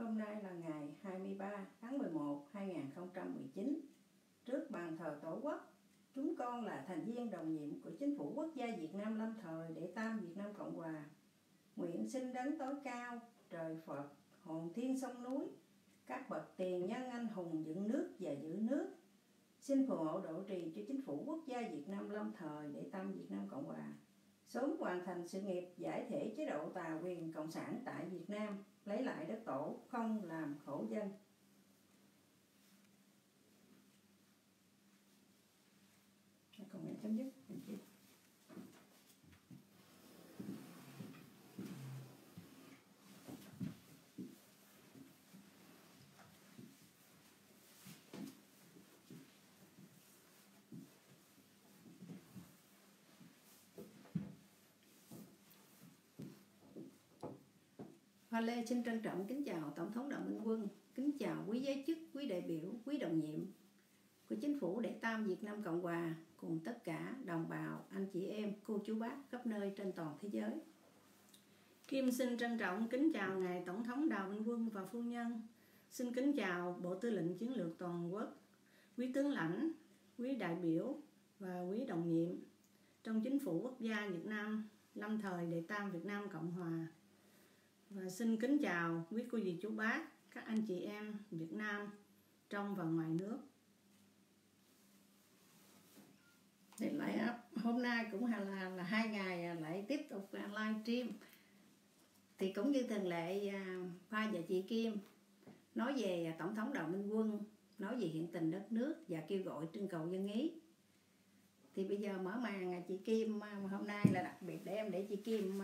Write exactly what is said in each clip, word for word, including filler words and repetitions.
Hôm nay là ngày hai mươi ba tháng mười một năm hai nghìn không trăm mười chín. Trước bàn thờ Tổ quốc, chúng con là thành viên đồng nhiệm của Chính phủ Quốc gia Việt Nam lâm thời Đệ Tam Việt Nam Cộng Hòa. Nguyện xin đấng tối cao, trời Phật, hồn thiên sông núi, các bậc tiền nhân anh hùng dựng nước và giữ nước, xin phù hộ độ trì cho Chính phủ Quốc gia Việt Nam lâm thời Đệ Tam Việt Nam Cộng Hòa sớm hoàn thành sự nghiệp giải thể chế độ tà quyền cộng sản tại Việt Nam, lấy lại đất tổ, không làm khổ dân. Còn mẹ chấm dứt. Hoa Lê xin trân trọng kính chào Tổng thống Đặng Minh Quân, kính chào quý giới chức, quý đại biểu, quý đồng nhiệm của Chính phủ Đệ Tam Việt Nam Cộng Hòa cùng tất cả đồng bào, anh chị em, cô chú bác khắp nơi trên toàn thế giới. Kim xin trân trọng kính chào Ngài Tổng thống Đào Minh Quân và Phu Nhân. Xin kính chào Bộ Tư lệnh Chiến lược Toàn quốc, quý tướng lãnh, quý đại biểu và quý đồng nhiệm trong Chính phủ Quốc gia Việt Nam lâm thời Đệ Tam Việt Nam Cộng Hòa. Và xin kính chào quý cô dì chú bác, các anh chị em Việt Nam trong và ngoài nước. Thì lại hôm nay cũng là, là, là hai ngày lại tiếp tục live stream. Thì cũng như thường lệ, Pha và chị Kim nói về Tổng thống Đào Minh Quân, nói về hiện tình đất nước và kêu gọi trưng cầu dân ý. Thì bây giờ mở màn chị Kim hôm nay là đặc biệt để em để chị Kim.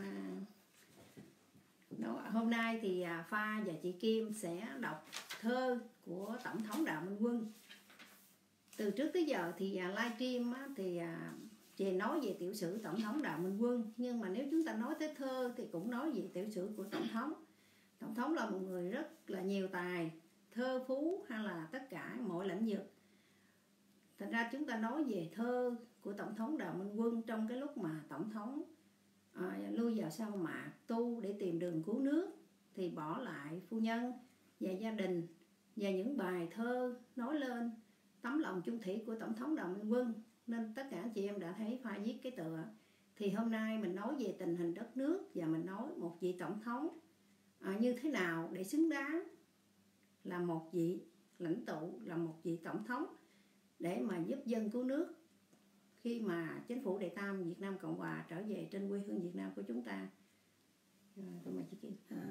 Hôm nay thì Pha và chị Kim sẽ đọc thơ của Tổng thống Đào Minh Quân. Từ trước tới giờ thì livestream thì chị nói về tiểu sử Tổng thống Đào Minh Quân, nhưng mà nếu chúng ta nói tới thơ thì cũng nói về tiểu sử của Tổng thống. Tổng thống là một người rất là nhiều tài, thơ phú hay là tất cả mọi lĩnh vực. Thành ra chúng ta nói về thơ của Tổng thống Đào Minh Quân trong cái lúc mà Tổng thống À, lui vào sa mạc tu để tìm đường cứu nước, thì bỏ lại phu nhân và gia đình, và những bài thơ nói lên tấm lòng chung thủy của Tổng thống Đào Minh Quân. Nên tất cả anh chị em đã thấy Pha viết cái tựa. Thì hôm nay mình nói về tình hình đất nước, và mình nói một vị tổng thống à, như thế nào để xứng đáng là một vị lãnh tụ, là một vị tổng thống để mà giúp dân cứu nước khi mà Chính phủ Đệ Tam Việt Nam Cộng Hòa trở về trên quê hương Việt Nam của chúng ta. À, à,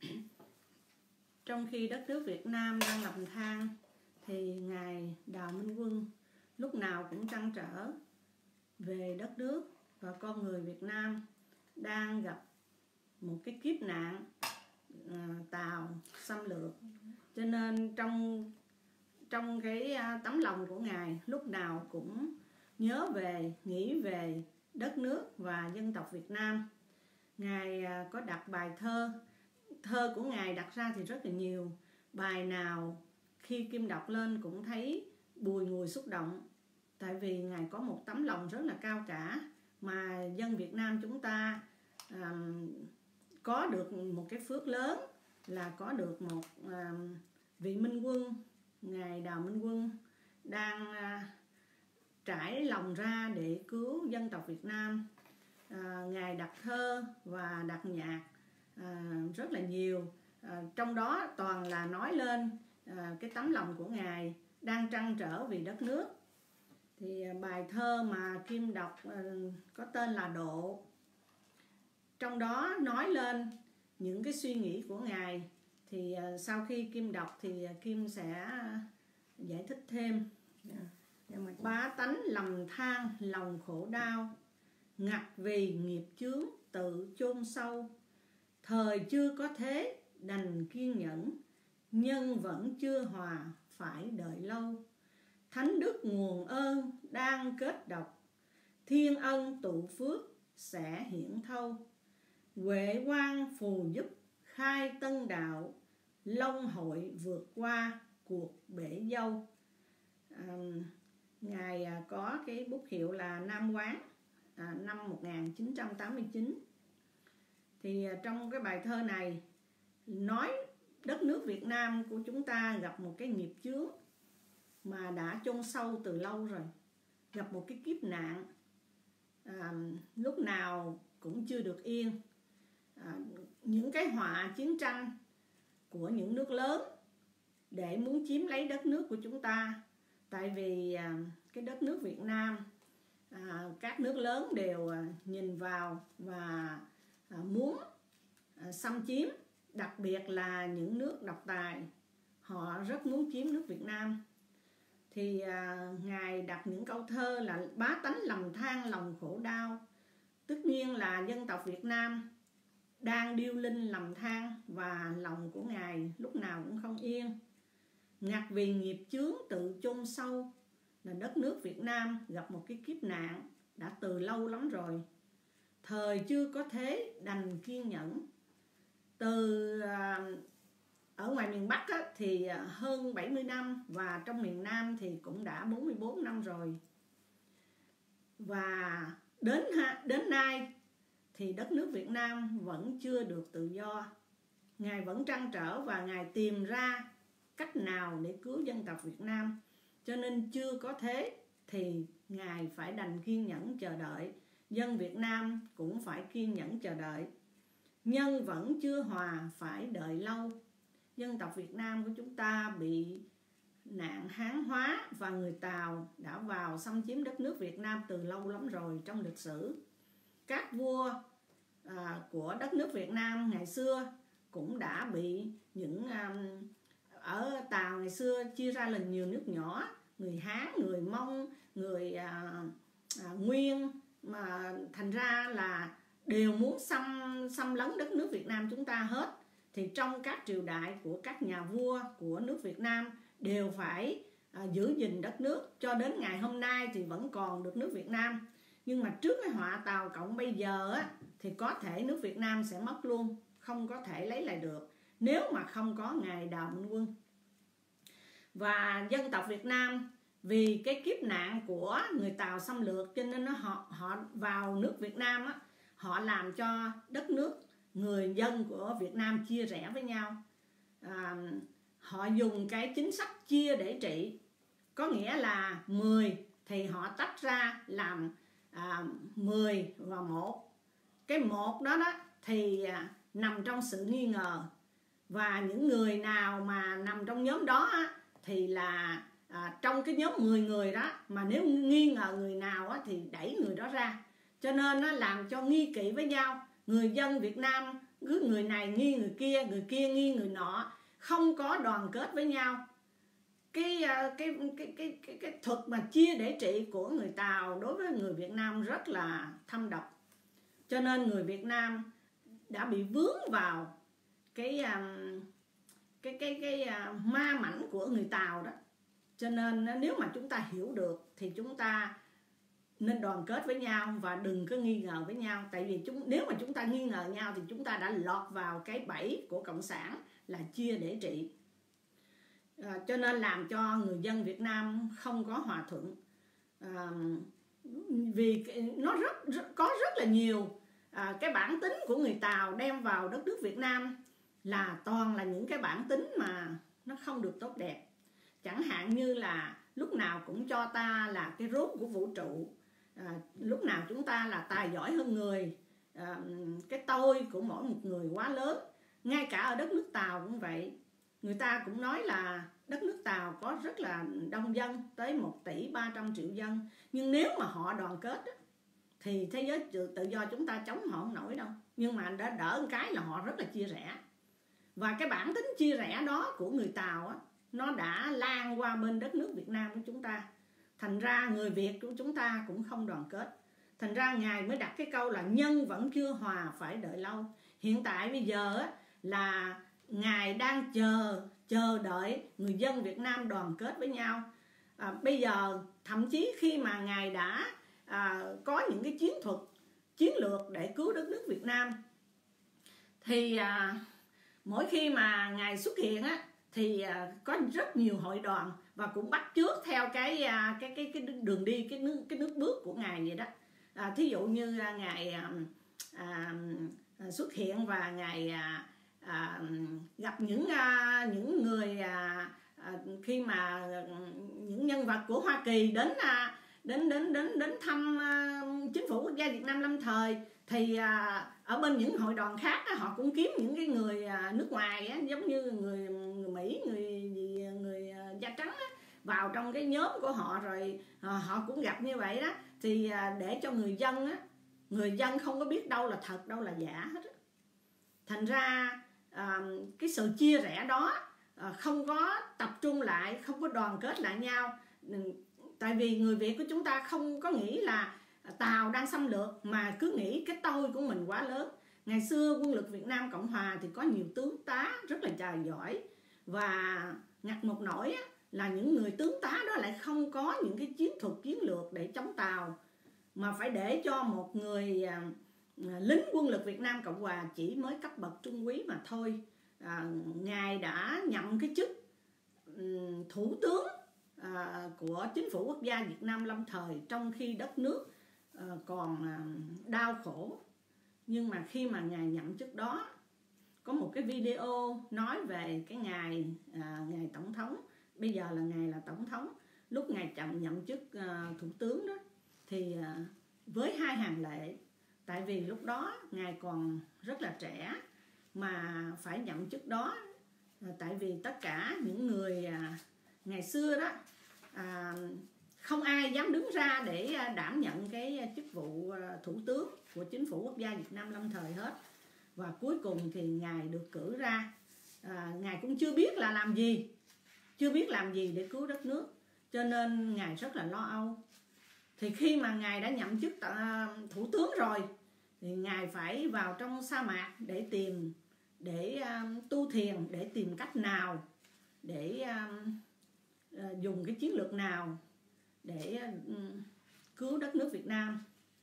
trong khi đất nước Việt Nam đang lầm than thì Ngài Đào Minh Quân lúc nào cũng trăn trở về đất nước và con người Việt Nam đang gặp một cái kiếp nạn à, Tàu xâm lược. Cho nên trong trong cái tấm lòng của Ngài lúc nào cũng nhớ về, nghĩ về đất nước và dân tộc Việt Nam. Ngài có đặt bài thơ, thơ của Ngài đặt ra thì rất là nhiều. Bài nào khi Kim đọc lên cũng thấy bùi ngùi xúc động. Tại vì Ngài có một tấm lòng rất là cao cả, mà dân Việt Nam chúng ta um, có được một cái phước lớn là có được một um, vị minh quân, Ngài Đào Minh Quân đang uh, trải lòng ra để cứu dân tộc Việt Nam. À, Ngài đặt thơ và đặt nhạc à, rất là nhiều. À, trong đó toàn là nói lên à, cái tấm lòng của Ngài đang trăn trở vì đất nước. Thì à, bài thơ mà Kim đọc à, có tên là Độ. Trong đó nói lên những cái suy nghĩ của Ngài. Thì à, sau khi Kim đọc thì à, Kim sẽ giải thích thêm. Yeah. Bá tánh lầm than lòng khổ đau, ngặt vì nghiệp chướng tự chôn sâu. Thời chưa có thế đành kiên nhẫn, nhân vẫn chưa hòa phải đợi lâu. Thánh đức nguồn ơn đang kết độc, thiên ân tụ phước sẽ hiển thâu. Huệ quang phù giúp khai tân đạo, long hội vượt qua cuộc bể dâu. À, Ngài có cái bút hiệu là Nam Quán, à, năm một nghìn chín trăm tám mươi chín. Thì trong cái bài thơ này nói đất nước Việt Nam của chúng ta gặp một cái nghiệp chướng mà đã chôn sâu từ lâu rồi, gặp một cái kiếp nạn, à, lúc nào cũng chưa được yên. À, những cái họa chiến tranh của những nước lớn để muốn chiếm lấy đất nước của chúng ta. Tại vì à, cái đất nước Việt Nam, à, các nước lớn đều à, nhìn vào và à, muốn à, xâm chiếm. Đặc biệt là những nước độc tài, họ rất muốn chiếm nước Việt Nam. Thì à, Ngài đặt những câu thơ là bá tánh lầm than lòng khổ đau. Tất nhiên là dân tộc Việt Nam đang điêu linh lầm than và lòng của Ngài lúc nào cũng không yên. Ngặt vì nghiệp chướng tự chôn sâu, là đất nước Việt Nam gặp một cái kiếp nạn đã từ lâu lắm rồi. Thời chưa có thế đành kiên nhẫn. Từ à, ở ngoài miền Bắc á, thì hơn bảy mươi năm, và trong miền Nam thì cũng đã bốn mươi bốn năm rồi. Và đến đến nay thì đất nước Việt Nam vẫn chưa được tự do. Ngài vẫn trăn trở và Ngài tìm ra cách nào để cứu dân tộc Việt Nam. Cho nên chưa có thế thì Ngài phải đành kiên nhẫn chờ đợi. Dân Việt Nam cũng phải kiên nhẫn chờ đợi. Nhân vẫn chưa hòa phải đợi lâu. Dân tộc Việt Nam của chúng ta bị nạn Hán hóa và người Tàu đã vào xâm chiếm đất nước Việt Nam từ lâu lắm rồi trong lịch sử. Các vua à, của đất nước Việt Nam ngày xưa cũng đã bị những à, ở Tàu ngày xưa chia ra là nhiều nước nhỏ, người Hán, người Mông, người à, à, Nguyên, mà thành ra là đều muốn xâm xâm lấn đất nước Việt Nam chúng ta hết. Thì trong các triều đại của các nhà vua của nước Việt Nam đều phải à, giữ gìn đất nước. Cho đến ngày hôm nay thì vẫn còn được nước Việt Nam. Nhưng mà trước cái họa Tàu Cộng bây giờ á, thì có thể nước Việt Nam sẽ mất luôn, không có thể lấy lại được nếu mà không có Ngài Đào Minh Quân. Và dân tộc Việt Nam vì cái kiếp nạn của người Tàu xâm lược, cho nên nó họ họ vào nước Việt Nam á, họ làm cho đất nước, người dân của Việt Nam chia rẽ với nhau. À, họ dùng cái chính sách chia để trị, có nghĩa là mười thì họ tách ra làm à, mười và một. Cái một đó đó thì à, nằm trong sự nghi ngờ, và những người nào mà nằm trong nhóm đó á, thì là à, trong cái nhóm mười người đó mà nếu nghi ngờ người nào á, thì đẩy người đó ra. Cho nên nó làm cho nghi kỵ với nhau. Người dân Việt Nam cứ người này nghi người kia, người kia nghi người nọ, không có đoàn kết với nhau. Cái cái cái cái cái, cái thuật mà chia để trị của người Tàu đối với người Việt Nam rất là thâm độc. Cho nên người Việt Nam đã bị vướng vào cái cái cái cái, cái ma mảnh của người Tàu đó. Cho nên nếu mà chúng ta hiểu được thì chúng ta nên đoàn kết với nhau và đừng có nghi ngờ với nhau. Tại vì chúng, nếu mà chúng ta nghi ngờ nhau thì chúng ta đã lọt vào cái bẫy của Cộng sản là chia để trị. À, cho nên làm cho người dân Việt Nam không có hòa thuận. À, vì nó rất, rất có rất là nhiều à, cái bản tính của người Tàu đem vào đất nước Việt Nam là toàn là những cái bản tính mà nó không được tốt đẹp. Chẳng hạn như là lúc nào cũng cho ta là cái rốt của vũ trụ, à, lúc nào chúng ta là tài giỏi hơn người, à, cái tôi của mỗi một người quá lớn. Ngay cả ở đất nước Tàu cũng vậy. Người ta cũng nói là đất nước Tàu có rất là đông dân, tới một tỷ ba trăm triệu dân. Nhưng nếu mà họ đoàn kết thì thế giới tự do chúng ta chống họ không nổi đâu. Nhưng mà đã đỡ một cái là họ rất là chia rẽ. Và cái bản tính chia rẽ đó của người Tàu á, nó đã lan qua bên đất nước Việt Nam của chúng ta. Thành ra người Việt của chúng ta cũng không đoàn kết. Thành ra Ngài mới đặt cái câu là nhân vẫn chưa hòa phải đợi lâu. Hiện tại bây giờ á, là Ngài đang chờ chờ đợi người dân Việt Nam đoàn kết với nhau. À, bây giờ thậm chí khi mà Ngài đã à, có những cái chiến thuật, chiến lược để cứu đất nước Việt Nam, thì à, mỗi khi mà Ngài xuất hiện á, thì à, có rất nhiều hội đoàn và cũng bắt chước theo cái à, cái cái cái đường đi, cái nước cái nước bước của Ngài vậy đó. À, thí dụ như à, Ngài à, à, xuất hiện và Ngài à, à, gặp những à, những người à, à, khi mà những nhân vật của Hoa Kỳ đến à, đến đến đến đến thăm à, chính phủ quốc gia Việt Nam lâm thời, thì à, ở bên những hội đoàn khác á, họ cũng kiếm những cái người à, nước ngoài á, giống như người người Mỹ, người gì người à, da trắng á, vào trong cái nhóm của họ, rồi à, họ cũng gặp như vậy đó. Thì à, để cho người dân á, người dân không có biết đâu là thật đâu là giả hết á. Thành ra à, cái sự chia rẽ đó à, không có tập trung lại, không có đoàn kết lại nhau. Tại vì người Việt của chúng ta không có nghĩ là Tàu đang xâm lược, mà cứ nghĩ cái tôi của mình quá lớn. Ngày xưa quân lực Việt Nam Cộng Hòa thì có nhiều tướng tá rất là tài giỏi, và ngặt một nỗi á, là những người tướng tá đó lại không có những cái chiến thuật chiến lược để chống Tàu, mà phải để cho một người à, lính quân lực Việt Nam Cộng Hòa chỉ mới cấp bậc trung úy mà thôi. à, Ngài đã nhận cái chức um, thủ tướng à, của chính phủ quốc gia Việt Nam lâm thời, trong khi đất nước à, còn à, đau khổ. Nhưng mà khi mà Ngài nhậm chức đó, có một cái video nói về cái ngày à, Ngài Tổng thống, bây giờ là Ngài là Tổng thống, lúc Ngài chậm nhậm chức à, thủ tướng đó, thì à, với hai hàng lệ. Tại vì lúc đó Ngài còn rất là trẻ mà phải nhậm chức đó. à, Tại vì tất cả những người à, ngày xưa đó à, không ai dám đứng ra để đảm nhận cái chức vụ thủ tướng của chính phủ quốc gia Việt Nam lâm thời hết. Và cuối cùng thì Ngài được cử ra. à, Ngài cũng chưa biết là làm gì, chưa biết làm gì để cứu đất nước, cho nên Ngài rất là lo âu. Thì khi mà Ngài đã nhậm chức uh, thủ tướng rồi, thì Ngài phải vào trong sa mạc để tìm, để uh, tu thiền, để tìm cách nào để uh, uh, dùng cái chiến lược nào để uh, cứu đất nước Việt Nam.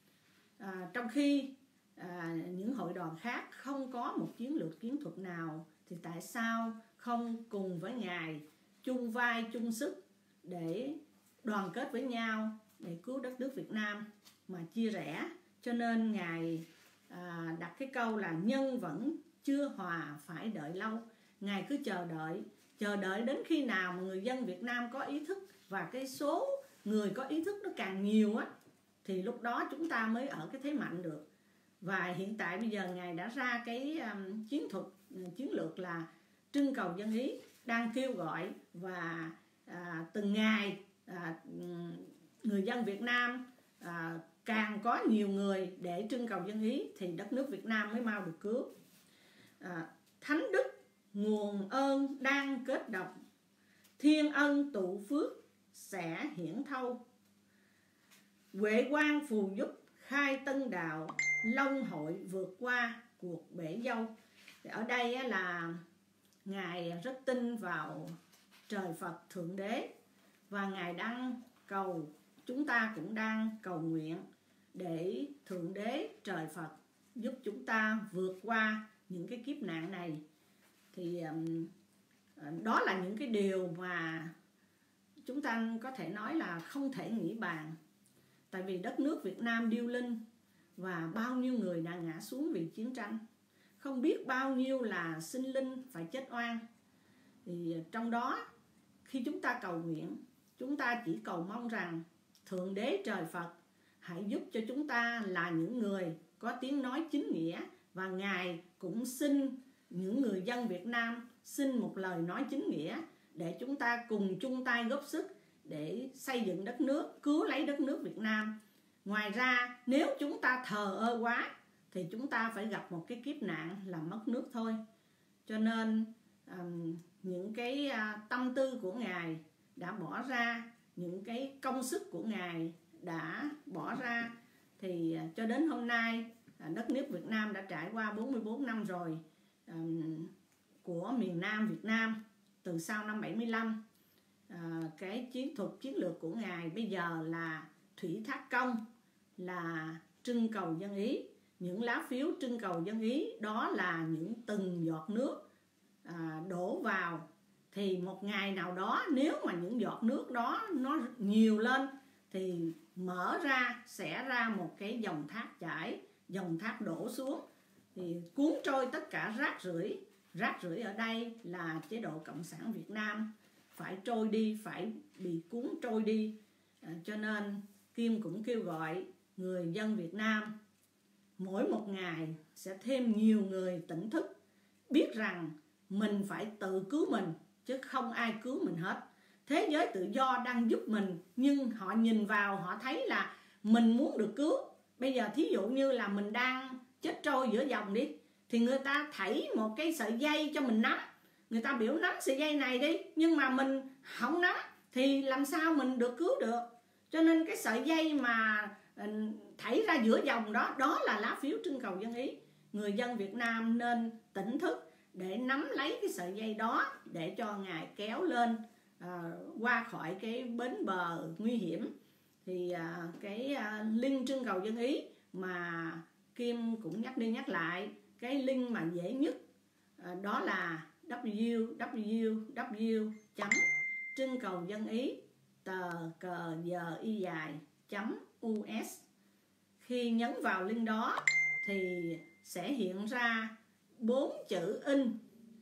À, trong khi à, những hội đoàn khác không có một chiến lược chiến thuật nào, thì tại sao không cùng với Ngài chung vai chung sức để đoàn kết với nhau để cứu đất nước Việt Nam mà chia rẽ? Cho nên Ngài à, đặt cái câu là nhân vẫn chưa hòa phải đợi lâu. Ngài cứ chờ đợi, chờ đợi đến khi nào mà người dân Việt Nam có ý thức, và cái số người có ý thức nó càng nhiều á, thì lúc đó chúng ta mới ở cái thế mạnh được. Và hiện tại bây giờ Ngài đã ra cái um, chiến thuật, chiến lược là trưng cầu dân ý, đang kêu gọi, và à, từng ngày à, người dân Việt Nam à, càng có nhiều người để trưng cầu dân ý, thì đất nước Việt Nam mới mau được cứu. à, Thánh đức nguồn ơn đang kết động, thiên ân tụ phước sẽ hiển thâu. Huệ quang phù giúp khai tân đạo, long hội vượt qua cuộc bể dâu. Ở đây là Ngài rất tin vào trời Phật Thượng Đế, và Ngài đang cầu, chúng ta cũng đang cầu nguyện để Thượng Đế trời Phật giúp chúng ta vượt qua những cái kiếp nạn này. Thì đó là những cái điều mà chúng ta có thể nói là không thể nghĩ bàn. Tại vì đất nước Việt Nam điêu linh, và bao nhiêu người đã ngã xuống vì chiến tranh, không biết bao nhiêu là sinh linh phải chết oan. Thì trong đó, khi chúng ta cầu nguyện, chúng ta chỉ cầu mong rằng Thượng Đế trời Phật hãy giúp cho chúng ta là những người có tiếng nói chính nghĩa, và Ngài cũng xin những người dân Việt Nam xin một lời nói chính nghĩa, để chúng ta cùng chung tay góp sức để xây dựng đất nước, cứu lấy đất nước Việt Nam. Ngoài ra, nếu chúng ta thờ ơ quá, thì chúng ta phải gặp một cái kiếp nạn là mất nước thôi. Cho nên um, những cái uh, tâm tư của Ngài đã bỏ ra, những cái công sức của Ngài đã bỏ ra, thì uh, cho đến hôm nay uh, đất nước Việt Nam đã trải qua bốn mươi bốn năm rồi, um, của miền Nam Việt Nam từ sau năm bảy mươi lăm. À, cái chiến thuật chiến lược của Ngài bây giờ là thủy thác công, là trưng cầu dân ý. Những lá phiếu trưng cầu dân ý đó là những từng giọt nước à, đổ vào, thì một ngày nào đó nếu mà những giọt nước đó nó nhiều lên, thì mở ra sẽ ra một cái dòng thác chảy, dòng thác đổ xuống, thì cuốn trôi tất cả rác rưởi rác rưởi ở đây là chế độ Cộng sản Việt Nam phải trôi đi, phải bị cuốn trôi đi. À, cho nên Kim cũng kêu gọi người dân Việt Nam mỗi một ngày sẽ thêm nhiều người tỉnh thức, biết rằng mình phải tự cứu mình chứ không ai cứu mình hết. Thế giới tự do đang giúp mình, nhưng họ nhìn vào họ thấy là mình muốn được cứu. Bây giờ thí dụ như là mình đang chết trôi giữa dòng đi, thì người ta thảy một cái sợi dây cho mình nắm, người ta biểu nắm sợi dây này đi, nhưng mà mình không nắm thì làm sao mình được cứu được. Cho nên cái sợi dây mà thảy ra giữa dòng đó, đó là lá phiếu trưng cầu dân ý. Người dân Việt Nam nên tỉnh thức để nắm lấy cái sợi dây đó, để cho Ngài kéo lên à, qua khỏi cái bến bờ nguy hiểm. Thì à, cái à, link trưng cầu dân ý mà Kim cũng nhắc đi nhắc lại, cái link mà dễ nhất à, đó là w w w chấm trưng cầu dân ý tờ cờ giờ y dài chấm u s. Khi nhấn vào link đó thì sẽ hiện ra bốn chữ in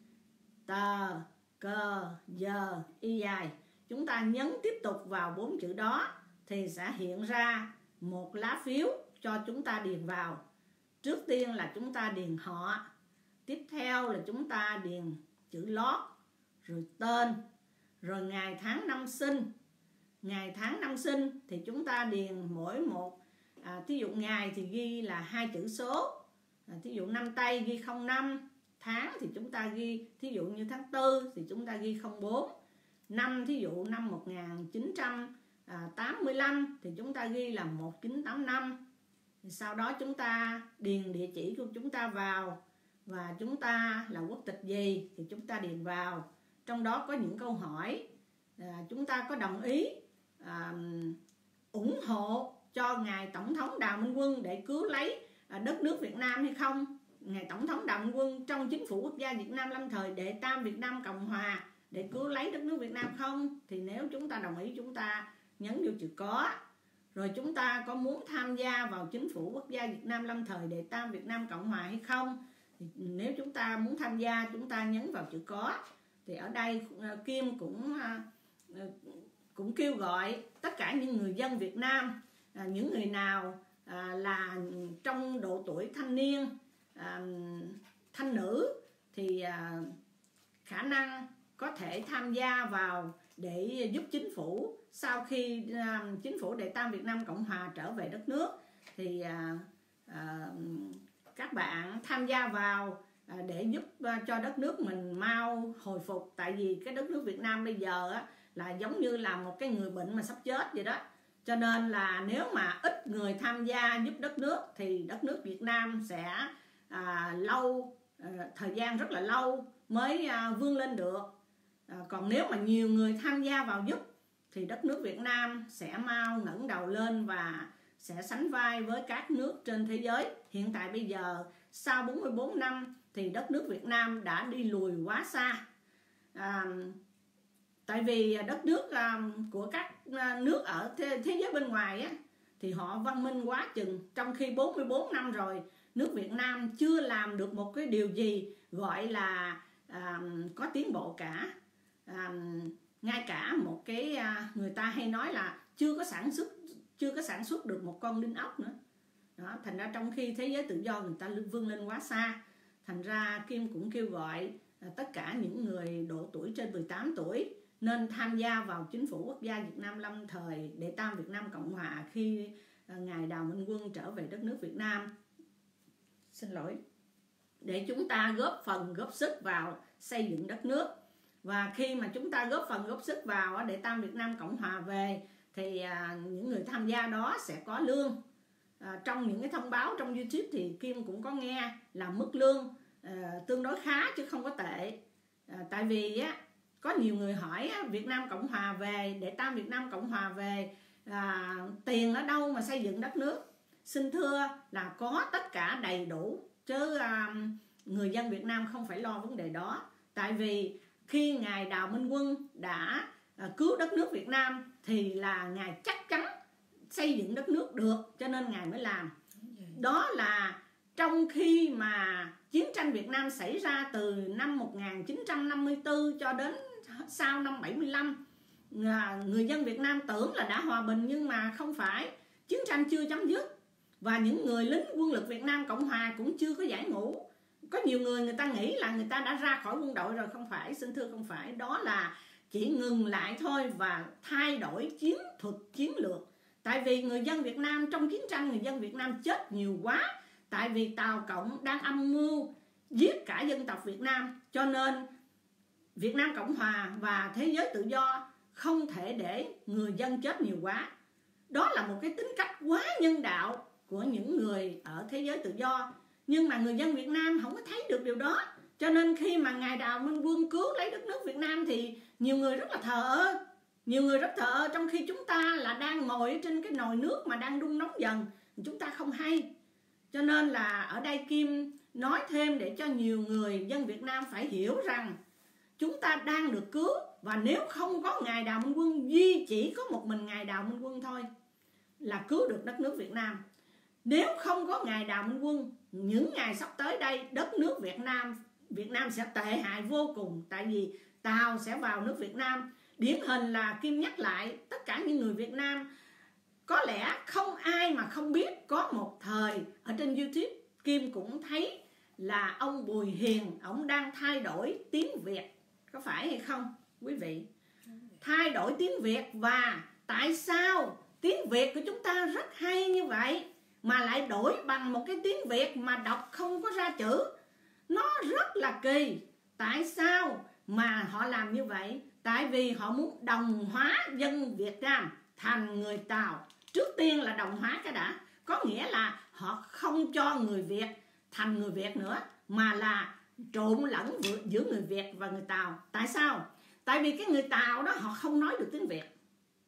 tờ cờ giờ y dài. Chúng ta nhấn tiếp tục vào bốn chữ đó thì sẽ hiện ra một lá phiếu cho chúng ta điền vào. Trước tiên là chúng ta điền họ, tiếp theo là chúng ta điền chữ lót, rồi tên, rồi ngày tháng năm sinh. Ngày tháng năm sinh thì chúng ta điền mỗi một, à, thí dụ ngày thì ghi là hai chữ số, à, thí dụ năm Tây ghi không năm, tháng thì chúng ta ghi, thí dụ như tháng tư thì chúng ta ghi không bốn, năm thí dụ năm một nghìn chín trăm tám mươi lăm thì chúng ta ghi là một nghìn chín trăm tám mươi lăm. Sau đó chúng ta điền địa chỉ của chúng ta vào, và chúng ta là quốc tịch gì thì chúng ta điền vào. Trong đó có những câu hỏi, à, chúng ta có đồng ý à, ủng hộ cho Ngài Tổng thống Đào Minh Quân để cứu lấy à, đất nước Việt Nam hay không. Ngài Tổng thống Đào Minh Quân trong chính phủ quốc gia Việt Nam lâm thời Đệ Tam Việt Nam Cộng Hòa để cứu lấy đất nước Việt Nam không? Thì nếu chúng ta đồng ý, chúng ta nhấn vô chữ có. Rồi chúng ta có muốn tham gia vào chính phủ quốc gia Việt Nam lâm thời Đệ Tam Việt Nam Cộng Hòa hay không? Thì nếu chúng ta muốn tham gia, chúng ta nhấn vào chữ có. Thì ở đây Kim cũng cũng kêu gọi tất cả những người dân Việt Nam, những người nào là trong độ tuổi thanh niên, thanh nữ thì khả năng có thể tham gia vào để giúp chính phủ. Sau khi uh, chính phủ Đệ Tam Việt Nam Cộng Hòa trở về đất nước thì uh, uh, các bạn tham gia vào uh, để giúp uh, cho đất nước mình mau hồi phục. Tại vì cái đất nước Việt Nam bây giờ uh, là giống như là một cái người bệnh mà sắp chết vậy đó. Cho nên là nếu mà ít người tham gia giúp đất nước thì đất nước Việt Nam sẽ uh, lâu uh, thời gian rất là lâu mới uh, vươn lên được. Uh, còn nếu mà nhiều người tham gia vào giúp thì đất nước Việt Nam sẽ mau ngẩng đầu lên và sẽ sánh vai với các nước trên thế giới. Hiện tại bây giờ sau bốn mươi bốn năm thì đất nước Việt Nam đã đi lùi quá xa. À, tại vì đất nước à, của các nước ở thế, thế giới bên ngoài á, thì họ văn minh quá chừng. Trong khi bốn mươi bốn năm rồi, nước Việt Nam chưa làm được một cái điều gì gọi là à, có tiến bộ cả. À, ngay cả một cái người ta hay nói là chưa có sản xuất chưa có sản xuất được một con đinh ốc nữa đó. Thành ra trong khi thế giới tự do người ta vươn lên quá xa, thành ra Kim cũng kêu gọi tất cả những người độ tuổi trên mười tám tuổi nên tham gia vào chính phủ quốc gia Việt Nam lâm thời Đệ Tam Việt Nam Cộng Hòa khi Ngài Đào Minh Quân trở về đất nước Việt Nam. Xin lỗi. Để chúng ta góp phần góp sức vào xây dựng đất nước. Và khi mà chúng ta góp phần góp sức vào Đệ Tam Việt Nam Cộng Hòa về thì à, những người tham gia đó sẽ có lương. À, trong những cái thông báo trong YouTube thì Kim cũng có nghe là mức lương à, tương đối khá chứ không có tệ. À, tại vì á, có nhiều người hỏi á, Việt Nam Cộng Hòa về, Đệ Tam Việt Nam Cộng Hòa về, à, tiền ở đâu mà xây dựng đất nước? Xin thưa là có tất cả đầy đủ chứ à, người dân Việt Nam không phải lo vấn đề đó. Tại vì khi Ngài Đào Minh Quân đã à, cứu đất nước Việt Nam thì là Ngài chắc chắn xây dựng đất nước được, cho nên Ngài mới làm. Đó là trong khi mà chiến tranh Việt Nam xảy ra từ năm một nghìn chín trăm năm mươi tư cho đến sau năm bảy mươi lăm, người dân Việt Nam tưởng là đã hòa bình, nhưng mà không phải, chiến tranh chưa chấm dứt và những người lính quân lực Việt Nam Cộng Hòa cũng chưa có giải ngũ. Có nhiều người người ta nghĩ là người ta đã ra khỏi quân đội rồi, không phải, xin thưa không phải, đó là chỉ ngừng lại thôi và thay đổi chiến thuật chiến lược. Tại vì người dân Việt Nam trong chiến tranh, người dân Việt Nam chết nhiều quá, tại vì Tàu Cộng đang âm mưu giết cả dân tộc Việt Nam, cho nên Việt Nam Cộng Hòa và thế giới tự do không thể để người dân chết nhiều quá. Đó là một cái tính cách quá nhân đạo của những người ở thế giới tự do. Nhưng mà người dân Việt Nam không có thấy được điều đó. Cho nên khi mà Ngài Đào Minh Quân cứu lấy đất nước Việt Nam thì nhiều người rất là thờ ơ. Nhiều người rất thờ ơ, trong khi chúng ta là đang ngồi trên cái nồi nước mà đang đun nóng dần, chúng ta không hay. Cho nên là ở đây Kim nói thêm để cho nhiều người dân Việt Nam phải hiểu rằng chúng ta đang được cứu. Và nếu không có Ngài Đào Minh Quân, duy chỉ có một mình Ngài Đào Minh Quân thôi là cứu được đất nước Việt Nam. Nếu không có Ngài Đào Minh Quân, những ngày sắp tới đây, đất nước Việt Nam Việt Nam sẽ tệ hại vô cùng. Tại vì Tàu sẽ vào nước Việt Nam. Điển hình là Kim nhắc lại, tất cả những người Việt Nam có lẽ không ai mà không biết, có một thời ở trên YouTube Kim cũng thấy là ông Bùi Hiền, ông đang thay đổi tiếng Việt, có phải hay không quý vị? Thay đổi tiếng Việt. Và tại sao tiếng Việt của chúng ta rất hay như vậy mà lại đổi bằng một cái tiếng Việt mà đọc không có ra chữ? Nó rất là kỳ. Tại sao mà họ làm như vậy? Tại vì họ muốn đồng hóa dân Việt Nam thành người Tàu. Trước tiên là đồng hóa cái đã, có nghĩa là họ không cho người Việt thành người Việt nữa, mà là trộn lẫn giữa người Việt và người Tàu. Tại sao? Tại vì cái người Tàu đó họ không nói được tiếng Việt.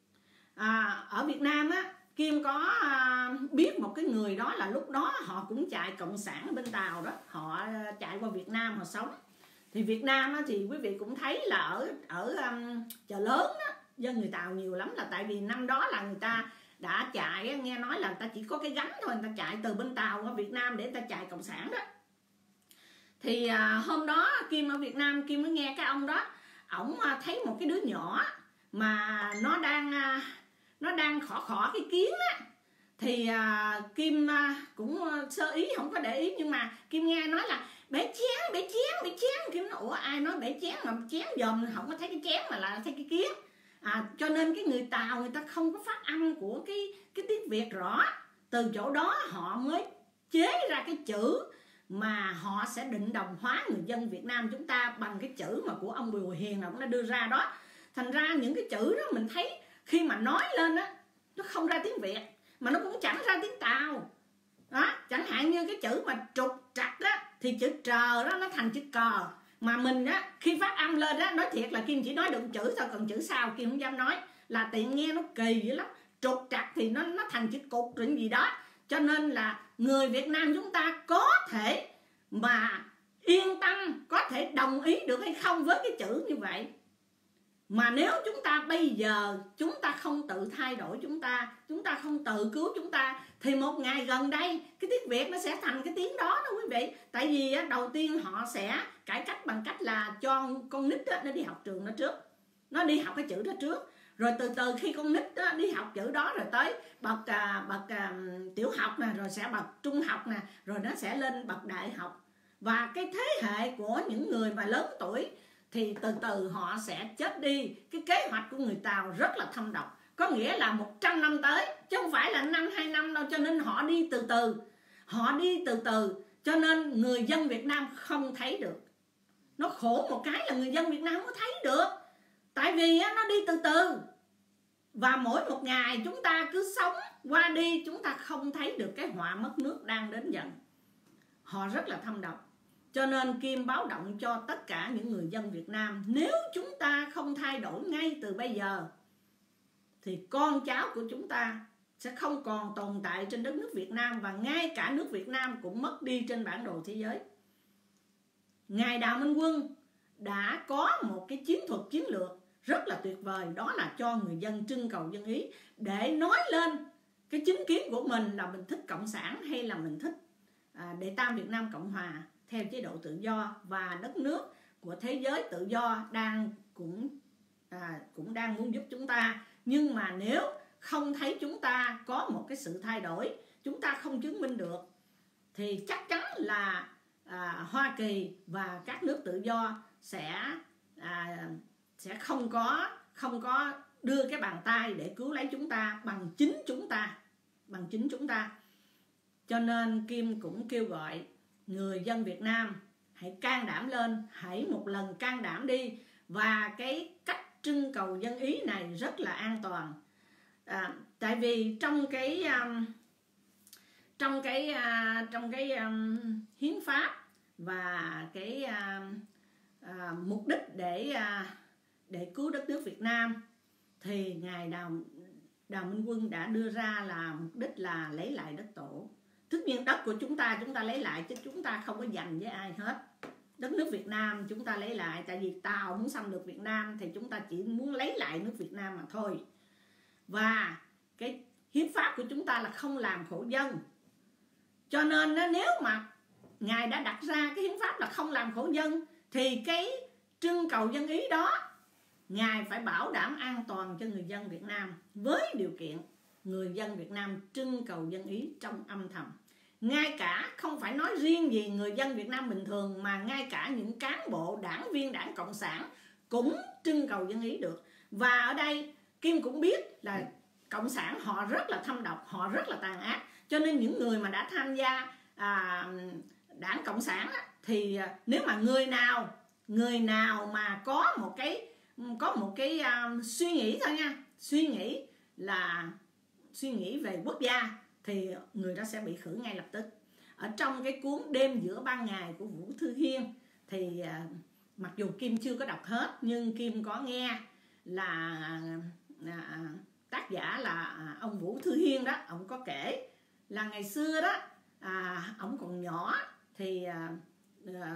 À, ở Việt Nam á, Kim có à, biết một cái người đó là lúc đó họ cũng chạy cộng sản bên Tàu đó, họ chạy qua Việt Nam họ sống. Thì Việt Nam á, thì quý vị cũng thấy là ở ở um, chợ lớn á, dân người Tàu nhiều lắm, là tại vì năm đó là người ta đã chạy, nghe nói là người ta chỉ có cái gánh thôi, người ta chạy từ bên Tàu qua Việt Nam để người ta chạy cộng sản đó. Thì à, hôm đó Kim ở Việt Nam, Kim mới nghe cái ông đó, ổng à, thấy một cái đứa nhỏ mà nó đang à, nó đang khỏ khỏ cái kiến á. Thì à, Kim à, cũng sơ ý, không có để ý, nhưng mà Kim nghe nói là bể chén, bể chén, bể chén. Kim nói ủa ai nói bể chén mà chén dòm không có thấy cái chén mà là thấy cái kiến. À, cho nên cái người Tàu người ta không có phát âm của cái cái tiếng Việt rõ. Từ chỗ đó họ mới chế ra cái chữ mà họ sẽ định đồng hóa người dân Việt Nam chúng ta bằng cái chữ mà của ông Bùi Hiền ông đã đưa ra đó. Thành ra những cái chữ đó mình thấy khi mà nói lên á, nó không ra tiếng Việt, mà nó cũng chẳng ra tiếng Tàu đó. Chẳng hạn như cái chữ mà trục trặc á, thì chữ trờ đó nó thành chữ cờ. Mà mình á, khi phát âm lên á, nói thiệt là Kim chỉ nói được chữ thôi, còn chữ sau Kim không dám nói, là tiện nghe nó kỳ dữ lắm. Trục trặc thì nó nó thành chữ cục rồi gì đó. Cho nên là người Việt Nam chúng ta có thể mà yên tâm, có thể đồng ý được hay không với cái chữ như vậy. Mà nếu chúng ta bây giờ chúng ta không tự thay đổi chúng ta, chúng ta không tự cứu chúng ta, thì một ngày gần đây cái tiếng Việt nó sẽ thành cái tiếng đó đó quý vị. Tại vì đầu tiên họ sẽ cải cách bằng cách là cho con nít đó, nó đi học trường nó trước, nó đi học cái chữ đó trước. Rồi từ từ khi con nít đó, đi học chữ đó rồi tới bậc à, bậc à, tiểu học nè, rồi sẽ bậc trung học nè, rồi nó sẽ lên bậc đại học. Và cái thế hệ của những người mà lớn tuổi thì từ từ họ sẽ chết đi. Cái kế hoạch của người Tàu rất là thâm độc, có nghĩa là một trăm năm tới, chứ không phải là năm hai năm đâu. Cho nên họ đi từ từ, họ đi từ từ, cho nên người dân Việt Nam không thấy được. Nó khổ một cái là người dân Việt Nam không có thấy được, tại vì nó đi từ từ. Và mỗi một ngày chúng ta cứ sống qua đi, chúng ta không thấy được cái họa mất nước đang đến dần. Họ rất là thâm độc. Cho nên Kim báo động cho tất cả những người dân Việt Nam, nếu chúng ta không thay đổi ngay từ bây giờ thì con cháu của chúng ta sẽ không còn tồn tại trên đất nước Việt Nam, và ngay cả nước Việt Nam cũng mất đi trên bản đồ thế giới. Ngài Đào Minh Quân đã có một cái chiến thuật chiến lược rất là tuyệt vời, đó là cho người dân trưng cầu dân ý để nói lên cái chính kiến của mình, là mình thích cộng sản hay là mình thích à, đệ tam Việt Nam Cộng Hòa theo chế độ tự do, và đất nước của thế giới tự do đang cũng à, cũng đang muốn giúp chúng ta. Nhưng mà nếu không thấy chúng ta có một cái sự thay đổi, chúng ta không chứng minh được, thì chắc chắn là à, Hoa Kỳ và các nước tự do sẽ à, sẽ không có không có đưa cái bàn tay để cứu lấy chúng ta bằng chính chúng ta, bằng chính chúng ta. Cho nên Kim cũng kêu gọi người dân Việt Nam hãy can đảm lên, hãy một lần can đảm đi. Và cái cách trưng cầu dân ý này rất là an toàn. À, tại vì trong cái um, trong cái uh, trong cái um, hiến pháp và cái uh, uh, mục đích để uh, để cứu đất nước Việt Nam, thì ngài Đào Đào Minh Quân đã đưa ra là mục đích là lấy lại đất tổ. Tất nhiên đất của chúng ta chúng ta lấy lại, chứ chúng ta không có giành với ai hết. Đất nước Việt Nam chúng ta lấy lại, tại vì Tàu muốn xâm lược Việt Nam thì chúng ta chỉ muốn lấy lại nước Việt Nam mà thôi. Và cái hiến pháp của chúng ta là không làm khổ dân. Cho nên nếu mà ngài đã đặt ra cái hiến pháp là không làm khổ dân, thì cái trưng cầu dân ý đó ngài phải bảo đảm an toàn cho người dân Việt Nam, với điều kiện người dân Việt Nam trưng cầu dân ý trong âm thầm. Ngay cả không phải nói riêng gì người dân Việt Nam bình thường, mà ngay cả những cán bộ đảng viên Đảng Cộng sản cũng trưng cầu dân ý được. Và ở đây Kim cũng biết là Cộng sản họ rất là thâm độc, họ rất là tàn ác. Cho nên những người mà đã tham gia à, Đảng Cộng sản á, thì nếu mà người nào người nào mà có một cái có một cái um, suy nghĩ thôi nha, suy nghĩ là suy nghĩ về quốc gia, thì người đó sẽ bị khử ngay lập tức. Ở trong cái cuốn Đêm Giữa Ban Ngày của Vũ Thư Hiên, thì uh, mặc dù Kim chưa có đọc hết, nhưng Kim có nghe là uh, tác giả là uh, ông Vũ Thư Hiên đó, ông có kể là ngày xưa đó uh, ông còn nhỏ thì uh, uh,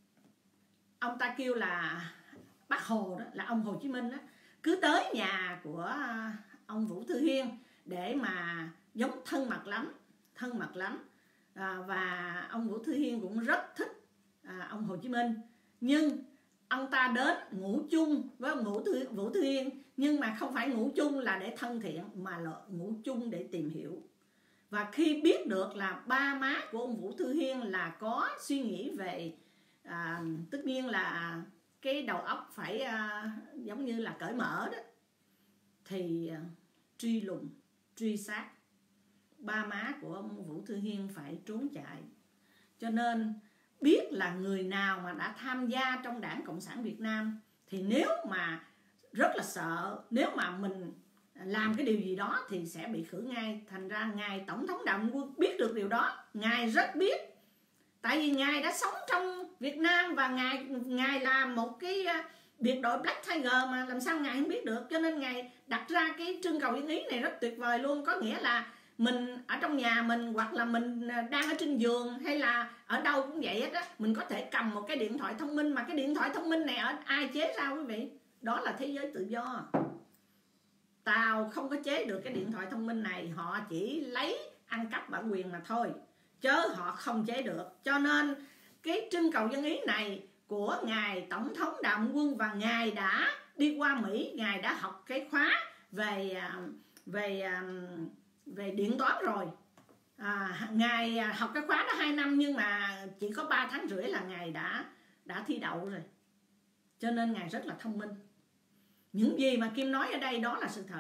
ông ta kêu là Bác Hồ đó, là ông Hồ Chí Minh đó, cứ tới nhà của ông Vũ Thư Hiên để mà giống thân mật lắm, thân mật lắm. À, và ông Vũ Thư Hiên cũng rất thích à, ông Hồ Chí Minh. Nhưng ông ta đến ngủ chung với ông Vũ Thư, Vũ Thư Hiên, nhưng mà không phải ngủ chung là để thân thiện, mà là ngủ chung để tìm hiểu. Và khi biết được là ba má của ông Vũ Thư Hiên là có suy nghĩ về à, tất nhiên là cái đầu óc phải à, giống như là cởi mở đó, thì à, truy lùng, truy sát. Ba má của ông Vũ Thư Hiên phải trốn chạy. Cho nên biết là người nào mà đã tham gia trong Đảng Cộng sản Việt Nam, thì nếu mà rất là sợ, nếu mà mình làm cái điều gì đó thì sẽ bị khử ngay. Thành ra ngài Tổng thống Đào Minh Quân biết được điều đó, ngài rất biết. Tại vì ngài đã sống trong Việt Nam và ngài ngài là một cái biệt đội Black Tiger, mà làm sao ngài không biết được. Cho nên ngài đặt ra cái trưng cầu dân ý này rất tuyệt vời luôn. Có nghĩa là mình ở trong nhà mình, hoặc là mình đang ở trên giường, hay là ở đâu cũng vậy hết á, mình có thể cầm một cái điện thoại thông minh. Mà cái điện thoại thông minh này ở ai chế ra quý vị? Đó là thế giới tự do. Tàu không có chế được cái điện thoại thông minh này, họ chỉ lấy ăn cắp bản quyền mà thôi, chứ họ không chế được. Cho nên cái trưng cầu dân ý này của ngài Tổng thống Đào Minh Quân, và ngài đã đi qua Mỹ, ngài đã học cái khóa về về về điện toán rồi. À, ngài học cái khóa đó hai năm, nhưng mà chỉ có ba tháng rưỡi là ngài đã đã thi đậu rồi. Cho nên ngài rất là thông minh. Những gì mà Kim nói ở đây đó là sự thật.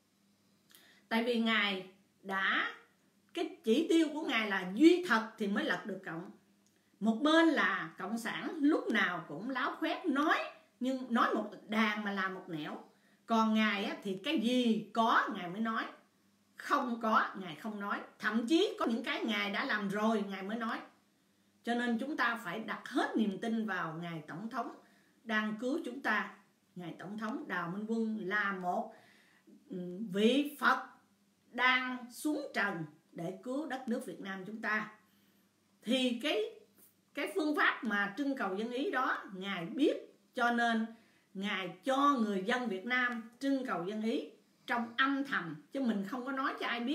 Tại vì ngài đã, cái chỉ tiêu của ngài là duy thật thì mới lật được cộng. Một bên là cộng sản lúc nào cũng láo khoét, nói nhưng nói một đàn mà làm một nẻo. Còn ngài á, thì cái gì có ngài mới nói, không có ngài không nói. Thậm chí có những cái ngài đã làm rồi ngài mới nói. Cho nên chúng ta phải đặt hết niềm tin vào ngài Tổng thống đang cứu chúng ta. Ngài Tổng thống Đào Minh Quân là một vị Phật đang xuống trần để cứu đất nước Việt Nam chúng ta. Thì cái cái phương pháp mà trưng cầu dân ý đó ngài biết, cho nên ngài cho người dân Việt Nam trưng cầu dân ý trong âm thầm, chứ mình không có nói cho ai biết.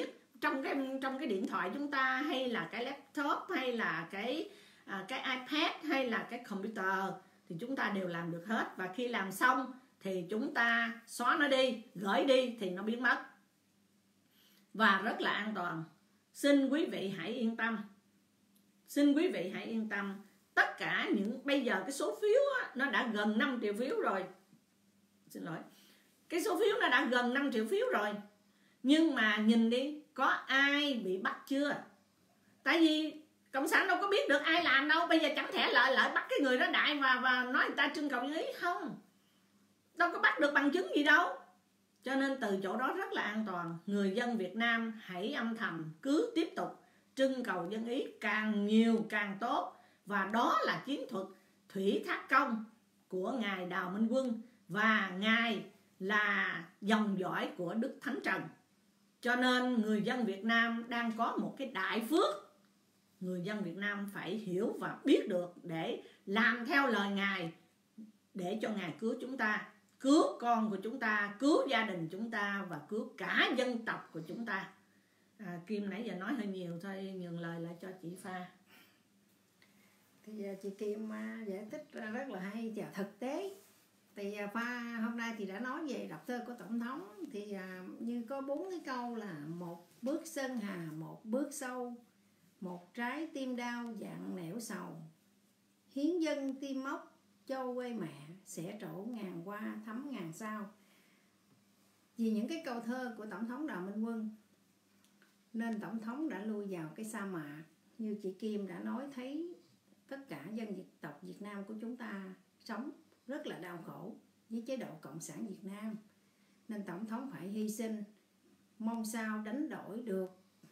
trong cái trong cái điện thoại chúng ta, hay là cái laptop, hay là cái à, cái iPad, hay là cái computer, thì chúng ta đều làm được hết. Và khi làm xong thì chúng ta xóa nó đi, gửi đi thì nó biến mất và rất là an toàn. Xin quý vị hãy yên tâm, xin quý vị hãy yên tâm. Tất cả những bây giờ cái số phiếu á, nó đã gần năm triệu phiếu rồi. Xin lỗi, cái số phiếu nó đã gần năm triệu phiếu rồi. Nhưng mà nhìn đi, có ai bị bắt chưa? Tại vì Cộng sản đâu có biết được ai làm đâu. Bây giờ chẳng thể lợi lợi bắt cái người đó đại và, và nói người ta trưng cầu dân ý không. Đâu có bắt được bằng chứng gì đâu. Cho nên từ chỗ đó rất là an toàn. Người dân Việt Nam hãy âm thầm cứ tiếp tục trưng cầu dân ý, càng nhiều càng tốt. Và đó là chiến thuật thủy thác công của Ngài Đào Minh Quân. Và Ngài là dòng dõi của Đức Thánh Trần. Cho nên người dân Việt Nam đang có một cái đại phước. Người dân Việt Nam phải hiểu và biết được để làm theo lời Ngài, để cho Ngài cứu chúng ta, cứu con của chúng ta, cứu gia đình chúng ta và cứu cả dân tộc của chúng ta. à, Kim nãy giờ nói hơi nhiều thôi, nhường lời lại cho chị Pha. Thì chị Kim giải thích rất là hay và thực tế. Thì Pha hôm nay thì đã nói về đọc thơ của Tổng thống. Thì như có bốn cái câu là: một bước sơn hà, một bước sâu, một trái tim đau dặn nẻo sầu, hiến dân tim mốc cho quê mẹ, sẽ trổ ngàn hoa thấm ngàn sao. Vì những cái câu thơ của Tổng thống Đào Minh Quân nên Tổng thống đã lui vào cái sa mạc. Như chị Kim đã nói, thấy tất cả dân Việt tộc Việt Nam của chúng ta sống rất là đau khổ với chế độ Cộng sản Việt Nam. Nên Tổng thống phải hy sinh, mong sao đánh đổi được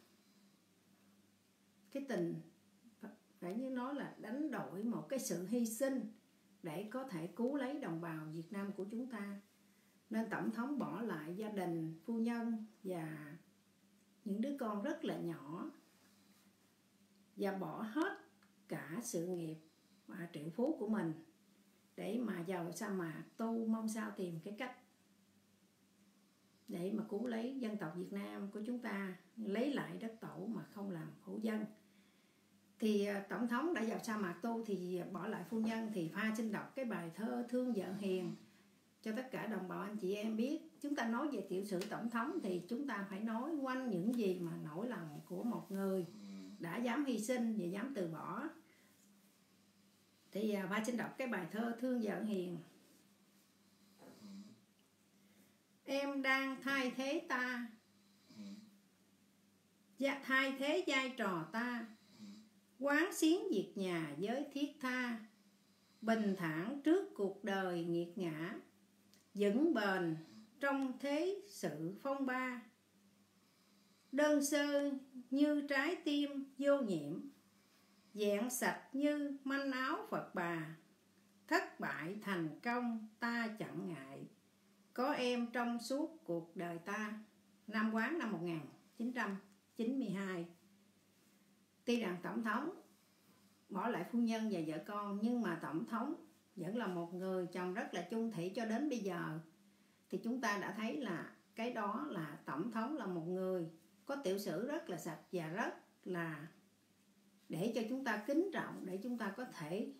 cái tình, phải như nói là đánh đổi một cái sự hy sinh để có thể cứu lấy đồng bào Việt Nam của chúng ta. Nên Tổng thống bỏ lại gia đình, phu nhân và những đứa con rất là nhỏ, và bỏ hết cả sự nghiệp và triệu phú của mình để mà vào sa mạc tu, mong sao tìm cái cách để mà cứu lấy dân tộc Việt Nam của chúng ta, lấy lại đất tổ mà không làm khổ dân. Thì Tổng thống đã vào sa mạc tu thì bỏ lại phu nhân. Thì Pha xin đọc cái bài thơ Thương Vợ Hiền cho tất cả đồng bào anh chị em biết. Chúng ta nói về tiểu sử Tổng thống thì chúng ta phải nói quanh những gì mà nỗi lòng của một người đã dám hy sinh và dám từ bỏ. Thì Pha xin đọc cái bài thơ Thương Vợ Hiền. Em đang thay thế ta, dạ, thay thế vai trò ta, quán xuyến việc nhà với thiết tha, bình thản trước cuộc đời nghiệt ngã, vững bền trong thế sự phong ba, đơn sơ như trái tim vô nhiễm, vẹn sạch như manh áo Phật bà, thất bại thành công ta chẳng ngại, có em trong suốt cuộc đời ta. Năm Quán năm một nghìn chín trăm chín mươi hai. Tuy rằng Tổng thống bỏ lại phu nhân và vợ con, nhưng mà Tổng thống vẫn là một người chồng rất là chung thủy cho đến bây giờ. Thì chúng ta đã thấy là cái đó là Tổng thống là một người có tiểu sử rất là sạch và rất là để cho chúng ta kính trọng, để chúng ta có thể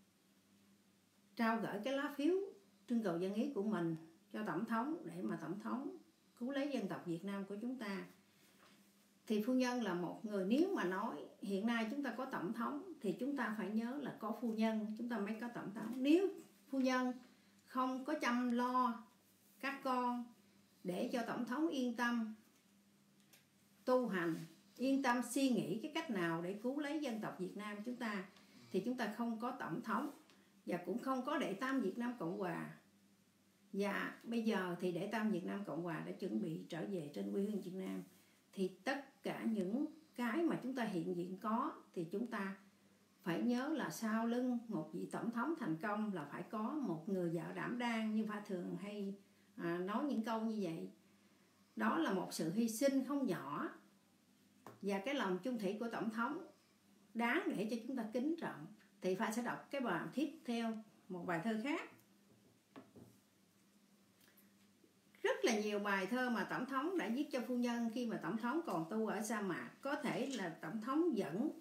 trao gửi cái lá phiếu trưng cầu dân ý của mình cho Tổng thống, để mà Tổng thống cứu lấy dân tộc Việt Nam của chúng ta. Thì phu nhân là một người, nếu mà nói hiện nay chúng ta có Tổng thống thì chúng ta phải nhớ là có phu nhân chúng ta mới có Tổng thống. Nếu phu nhân không có chăm lo các con để cho Tổng thống yên tâm tu hành, yên tâm suy nghĩ cái cách nào để cứu lấy dân tộc Việt Nam chúng ta, thì chúng ta không có Tổng thống và cũng không có Đệ Tam Việt Nam Cộng Hòa. Và bây giờ thì Đệ Tam Việt Nam Cộng Hòa đã chuẩn bị trở về trên quê hương Việt Nam. Thì tất cả những cái mà chúng ta hiện diện có thì chúng ta phải nhớ là sau lưng một vị Tổng thống thành công là phải có một người vợ đảm đang, như Pha thường hay à, nói những câu như vậy. Đó là một sự hy sinh không nhỏ, và cái lòng chung thủy của Tổng thống đáng để cho chúng ta kính trọng. Thì Pha sẽ đọc cái bài tiếp theo, một bài thơ khác rất là là nhiều bài thơ mà tổng thống đã viết cho phu nhân khi mà tổng thống còn tu ở sa mạc. Có thể là tổng thống vẫn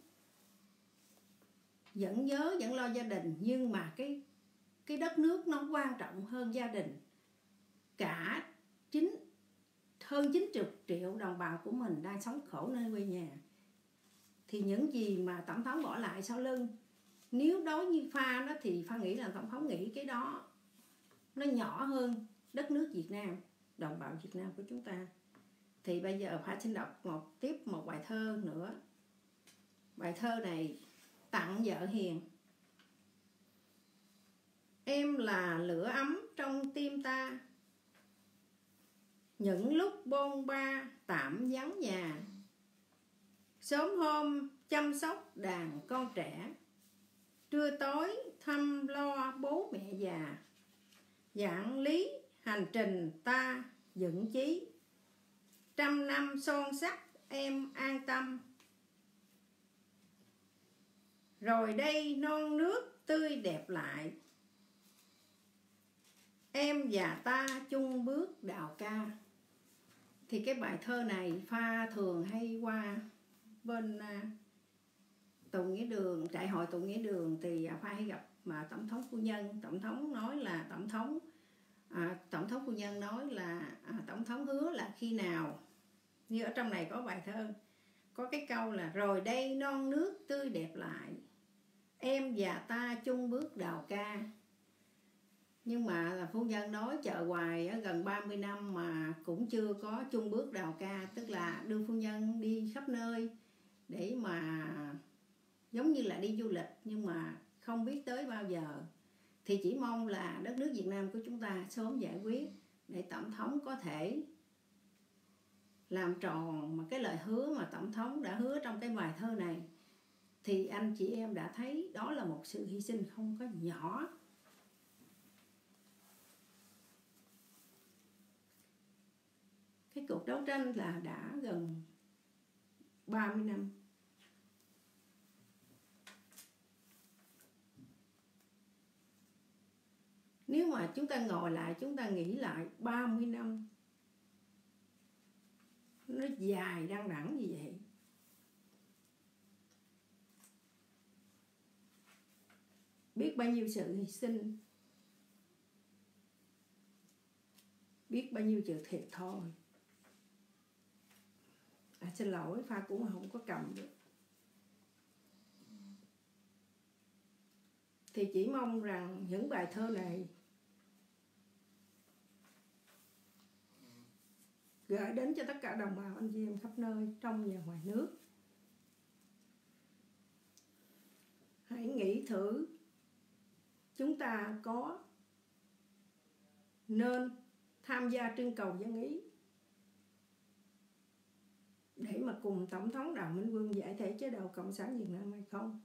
vẫn nhớ, vẫn lo gia đình, nhưng mà cái cái đất nước nó quan trọng hơn gia đình. Cả chín hơn chín mươi triệu đồng bào của mình đang sống khổ nơi quê nhà, thì những gì mà tổng thống bỏ lại sau lưng, nếu đối như Pha đó thì Pha nghĩ là tổng thống nghĩ cái đó nó nhỏ hơn đất nước Việt Nam, đồng bào Việt Nam của chúng ta. Thì bây giờ Pha xin đọc một tiếp một bài thơ nữa. Bài thơ này tặng vợ hiền. Em là lửa ấm trong tim ta, những lúc bôn ba tạm vắng nhà, sớm hôm chăm sóc đàn con trẻ, trưa tối thăm lo bố mẹ già. Dạng lý hành trình ta vững chí, trăm năm son sắt em an tâm. Rồi đây non nước tươi đẹp lại, em và ta chung bước đào ca. Thì cái bài thơ này Pha thường hay qua bên Tùng Nghĩa Đường, trại hội Tùng Nghĩa Đường, thì Pha hay gặp mà tổng thống phu nhân. Tổng thống nói là tổng thống à, tổng thống phu nhân nói là à, tổng thống hứa là khi nào, như ở trong này có bài thơ có cái câu là rồi đây non nước tươi đẹp lại, em và ta chung bước đào ca. Nhưng mà là phu nhân nói chờ hoài gần ba mươi năm mà cũng chưa có chung bước đào ca. Tức là đưa phu nhân đi khắp nơi để mà giống như là đi du lịch, nhưng mà không biết tới bao giờ. Thì chỉ mong là đất nước Việt Nam của chúng ta sớm giải quyết để tổng thống có thể làm tròn mà cái lời hứa mà tổng thống đã hứa trong cái bài thơ này. Thì anh chị em đã thấy đó là một sự hy sinh không có nhỏ. Cái cuộc đấu tranh là đã gần ba mươi năm. Nếu mà chúng ta ngồi lại, chúng ta nghĩ lại ba mươi năm nó dài đăng đẳng như vậy. Biết bao nhiêu sự hy sinh, biết bao nhiêu sự thiệt thòi. À, xin lỗi, Pha cũng không có cầm được. Thì chỉ mong rằng những bài thơ này gửi đến cho tất cả đồng bào anh chị em khắp nơi, trong và ngoài nước. Hãy nghĩ thử chúng ta có nên tham gia trưng cầu dân ý để mà cùng Tổng thống Đào Minh Quân giải thể chế độ Cộng sản Việt Nam hay không?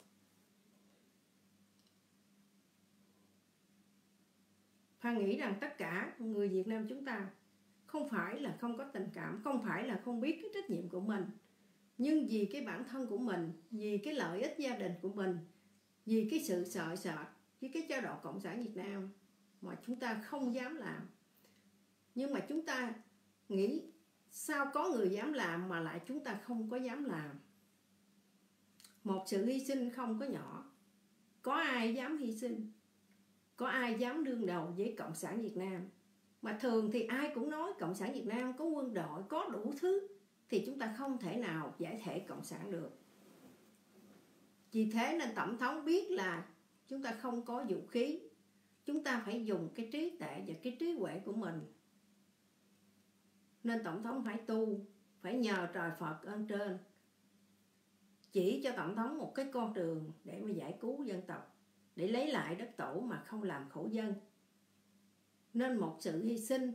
Pha nghĩ rằng tất cả người Việt Nam chúng ta không phải là không có tình cảm, không phải là không biết cái trách nhiệm của mình, nhưng vì cái bản thân của mình, vì cái lợi ích gia đình của mình, vì cái sự sợ sợ với cái chế độ Cộng sản Việt Nam mà chúng ta không dám làm. Nhưng mà chúng ta nghĩ sao có người dám làm mà lại chúng ta không có dám làm. Một sự hy sinh không có nhỏ. Có ai dám hy sinh? Có ai dám đương đầu với Cộng sản Việt Nam? Mà thường thì ai cũng nói Cộng sản Việt Nam có quân đội, có đủ thứ, thì chúng ta không thể nào giải thể Cộng sản được. Vì thế nên Tổng thống biết là chúng ta không có vũ khí. Chúng ta phải dùng cái trí tuệ và cái trí huệ của mình. Nên Tổng thống phải tu, phải nhờ trời Phật ơn trên chỉ cho Tổng thống một cái con đường để mà giải cứu dân tộc, để lấy lại đất tổ mà không làm khổ dân. Nên một sự hy sinh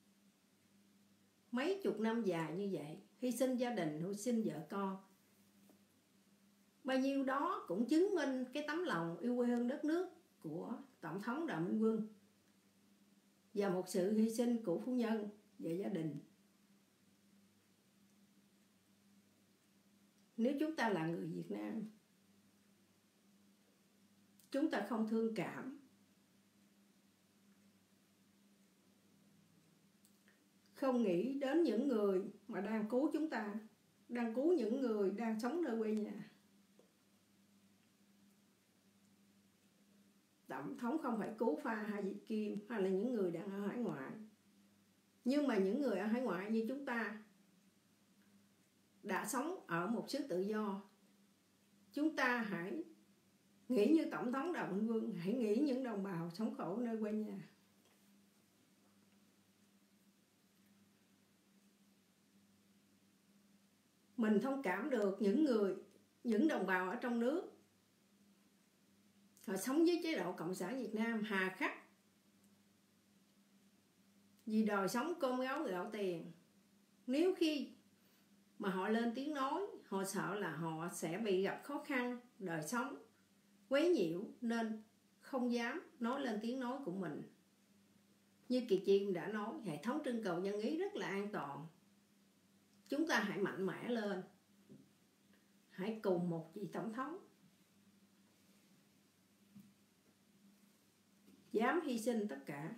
mấy chục năm dài như vậy, hy sinh gia đình, hy sinh vợ con, bao nhiêu đó cũng chứng minh cái tấm lòng yêu quê hương đất nước của Tổng thống Đào Minh Quân và một sự hy sinh của phu nhân và gia đình. Nếu chúng ta là người Việt Nam, chúng ta không thương cảm, không nghĩ đến những người mà đang cứu chúng ta, đang cứu những người đang sống nơi quê nhà. Tổng thống không phải cứu Pha hay Việt Kim hay là những người đang ở hải ngoại. Nhưng mà những người ở hải ngoại như chúng ta đã sống ở một xứ tự do, chúng ta hãy nghĩ như Tổng thống Đào Minh Quân, hãy nghĩ những đồng bào sống khổ nơi quê nhà. Mình thông cảm được những người, những đồng bào ở trong nước, họ sống dưới chế độ Cộng sản Việt Nam hà khắc vì đời sống cơm gáo gạo tiền. Nếu khi mà họ lên tiếng nói, họ sợ là họ sẽ bị gặp khó khăn, đời sống quấy nhiễu nên không dám nói lên tiếng nói của mình. Như Kỳ Chiên đã nói, hệ thống trưng cầu dân ý rất là an toàn. Chúng ta hãy mạnh mẽ lên, hãy cùng một vị tổng thống dám hy sinh tất cả.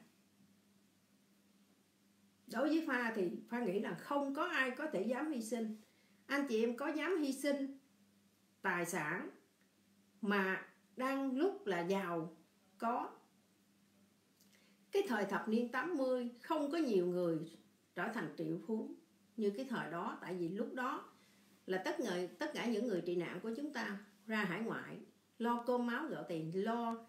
Đối với Pha thì Pha nghĩ là không có ai có thể dám hy sinh. Anh chị em có dám hy sinh tài sản mà đang lúc là giàu có. Cái thời thập niên tám mươi không có nhiều người trở thành triệu phú như cái thời đó. Tại vì lúc đó là tất cả, tất cả những người tị nạn của chúng ta ra hải ngoại, lo cơm máu gạo tiền, lo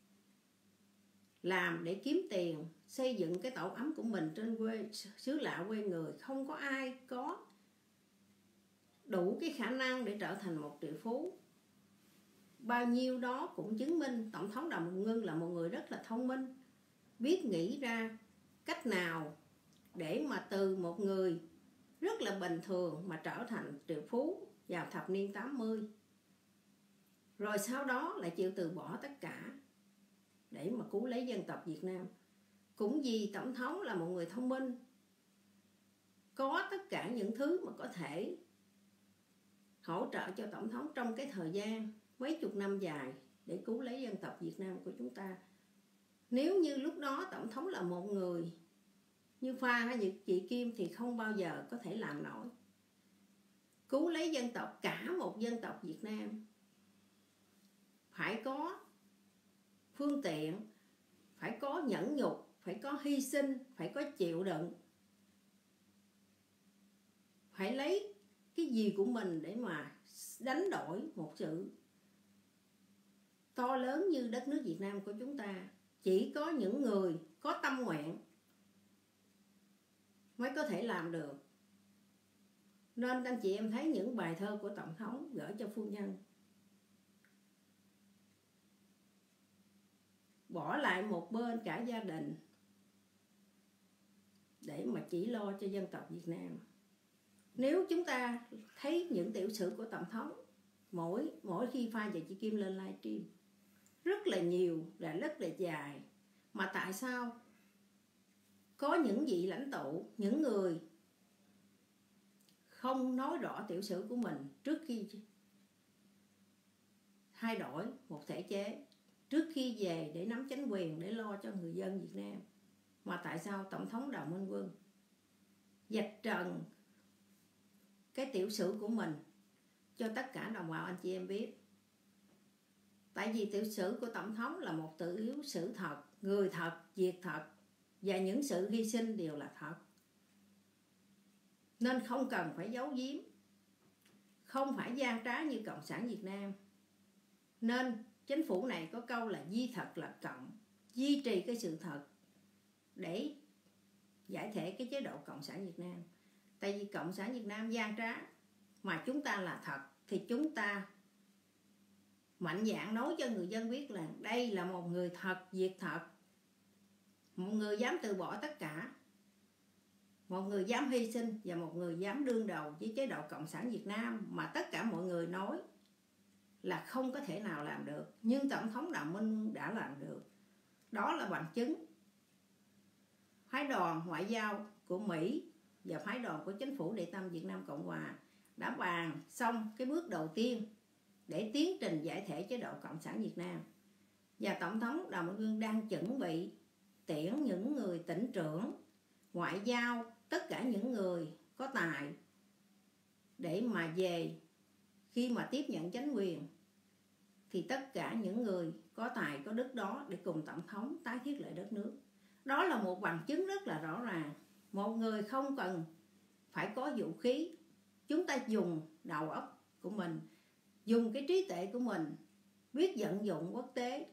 làm để kiếm tiền, xây dựng cái tổ ấm của mình trên quê, xứ lạ quê người. Không có ai có đủ cái khả năng để trở thành một triệu phú. Bao nhiêu đó cũng chứng minh Tổng thống Đào Minh Quân là một người rất là thông minh, biết nghĩ ra cách nào để mà từ một người rất là bình thường mà trở thành triệu phú vào thập niên tám mươi. Rồi sau đó lại chịu từ bỏ tất cả để mà cứu lấy dân tộc Việt Nam. Cũng vì Tổng thống là một người thông minh, có tất cả những thứ mà có thể hỗ trợ cho Tổng thống trong cái thời gian mấy chục năm dài để cứu lấy dân tộc Việt Nam của chúng ta. Nếu như lúc đó Tổng thống là một người như Pha hay như chị Kim thì không bao giờ có thể làm nổi. Cứu lấy dân tộc, cả một dân tộc Việt Nam, phải có phương tiện, phải có nhẫn nhục, phải có hy sinh, phải có chịu đựng, phải lấy cái gì của mình để mà đánh đổi một sự to lớn như đất nước Việt Nam của chúng ta. Chỉ có những người có tâm nguyện mới có thể làm được. Nên anh chị em thấy những bài thơ của Tổng thống gửi cho phu nhân, bỏ lại một bên cả gia đình để mà chỉ lo cho dân tộc Việt Nam. Nếu chúng ta thấy những tiểu sử của Tổng thống, mỗi mỗi khi Pha và chị Kim lên livestream rất là nhiều, là rất là dài, mà tại sao có những vị lãnh tụ, những người không nói rõ tiểu sử của mình trước khi thay đổi một thể chế, trước khi về để nắm chính quyền, để lo cho người dân Việt Nam, mà tại sao Tổng thống Đào Minh Quân vạch trần cái tiểu sử của mình cho tất cả đồng bào anh chị em biết? Tại vì tiểu sử của Tổng thống là một tiểu sử thật, người thật, việc thật, và những sự hy sinh đều là thật. Nên không cần phải giấu giếm, không phải gian trá như Cộng sản Việt Nam. Nên chính phủ này có câu là di thật là cộng, duy trì cái sự thật để giải thể cái chế độ Cộng sản Việt Nam. Tại vì Cộng sản Việt Nam gian trá, mà chúng ta là thật, thì chúng ta mạnh dạn nói cho người dân biết là đây là một người thật, việc thật, một người dám từ bỏ tất cả, một người dám hy sinh, và một người dám đương đầu với chế độ Cộng sản Việt Nam mà tất cả mọi người nói là không có thể nào làm được. Nhưng Tổng thống Đào Minh đã làm được. Đó là bằng chứng phái đoàn ngoại giao của Mỹ và phái đoàn của chính phủ Đệ Tam Việt Nam Cộng Hòa đã bàn xong cái bước đầu tiên để tiến trình giải thể chế độ Cộng sản Việt Nam. Và Tổng thống Đào Minh Quân đang chuẩn bị tiễn những người tỉnh trưởng ngoại giao tất cả những người có tài để mà về khi mà tiếp nhận chánh quyền, thì tất cả những người có tài có đức đó để cùng tổng thống tái thiết lại đất nước. Đó là một bằng chứng rất là rõ ràng. Một người không cần phải có vũ khí, chúng ta dùng đầu óc của mình, dùng cái trí tuệ của mình, biết vận dụng quốc tế.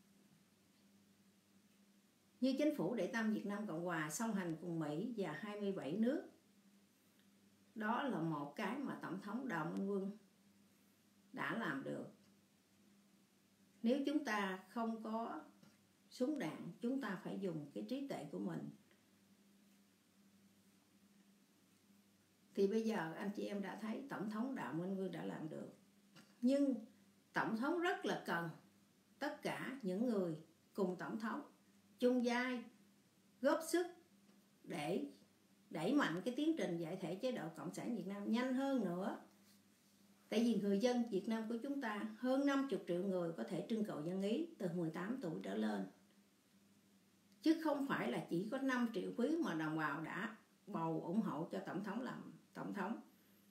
Như chính phủ đệ tam Việt Nam Cộng Hòa song hành cùng Mỹ và hai mươi bảy nước. Đó là một cái mà Tổng thống Đào Minh Quân đã làm được. Nếu chúng ta không có súng đạn, chúng ta phải dùng cái trí tuệ của mình. Thì bây giờ anh chị em đã thấy Tổng thống Đào Minh Quân đã làm được. Nhưng Tổng thống rất là cần tất cả những người cùng Tổng thống chung vai góp sức để đẩy mạnh cái tiến trình giải thể chế độ Cộng sản Việt Nam nhanh hơn nữa. Tại vì người dân Việt Nam của chúng ta hơn năm mươi triệu người có thể trưng cầu dân ý từ mười tám tuổi trở lên. Chứ không phải là chỉ có năm triệu phiếu mà đồng bào đã bầu ủng hộ cho Tổng thống làm Tổng thống.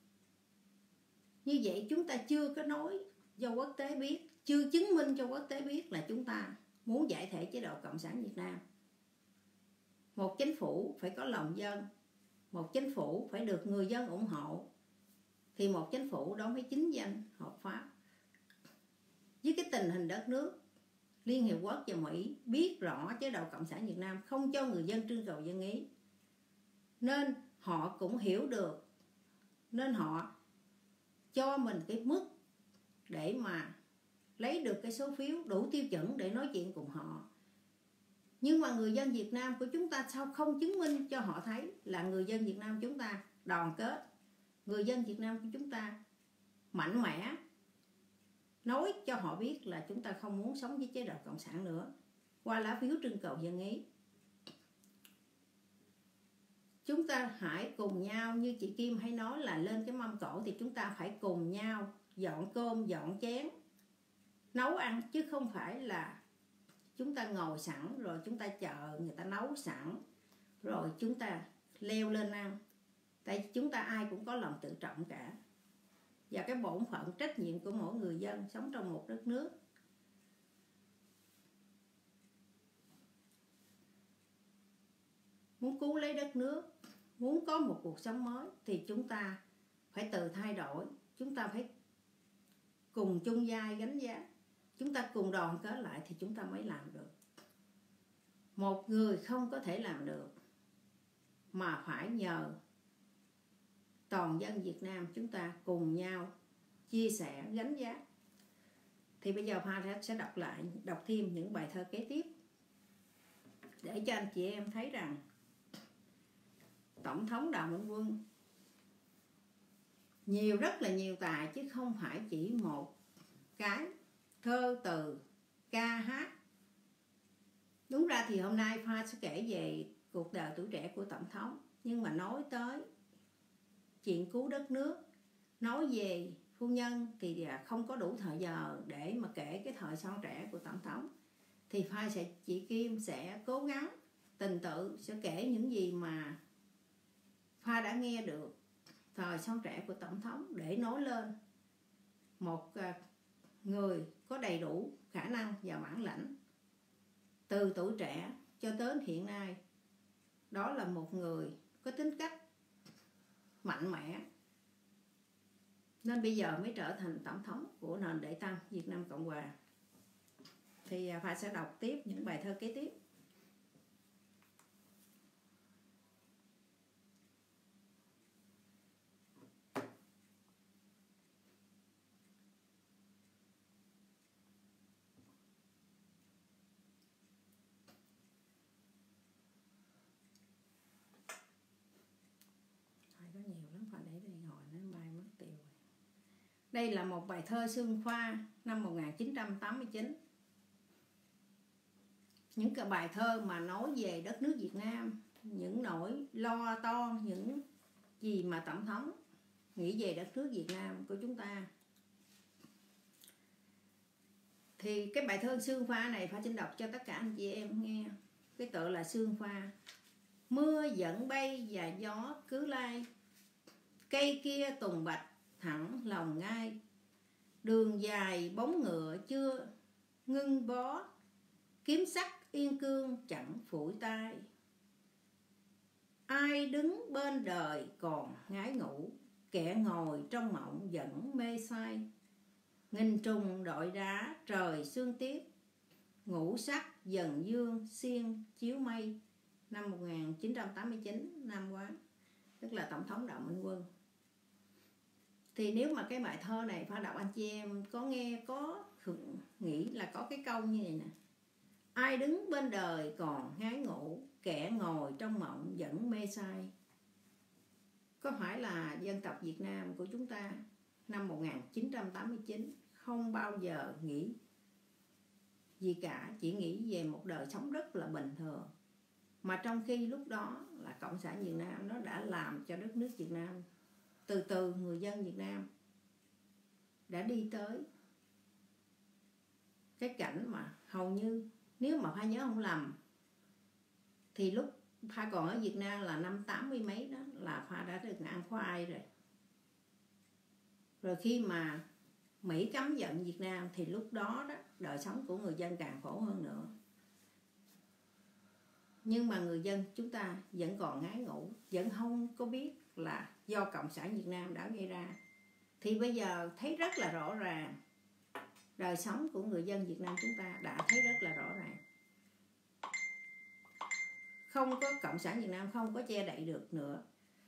Như vậy chúng ta chưa có nói cho quốc tế biết, chưa chứng minh cho quốc tế biết là chúng ta muốn giải thể chế độ Cộng sản Việt Nam. Một chính phủ phải có lòng dân, một chính phủ phải được người dân ủng hộ, thì một chính phủ đó mới chính danh, hợp pháp. Với cái tình hình đất nước, Liên Hiệp Quốc và Mỹ biết rõ chế độ Cộng sản Việt Nam không cho người dân trưng cầu dân ý, nên họ cũng hiểu được, nên họ cho mình cái mức để mà lấy được cái số phiếu đủ tiêu chuẩn để nói chuyện cùng họ. Nhưng mà người dân Việt Nam của chúng ta sao không chứng minh cho họ thấy là người dân Việt Nam chúng ta đoàn kết, người dân Việt Nam của chúng ta mạnh mẽ, nói cho họ biết là chúng ta không muốn sống với chế độ Cộng sản nữa qua lá phiếu trưng cầu dân ý. Chúng ta hãy cùng nhau, như chị Kim hay nói là lên cái mâm cỗ thì chúng ta phải cùng nhau dọn cơm, dọn chén, nấu ăn, chứ không phải là chúng ta ngồi sẵn rồi chúng ta chờ người ta nấu sẵn rồi chúng ta leo lên ăn. Tại chúng ta ai cũng có lòng tự trọng cả, và cái bổn phận trách nhiệm của mỗi người dân sống trong một đất nước. Muốn cứu lấy đất nước, muốn có một cuộc sống mới thì chúng ta phải tự thay đổi. Chúng ta phải cùng chung vai gánh vác, chúng ta cùng đoàn kết lại thì chúng ta mới làm được. Một người không có thể làm được, mà phải nhờ toàn dân Việt Nam chúng ta cùng nhau chia sẻ gánh vác. Thì bây giờ Pha sẽ đọc lại, đọc thêm những bài thơ kế tiếp để cho anh chị em thấy rằng Tổng thống Đào Minh Quân nhiều, rất là nhiều tài, chứ không phải chỉ một cái thơ từ, ca hát. Đúng ra thì hôm nay Pha sẽ kể về cuộc đời tuổi trẻ của Tổng thống, nhưng mà nói tới chuyện cứu đất nước, nói về phu nhân thì không có đủ thời giờ để mà kể cái thời son trẻ của Tổng thống. Thì Pha sẽ, chị Kim sẽ cố gắng tình tự sẽ kể những gì mà Pha đã nghe được thời son trẻ của Tổng thống, để nói lên một người có đầy đủ khả năng và bản lãnh từ tuổi trẻ cho tới hiện nay. Đó là một người có tính cách mạnh mẽ, nên bây giờ mới trở thành Tổng thống của nền đệ tam Việt Nam Cộng Hòa. Thì Pha sẽ đọc tiếp những bài thơ kế tiếp. Đây là một bài thơ Sương Pha năm một nghìn chín trăm tám mươi chín. Những cái bài thơ mà nói về đất nước Việt Nam, những nỗi lo toan, những gì mà Tổng thống nghĩ về đất nước Việt Nam của chúng ta. Thì cái bài thơ Sương Pha này Pha xin đọc cho tất cả anh chị em nghe. Cái tựa là Sương Pha. Mưa dẫn bay và gió cứ lai, cây kia tùng bạch thẳng lòng ngai. Đường dài bóng ngựa chưa ngưng bó, kiếm sắc yên cương chẳng phủi tai. Ai đứng bên đời còn ngái ngủ, kẻ ngồi trong mộng vẫn mê say. Nghìn trùng đội đá trời sương tiết, ngũ sắc dần dương xiên chiếu mây. Năm một nghìn chín trăm tám mươi chín, Nam Quán, tức là Tổng thống Đào Minh Quân. Thì nếu mà cái bài thơ này Pha đọc, anh chị em có nghe, có nghĩ là có cái câu như này nè: ai đứng bên đời còn ngái ngủ, kẻ ngồi trong mộng vẫn mê say. Có phải là dân tộc Việt Nam của chúng ta năm một nghìn chín trăm tám mươi chín không bao giờ nghĩ gì cả, chỉ nghĩ về một đời sống rất là bình thường. Mà trong khi lúc đó là Cộng sản Việt Nam nó đã làm cho đất nước Việt Nam, từ từ người dân Việt Nam đã đi tới cái cảnh mà hầu như, nếu mà Pha nhớ không lầm, thì lúc Pha còn ở Việt Nam là năm tám mươi mấy đó, là Pha đã được ăn khoai rồi. Rồi khi mà Mỹ cấm vận Việt Nam thì lúc đó đó đời sống của người dân càng khổ hơn nữa. Nhưng mà người dân chúng ta vẫn còn ngái ngủ, vẫn không có biết là do Cộng sản Việt Nam đã gây ra. Thì bây giờ thấy rất là rõ ràng, đời sống của người dân Việt Nam chúng ta đã thấy rất là rõ ràng. Không có Cộng sản Việt Nam không có che đậy được nữa.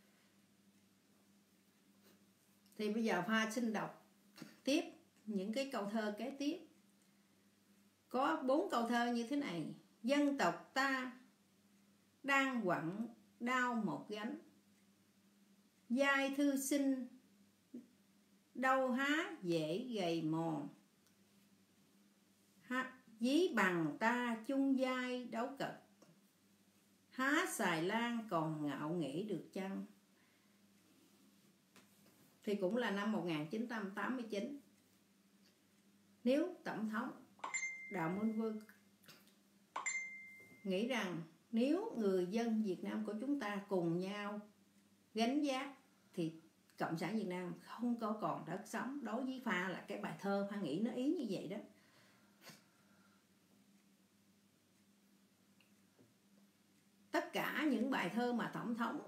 Thì bây giờ Pha xin đọc tiếp những cái câu thơ kế tiếp. Có bốn câu thơ như thế này: dân tộc ta đang quặn đau một gánh, giai thư sinh đâu há dễ gầy mòn. Ha, dí bằng ta chung giai đấu cật, há xài lan còn ngạo nghễ được chăng. Thì cũng là năm một nghìn chín trăm tám mươi chín. Nếu Tổng thống Đào Minh Quân nghĩ rằng nếu người dân Việt Nam của chúng ta cùng nhau gánh vác thì Cộng sản Việt Nam không có còn đất sống. Đối với Pha là cái bài thơ Pha nghĩ nó ý như vậy đó. Tất cả những bài thơ mà Tổng thống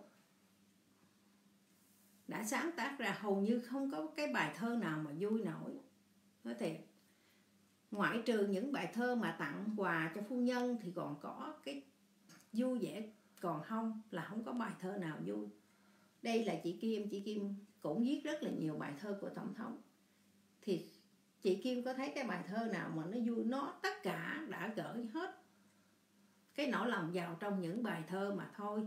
đã sáng tác ra hầu như không có cái bài thơ nào mà vui nổi. Nói thiệt, ngoại trừ những bài thơ mà tặng quà cho phu nhân thì còn có cái vui vẻ, còn không là không có bài thơ nào vui. Đây là chị Kim, chị Kim cũng viết rất là nhiều bài thơ của Tổng thống. Thì chị Kim có thấy cái bài thơ nào mà nó vui? Nó tất cả đã gửi hết cái nỗi lòng vào trong những bài thơ mà thôi.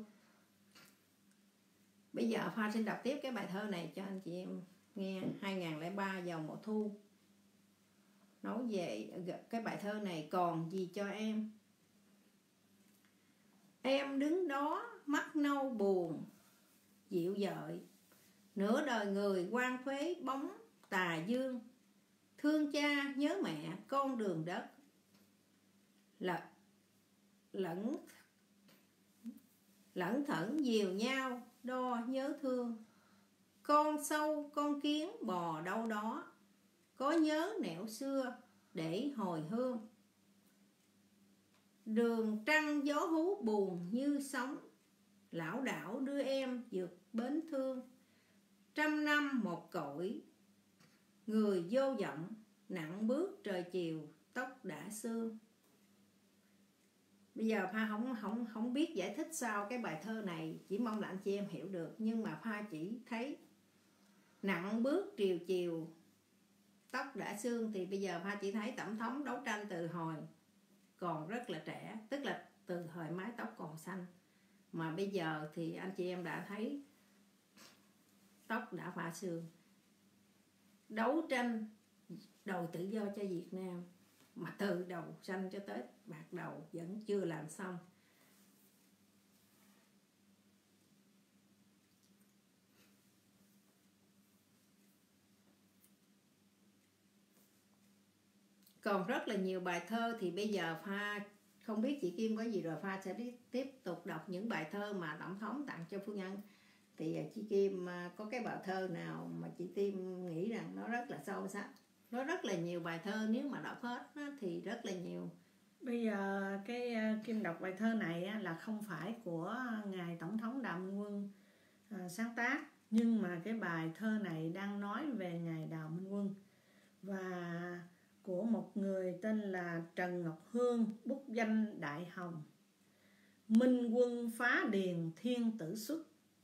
Bây giờ Pha xin đọc tiếp cái bài thơ này cho anh chị em nghe. Hai nghìn lẻ ba vào mùa thu, nói về cái bài thơ này: còn gì cho em. Em đứng đó mắt nâu buồn dịu dợi, nửa đời người quan phế bóng tà dương. Thương cha nhớ mẹ con đường đất, là lẫn lẫn thẫn dìu nhau đo nhớ thương. Con sâu con kiến bò đâu đó, có nhớ nẻo xưa để hồi hương. Đường trăng gió hú buồn như sóng, lão đảo đưa em vượt bến thương. Trăm năm một cõi người vô vọng, nặng bước trời chiều tóc đã xương. Bây giờ Pha không không không biết giải thích sao cái bài thơ này, chỉ mong là anh chị em hiểu được. Nhưng mà Pha chỉ thấy nặng bước triều chiều tóc đã xương. Thì bây giờ Pha chỉ thấy Tổng thống đấu tranh từ hồi còn rất là trẻ, tức là từ thời mái tóc còn xanh. Mà bây giờ thì anh chị em đã thấy tóc đã phá xương. Đấu tranh đòi tự do cho Việt Nam mà từ đầu xanh cho tới bạc đầu vẫn chưa làm xong. Còn rất là nhiều bài thơ thì bây giờ Pha không biết chị Kim có gì rồi Pha sẽ đi tiếp tục đọc những bài thơ mà Tổng thống tặng cho phu nhân. Thì chị Kim có cái bài thơ nào mà chị Kim nghĩ rằng nó rất là sâu sắc? Nó rất là nhiều bài thơ, nếu mà đọc hết thì rất là nhiều. Bây giờ cái Kim đọc bài thơ này là không phải của ngài Tổng thống Đào Minh Quân sáng tác, nhưng mà cái bài thơ này đang nói về ngài Đào Minh Quân và của một người tên là Trần Ngọc Hương, bút danh Đại Hồng. Minh quân phá điền thiên tử xuất,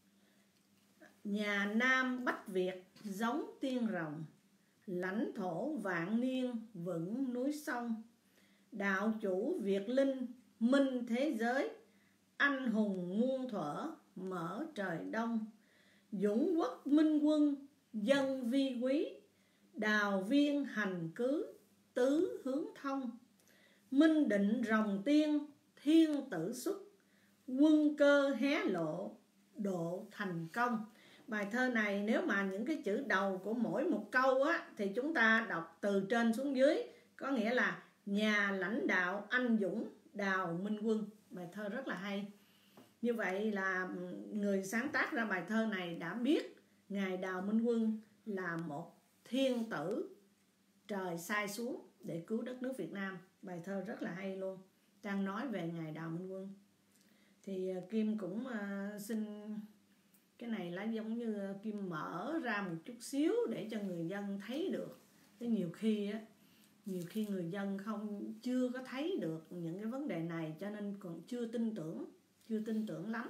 nhà Nam Bách Việt giống tiên rồng, lãnh thổ vạn niên vững núi sông, đạo chủ Việt linh minh thế giới, anh hùng muôn thuở mở trời đông, dũng quốc minh quân dân vi quý, đào viên hành cứ tứ hướng thông, minh định rồng tiên thiên tử xuất, quân cơ hé lộ độ thành công. Bài thơ này nếu mà những cái chữ đầu của mỗi một câu á, thì chúng ta đọc từ trên xuống dưới, có nghĩa là nhà lãnh đạo anh dũng Đào Minh Quân. Bài thơ rất là hay. Như vậy là người sáng tác ra bài thơ này đã biết ngài Đào Minh Quân là một thiên tử trời sai xuống để cứu đất nước Việt Nam. Bài thơ rất là hay luôn, đang nói về ngài Đào Minh Quân. Thì Kim cũng uh, xin cái này là giống như Kim mở ra một chút xíu để cho người dân thấy được. Thế nhiều khi á, nhiều khi người dân không chưa có thấy được những cái vấn đề này, cho nên còn chưa tin tưởng, chưa tin tưởng lắm.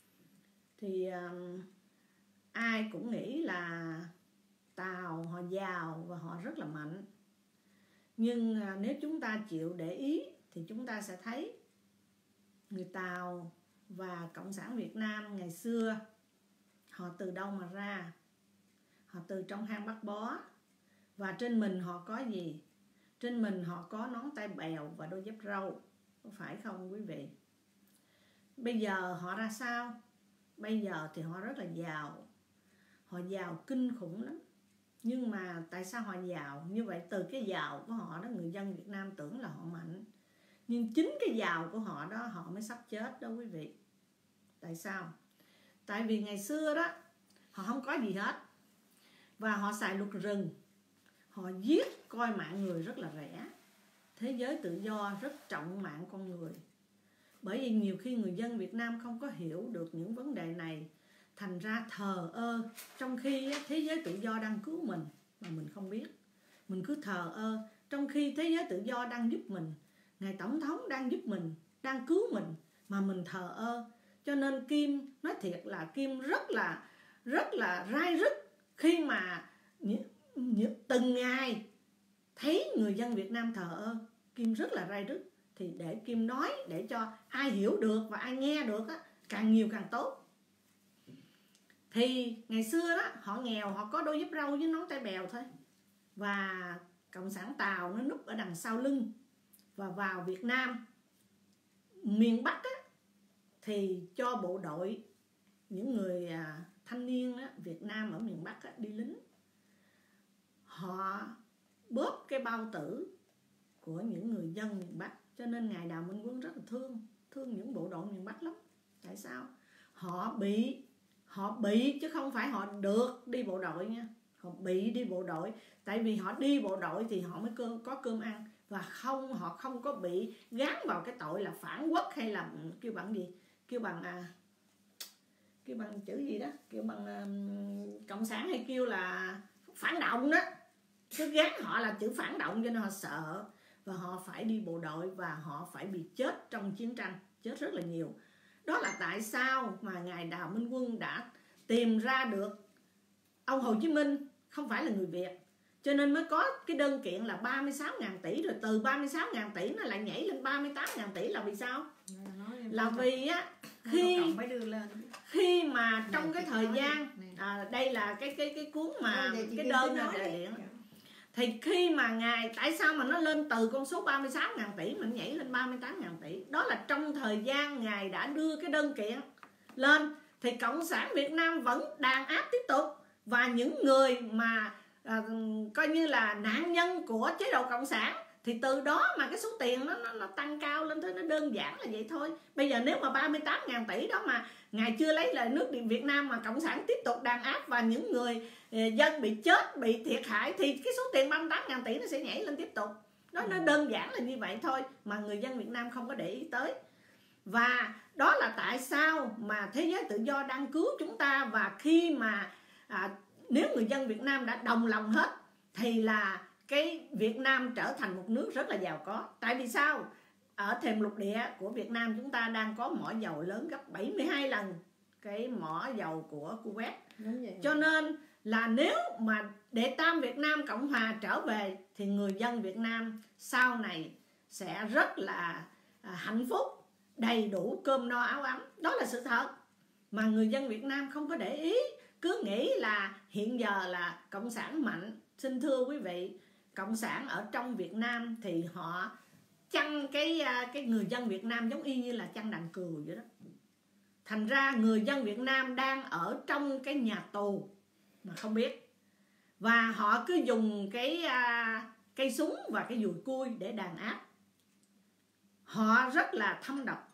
Thì uh, ai cũng nghĩ là Tàu họ giàu và họ rất là mạnh. Nhưng uh, nếu chúng ta chịu để ý thì chúng ta sẽ thấy người Tàu và Cộng sản Việt Nam ngày xưa họ từ đâu mà ra? Họ từ trong hang Bắc Bó. Và trên mình họ có gì? Trên mình họ có nón tay bèo và đôi dép râu, có phải không quý vị? Bây giờ họ ra sao? Bây giờ thì họ rất là giàu. Họ giàu kinh khủng lắm. Nhưng mà tại sao họ giàu? Như vậy từ cái giàu của họ đó, người dân Việt Nam tưởng là họ mạnh. Nhưng chính cái giàu của họ đó họ mới sắp chết đó quý vị. Tại sao? Tại vì ngày xưa đó họ không có gì hết, và họ xài luật rừng, họ giết coi mạng người rất là rẻ. Thế giới tự do rất trọng mạng con người. Bởi vì nhiều khi người dân Việt Nam không có hiểu được những vấn đề này, thành ra thờ ơ. Trong khi thế giới tự do đang cứu mình mà mình không biết, mình cứ thờ ơ. Trong khi thế giới tự do đang giúp mình, ngài Tổng thống đang giúp mình, đang cứu mình, mà mình thờ ơ. Cho nên Kim nói thiệt là Kim rất là rất là rai rứt khi mà những, những, từng ngày thấy người dân Việt Nam thờ ơ. Kim rất là rai rứt. Thì để Kim nói để cho ai hiểu được và ai nghe được á, càng nhiều càng tốt. Thì ngày xưa đó họ nghèo, họ có đôi dép râu với nón tay bèo thôi, và Cộng sản Tàu nó núp ở đằng sau lưng. Và vào Việt Nam miền Bắc á, thì cho bộ đội, những người à, thanh niên á, Việt Nam ở miền Bắc á, đi lính. Họ bóp cái bao tử của những người dân miền Bắc. Cho nên ngài Đào Minh Quân rất là thương Thương những bộ đội miền Bắc lắm. Tại sao? Họ bị Họ bị chứ không phải họ được đi bộ đội nha. Họ bị đi bộ đội. Tại vì họ đi bộ đội thì họ mới cơ, có cơm ăn. Và không họ không có bị gán vào cái tội là phản quốc, hay là kêu bằng gì, kêu bằng à, kêu bằng chữ gì đó, kêu bằng um, cộng sản, hay kêu là phản động đó. Cứ gán họ là chữ phản động, cho nên họ sợ và họ phải đi bộ đội, và họ phải bị chết trong chiến tranh, chết rất là nhiều. Đó là tại sao mà ngài Đào Minh Quân đã tìm ra được ông Hồ Chí Minh không phải là người Việt, cho nên mới có cái đơn kiện là ba mươi sáu nghìn tỷ, rồi từ ba mươi sáu nghìn tỷ nó lại nhảy lên ba mươi tám nghìn tỷ. Là vì sao? Là vì á, khi khi mà trong cái thời gian à, đây là cái cái cái cuốn mà cái đơn đề điện, thì khi mà ngài, tại sao mà nó lên từ con số ba mươi sáu nghìn tỷ mình nhảy lên ba mươi tám nghìn tỷ? Đó là trong thời gian ngài đã đưa cái đơn kiện lên thì Cộng sản Việt Nam vẫn đàn áp tiếp tục, và những người mà à, coi như là nạn nhân của chế độ Cộng sản thì từ đó mà cái số tiền nó, nó, nó tăng cao lên thôi, nó đơn giản là vậy thôi. Bây giờ nếu mà ba mươi tám ngàn tỷ đó mà Ngài chưa lấy lại nước Việt Nam mà Cộng sản tiếp tục đàn áp và những người dân bị chết, bị thiệt hại, thì cái số tiền ba mươi tám ngàn tỷ nó sẽ nhảy lên tiếp tục. Nó, nó đơn giản là như vậy thôi, mà người dân Việt Nam không có để ý tới. Và đó là tại sao mà thế giới tự do đang cứu chúng ta. Và khi mà à, nếu người dân Việt Nam đã đồng lòng hết thì là cái Việt Nam trở thành một nước rất là giàu có. Tại vì sao? Ở thềm lục địa của Việt Nam chúng ta đang có mỏ dầu lớn gấp bảy mươi hai lần cái mỏ dầu của Kuwait. Cho nên là nếu mà đệ tam Việt Nam Cộng Hòa trở về thì người dân Việt Nam sau này sẽ rất là hạnh phúc, đầy đủ cơm no áo ấm. Đó là sự thật mà người dân Việt Nam không có để ý, cứ nghĩ là hiện giờ là Cộng sản mạnh. Xin thưa quý vị, Cộng sản ở trong Việt Nam thì họ chăn cái cái người dân Việt Nam giống y như là chăn đàn cừu vậy đó. Thành ra người dân Việt Nam đang ở trong cái nhà tù mà không biết. Và họ cứ dùng cái cây súng và cái dùi cui để đàn áp. Họ rất là thâm độc.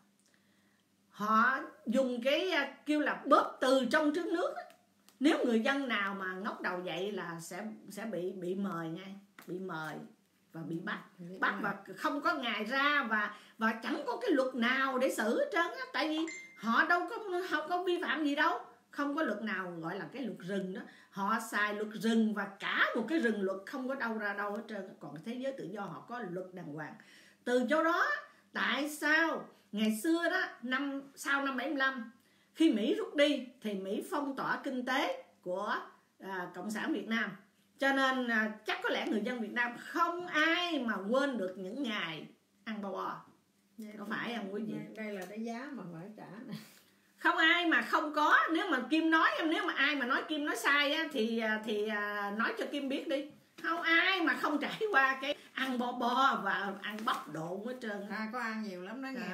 Họ dùng cái kêu là bóp từ trong trứng nước. Nếu người dân nào mà ngóc đầu dậy là sẽ sẽ bị bị mời ngay, bị mời và bị bắt, bắt và không có ngày ra, và và chẳng có cái luật nào để xử hết trơn á. Tại vì họ đâu có không có vi phạm gì đâu, không có luật nào gọi là cái luật rừng đó. Họ xài luật rừng và cả một cái rừng luật không có đâu ra đâu hết trơn. Còn thế giới tự do họ có luật đàng hoàng. Từ chỗ đó tại sao ngày xưa đó, năm sau năm bảy mươi lăm khi Mỹ rút đi thì Mỹ phong tỏa kinh tế của à, Cộng sản Việt Nam. Cho nên à, chắc có lẽ người dân Việt Nam không ai mà quên được những ngày ăn bao bò. Có phải không quý vị? Đây là cái giá mà phải trả này. Không ai mà không có. Nếu mà Kim nói, nếu mà ai mà nói Kim nói sai á, thì thì nói cho Kim biết đi. Không ai mà không trải qua cái ăn bo bo và ăn bắp độn hết trơn. À, có ăn nhiều lắm đó nghe.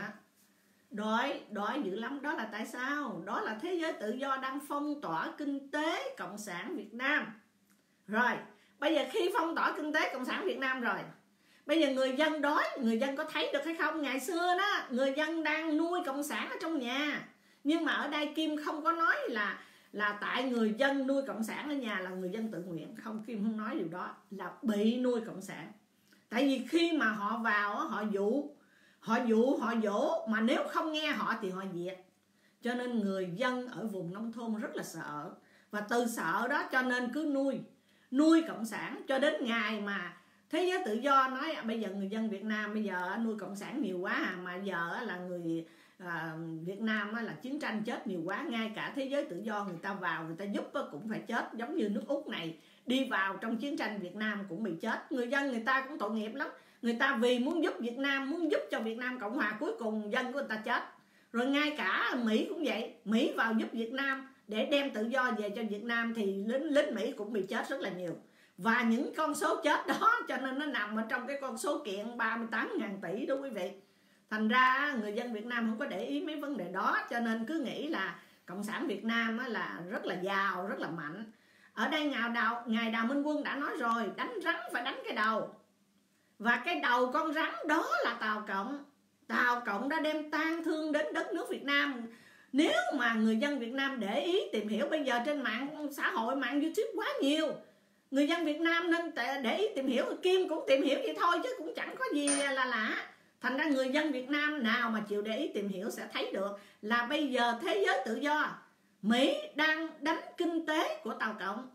Đói, đói dữ lắm. Đó là tại sao? Đó là thế giới tự do đang phong tỏa kinh tế Cộng sản Việt Nam. Rồi, bây giờ khi phong tỏa kinh tế Cộng sản Việt Nam rồi, bây giờ người dân đói, người dân có thấy được hay không? Ngày xưa đó, người dân đang nuôi Cộng sản ở trong nhà. Nhưng mà ở đây Kim không có nói là là tại người dân nuôi Cộng sản ở nhà là người dân tự nguyện. Không, Kim không nói điều đó, là bị nuôi Cộng sản. Tại vì khi mà họ vào, họ dụ, họ dụ, họ dỗ, mà nếu không nghe họ thì họ diệt. Cho nên người dân ở vùng nông thôn rất là sợ. Và từ sợ đó cho nên cứ nuôi, nuôi Cộng sản cho đến ngày mà thế giới tự do nói bây giờ người dân Việt Nam bây giờ nuôi Cộng sản nhiều quá à, mà giờ là người à, Việt Nam là chiến tranh chết nhiều quá, ngay cả thế giới tự do người ta vào người ta giúp cũng phải chết. Giống như nước Úc này đi vào trong chiến tranh Việt Nam cũng bị chết. Người dân người ta cũng tội nghiệp lắm. Người ta vì muốn giúp Việt Nam, muốn giúp cho Việt Nam Cộng Hòa, cuối cùng dân của người ta chết. Rồi ngay cả Mỹ cũng vậy, Mỹ vào giúp Việt Nam để đem tự do về cho Việt Nam thì lính, lính Mỹ cũng bị chết rất là nhiều. Và những con số chết đó cho nên nó nằm ở trong cái con số kiện ba mươi tám ngàn tỷ đó quý vị. Thành ra người dân Việt Nam không có để ý mấy vấn đề đó, cho nên cứ nghĩ là Cộng sản Việt Nam là rất là giàu, rất là mạnh. Ở đây ngài Đào, ngài Đào Minh Quân đã nói rồi, đánh rắn phải đánh cái đầu. Và cái đầu con rắn đó là Tàu Cộng. Tàu Cộng đã đem tang thương đến đất nước Việt Nam. Nếu mà người dân Việt Nam để ý tìm hiểu, bây giờ trên mạng xã hội, mạng YouTube quá nhiều, người dân Việt Nam nên để ý tìm hiểu. Kim cũng tìm hiểu vậy thôi chứ cũng chẳng có gì là lạ. Thành ra người dân Việt Nam nào mà chịu để ý tìm hiểu sẽ thấy được là bây giờ thế giới tự do, Mỹ đang đánh kinh tế của Tàu Cộng.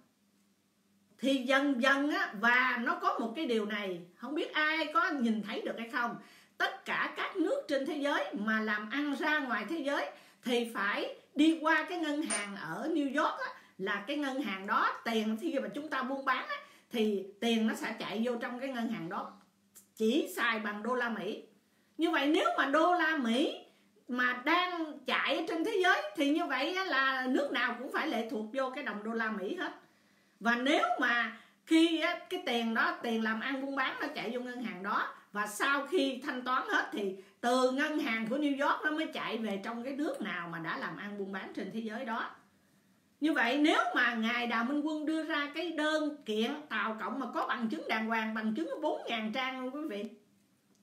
Thì dần dần á, và nó có một cái điều này, không biết ai có nhìn thấy được hay không. Tất cả các nước trên thế giới mà làm ăn ra ngoài thế giới thì phải đi qua cái ngân hàng ở New York á, là cái ngân hàng đó tiền khi mà chúng ta buôn bán á, thì tiền nó sẽ chạy vô trong cái ngân hàng đó, chỉ xài bằng đô la Mỹ. Như vậy nếu mà đô la Mỹ mà đang chạy trên thế giới thì như vậy là nước nào cũng phải lệ thuộc vô cái đồng đô la Mỹ hết. Và nếu mà khi cái tiền đó, tiền làm ăn buôn bán nó chạy vô ngân hàng đó, và sau khi thanh toán hết thì từ ngân hàng của New York nó mới chạy về trong cái nước nào mà đã làm ăn buôn bán trên thế giới đó. Như vậy nếu mà ngài Đào Minh Quân đưa ra cái đơn kiện Tàu Cộng mà có bằng chứng đàng hoàng, bằng chứng bốn ngàn trang luôn quý vị,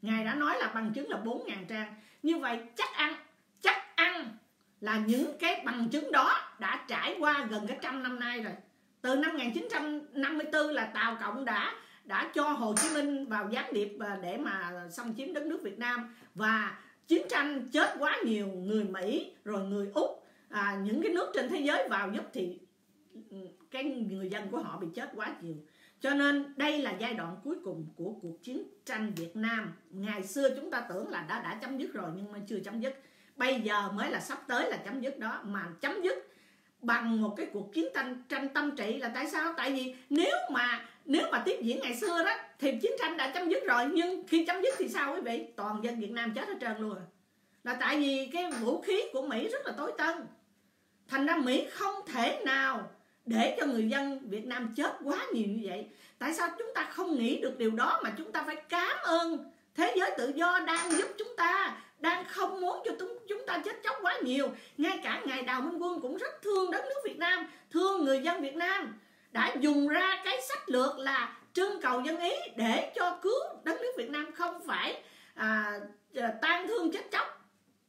Ngài đã nói là bằng chứng là bốn nghìn trang. Như vậy chắc ăn, chắc ăn là những cái bằng chứng đó đã trải qua gần cái trăm năm nay rồi. Từ năm một nghìn chín trăm năm mươi tư là Tàu Cộng đã đã cho Hồ Chí Minh vào gián điệp để mà xâm chiếm đất nước Việt Nam, và chiến tranh chết quá nhiều người Mỹ rồi người Úc, à, những cái nước trên thế giới vào giúp thì cái người dân của họ bị chết quá nhiều. Cho nên đây là giai đoạn cuối cùng của cuộc chiến tranh Việt Nam. Ngày xưa chúng ta tưởng là đã đã chấm dứt rồi nhưng mà chưa chấm dứt. Bây giờ mới là sắp tới là chấm dứt đó, mà chấm dứt bằng một cái cuộc chiến tranh tranh tâm trị. Là tại sao? Tại vì nếu mà nếu mà tiếp diễn ngày xưa đó thì chiến tranh đã chấm dứt rồi, nhưng khi chấm dứt thì sao quý vị? Toàn dân Việt Nam chết hết trơn luôn. Là tại vì cái vũ khí của Mỹ rất là tối tân. Thành ra Mỹ không thể nào để cho người dân Việt Nam chết quá nhiều như vậy. Tại sao chúng ta không nghĩ được điều đó, mà chúng ta phải cảm ơn thế giới tự do đang giúp chúng ta, đang không muốn cho chúng ta chết chóc quá nhiều. Ngay cả ngài Đào Minh Quân cũng rất thương đất nước Việt Nam, thương người dân Việt Nam, đã dùng ra cái sách lược là trưng cầu dân ý để cho cứu đất nước Việt Nam, không phải à, tan thương chết chóc.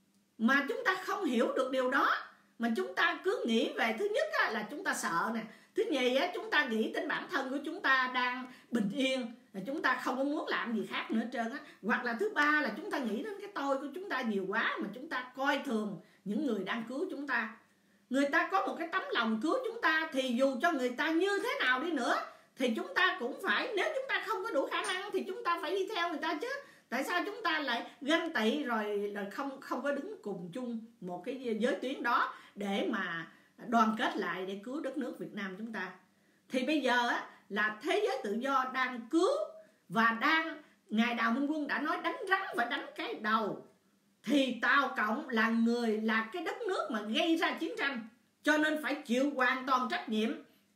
Mà chúng ta không hiểu được điều đó, mà chúng ta cứ nghĩ về, thứ nhất á, là chúng ta sợ nè, thứ nhì á, chúng ta nghĩ đến bản thân của chúng ta đang bình yên, là chúng ta không có muốn làm gì khác nữa hết trơn á. Hoặc là thứ ba là chúng ta nghĩ đến cái tôi của chúng ta nhiều quá, mà chúng ta coi thường những người đang cứu chúng ta. Người ta có một cái tấm lòng cứu chúng ta, thì dù cho người ta như thế nào đi nữa thì chúng ta cũng phải, nếu chúng ta không có đủ khả năng thì chúng ta phải đi theo người ta chứ. Tại sao chúng ta lại ganh tị rồi là không không có đứng cùng chung một cái giới tuyến đó để mà đoàn kết lại để cứu đất nước Việt Nam chúng ta? Thì bây giờ á, là thế giới tự do đang cứu, và đang, ngài Đào Minh Quân đã nói đánh rắn và đánh cái đầu. Thì Tàu Cộng là người, là cái đất nước mà gây ra chiến tranh, cho nên phải chịu hoàn toàn trách nhiệm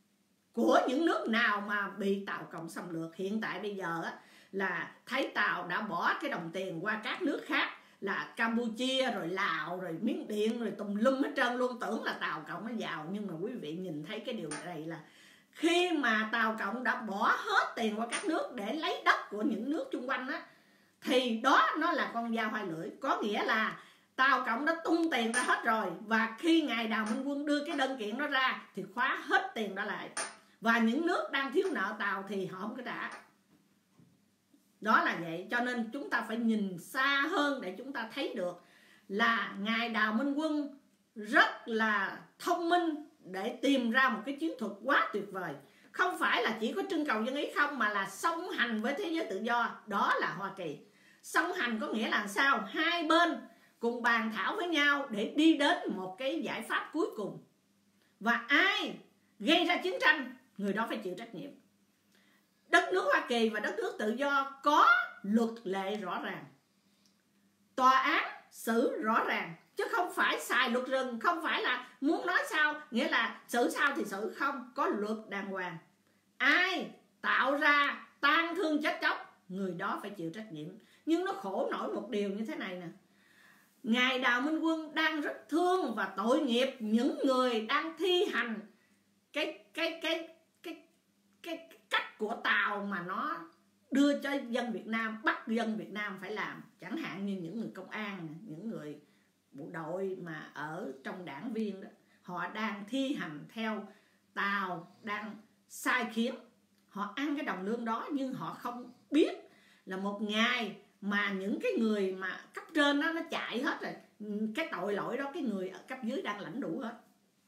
của những nước nào mà bị Tàu Cộng xâm lược. Hiện tại bây giờ á, là thấy Tàu đã bỏ cái đồng tiền qua các nước khác, là Campuchia rồi Lào rồi Miến Điện rồi tùm lum hết trơn luôn, tưởng là Tàu Cộng nó giàu. Nhưng mà quý vị nhìn thấy cái điều này là khi mà Tàu Cộng đã bỏ hết tiền qua các nước để lấy đất của những nước xung quanh á, thì đó nó là con dao hai lưỡi. Có nghĩa là Tàu Cộng đã tung tiền ra hết rồi, và khi ngài Đào Minh Quân đưa cái đơn kiện đó ra thì khóa hết tiền đó lại, và những nước đang thiếu nợ Tàu thì họ không có trả. Đó là vậy. Cho nên chúng ta phải nhìn xa hơn để chúng ta thấy được là ngài Đào Minh Quân rất là thông minh để tìm ra một cái chiến thuật quá tuyệt vời. Không phải là chỉ có trưng cầu dân ý không, mà là song hành với thế giới tự do, đó là Hoa Kỳ. Song hành có nghĩa là sao? Hai bên cùng bàn thảo với nhau để đi đến một cái giải pháp cuối cùng. Và ai gây ra chiến tranh, người đó phải chịu trách nhiệm. Đất nước Hoa Kỳ và đất nước tự do có luật lệ rõ ràng, tòa án xử rõ ràng, chứ không phải xài luật rừng. Không phải là muốn nói sao nghĩa là xử sao thì xử, không, có luật đàng hoàng. Ai tạo ra tan thương chết chóc, người đó phải chịu trách nhiệm. Nhưng nó khổ nổi một điều như thế này nè, ngài Đào Minh Quân đang rất thương và tội nghiệp những người đang thi hành cái cái cái cái cái cách của Tàu mà nó đưa cho dân Việt Nam, bắt dân Việt Nam phải làm. Chẳng hạn như những người công an, những người bộ đội mà ở trong đảng viên đó, họ đang thi hành theo Tàu đang sai khiến. Họ ăn cái đồng lương đó, nhưng họ không biết là một ngày mà những cái người mà cấp trên đó nó chạy hết rồi, cái tội lỗi đó cái người ở cấp dưới đang lãnh đủ hết.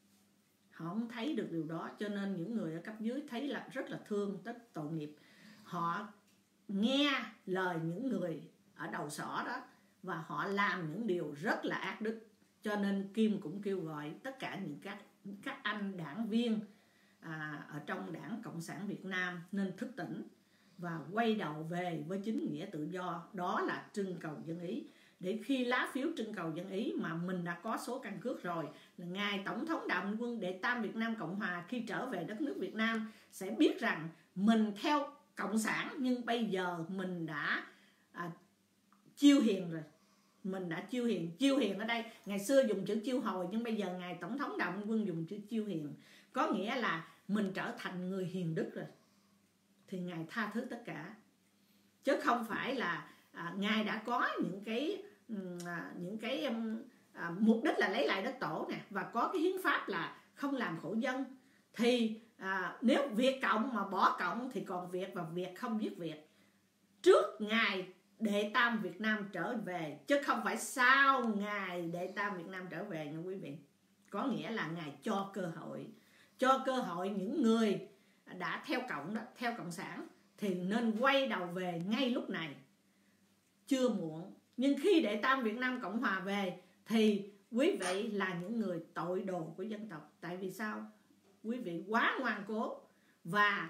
Họ không thấy được điều đó, cho nên những người ở cấp dưới thấy là rất là thương, rất tội nghiệp. Họ nghe lời những người ở đầu sỏ đó, và họ làm những điều rất là ác đức. Cho nên Kim cũng kêu gọi tất cả những các, các anh đảng viên à, ở trong Đảng Cộng sản Việt Nam nên thức tỉnh và quay đầu về với chính nghĩa tự do, đó là trưng cầu dân ý. Để khi lá phiếu trưng cầu dân ý mà mình đã có số căn cước rồi, là ngài Tổng thống Đào Minh Quân đệ tam Việt Nam Cộng Hòa khi trở về đất nước Việt Nam sẽ biết rằng mình theo Cộng sản, nhưng bây giờ mình đã à, chiêu hiền rồi. Mình đã chiêu hiền. Chiêu hiền ở đây, ngày xưa dùng chữ chiêu hồi, nhưng bây giờ ngài Tổng thống Đào Minh Quân dùng chữ chiêu hiền. Có nghĩa là mình trở thành người hiền đức rồi, thì ngài tha thứ tất cả. Chứ không phải là à, Ngài đã có những cái à, những cái à, mục đích là lấy lại đất tổ nè, và có cái hiến pháp là không làm khổ dân. Thì à, nếu Việt Cộng mà bỏ Cộng thì còn Việt, và Việt không giết Việt. Trước ngày Đệ Tam Việt Nam trở về, chứ không phải sau ngày Đệ Tam Việt Nam trở về nha quý vị. Có nghĩa là Ngài cho cơ hội, cho cơ hội những người đã theo Cộng đó, theo Cộng sản thì nên quay đầu về ngay lúc này, chưa muộn. Nhưng khi Đệ Tam Việt Nam Cộng Hòa về thì quý vị là những người tội đồ của dân tộc. Tại vì sao? Quý vị quá ngoan cố và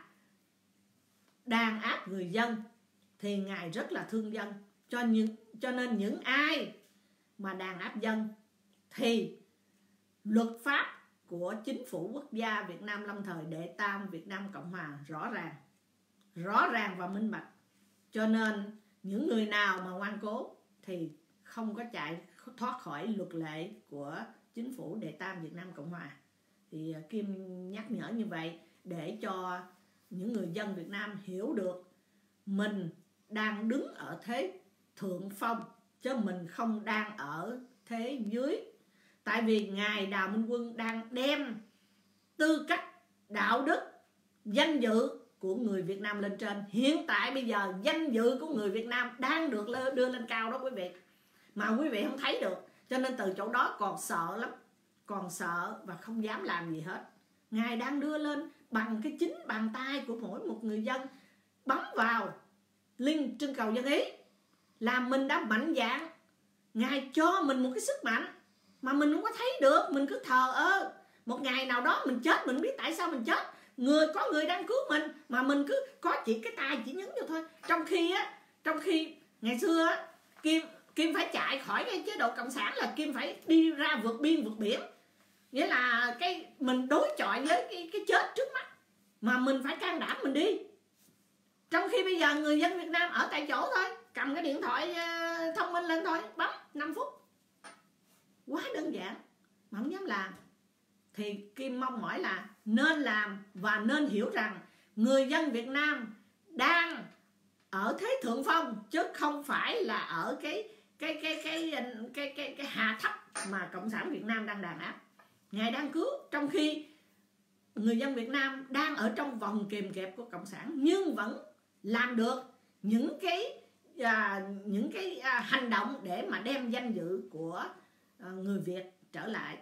đàn áp người dân, thì Ngài rất là thương dân. Cho, những, cho nên những ai mà đàn áp dân thì luật pháp của chính phủ quốc gia Việt Nam lâm thời Đệ Tam Việt Nam Cộng Hòa rõ ràng, rõ ràng và minh bạch. Cho nên những người nào mà ngoan cố thì không có chạy thoát khỏi luật lệ của chính phủ Đệ Tam Việt Nam Cộng Hòa. Thì Kim nhắc nhở như vậy để cho những người dân Việt Nam hiểu được mình đang đứng ở thế thượng phong, chứ mình không đang ở thế dưới. Tại vì Ngài Đào Minh Quân đang đem tư cách, đạo đức, danh dự của người Việt Nam lên trên. Hiện tại bây giờ danh dự của người Việt Nam đang được đưa lên cao đó quý vị, mà quý vị không thấy được. Cho nên từ chỗ đó còn sợ lắm, còn sợ và không dám làm gì hết. Ngài đang đưa lên bằng cái chính bàn tay của mỗi một người dân, bấm vào link trưng cầu dân ý, làm mình đã mạnh dạn. Ngài cho mình một cái sức mạnh mà mình không có thấy được, mình cứ thờ ơ. Một ngày nào đó mình chết, mình biết tại sao mình chết. Người có người đang cứu mình mà mình cứ có chỉ cái tay chỉ nhấn vô thôi. Trong khi á, trong khi ngày xưa á, Kim Kim phải chạy khỏi cái chế độ cộng sản là Kim phải đi ra vượt biên vượt biển. Nghĩa là cái mình đối chọi với cái cái chết trước mắt, mà mình phải can đảm mình đi. Trong khi bây giờ người dân Việt Nam ở tại chỗ thôi, cầm cái điện thoại thông minh lên thôi, bấm năm phút, quá đơn giản mà không dám làm. Thì Kim mong mỏi là nên làm và nên hiểu rằng người dân Việt Nam đang ở thế thượng phong, chứ không phải là ở cái cái cái cái cái cái cái, cái hạ thấp mà cộng sản Việt Nam đang đàn áp. Ngài đang cứu, trong khi người dân Việt Nam đang ở trong vòng kìm kẹp của cộng sản, nhưng vẫn làm được những cái à, những cái à, hành động để mà đem danh dự của à, người Việt trở lại.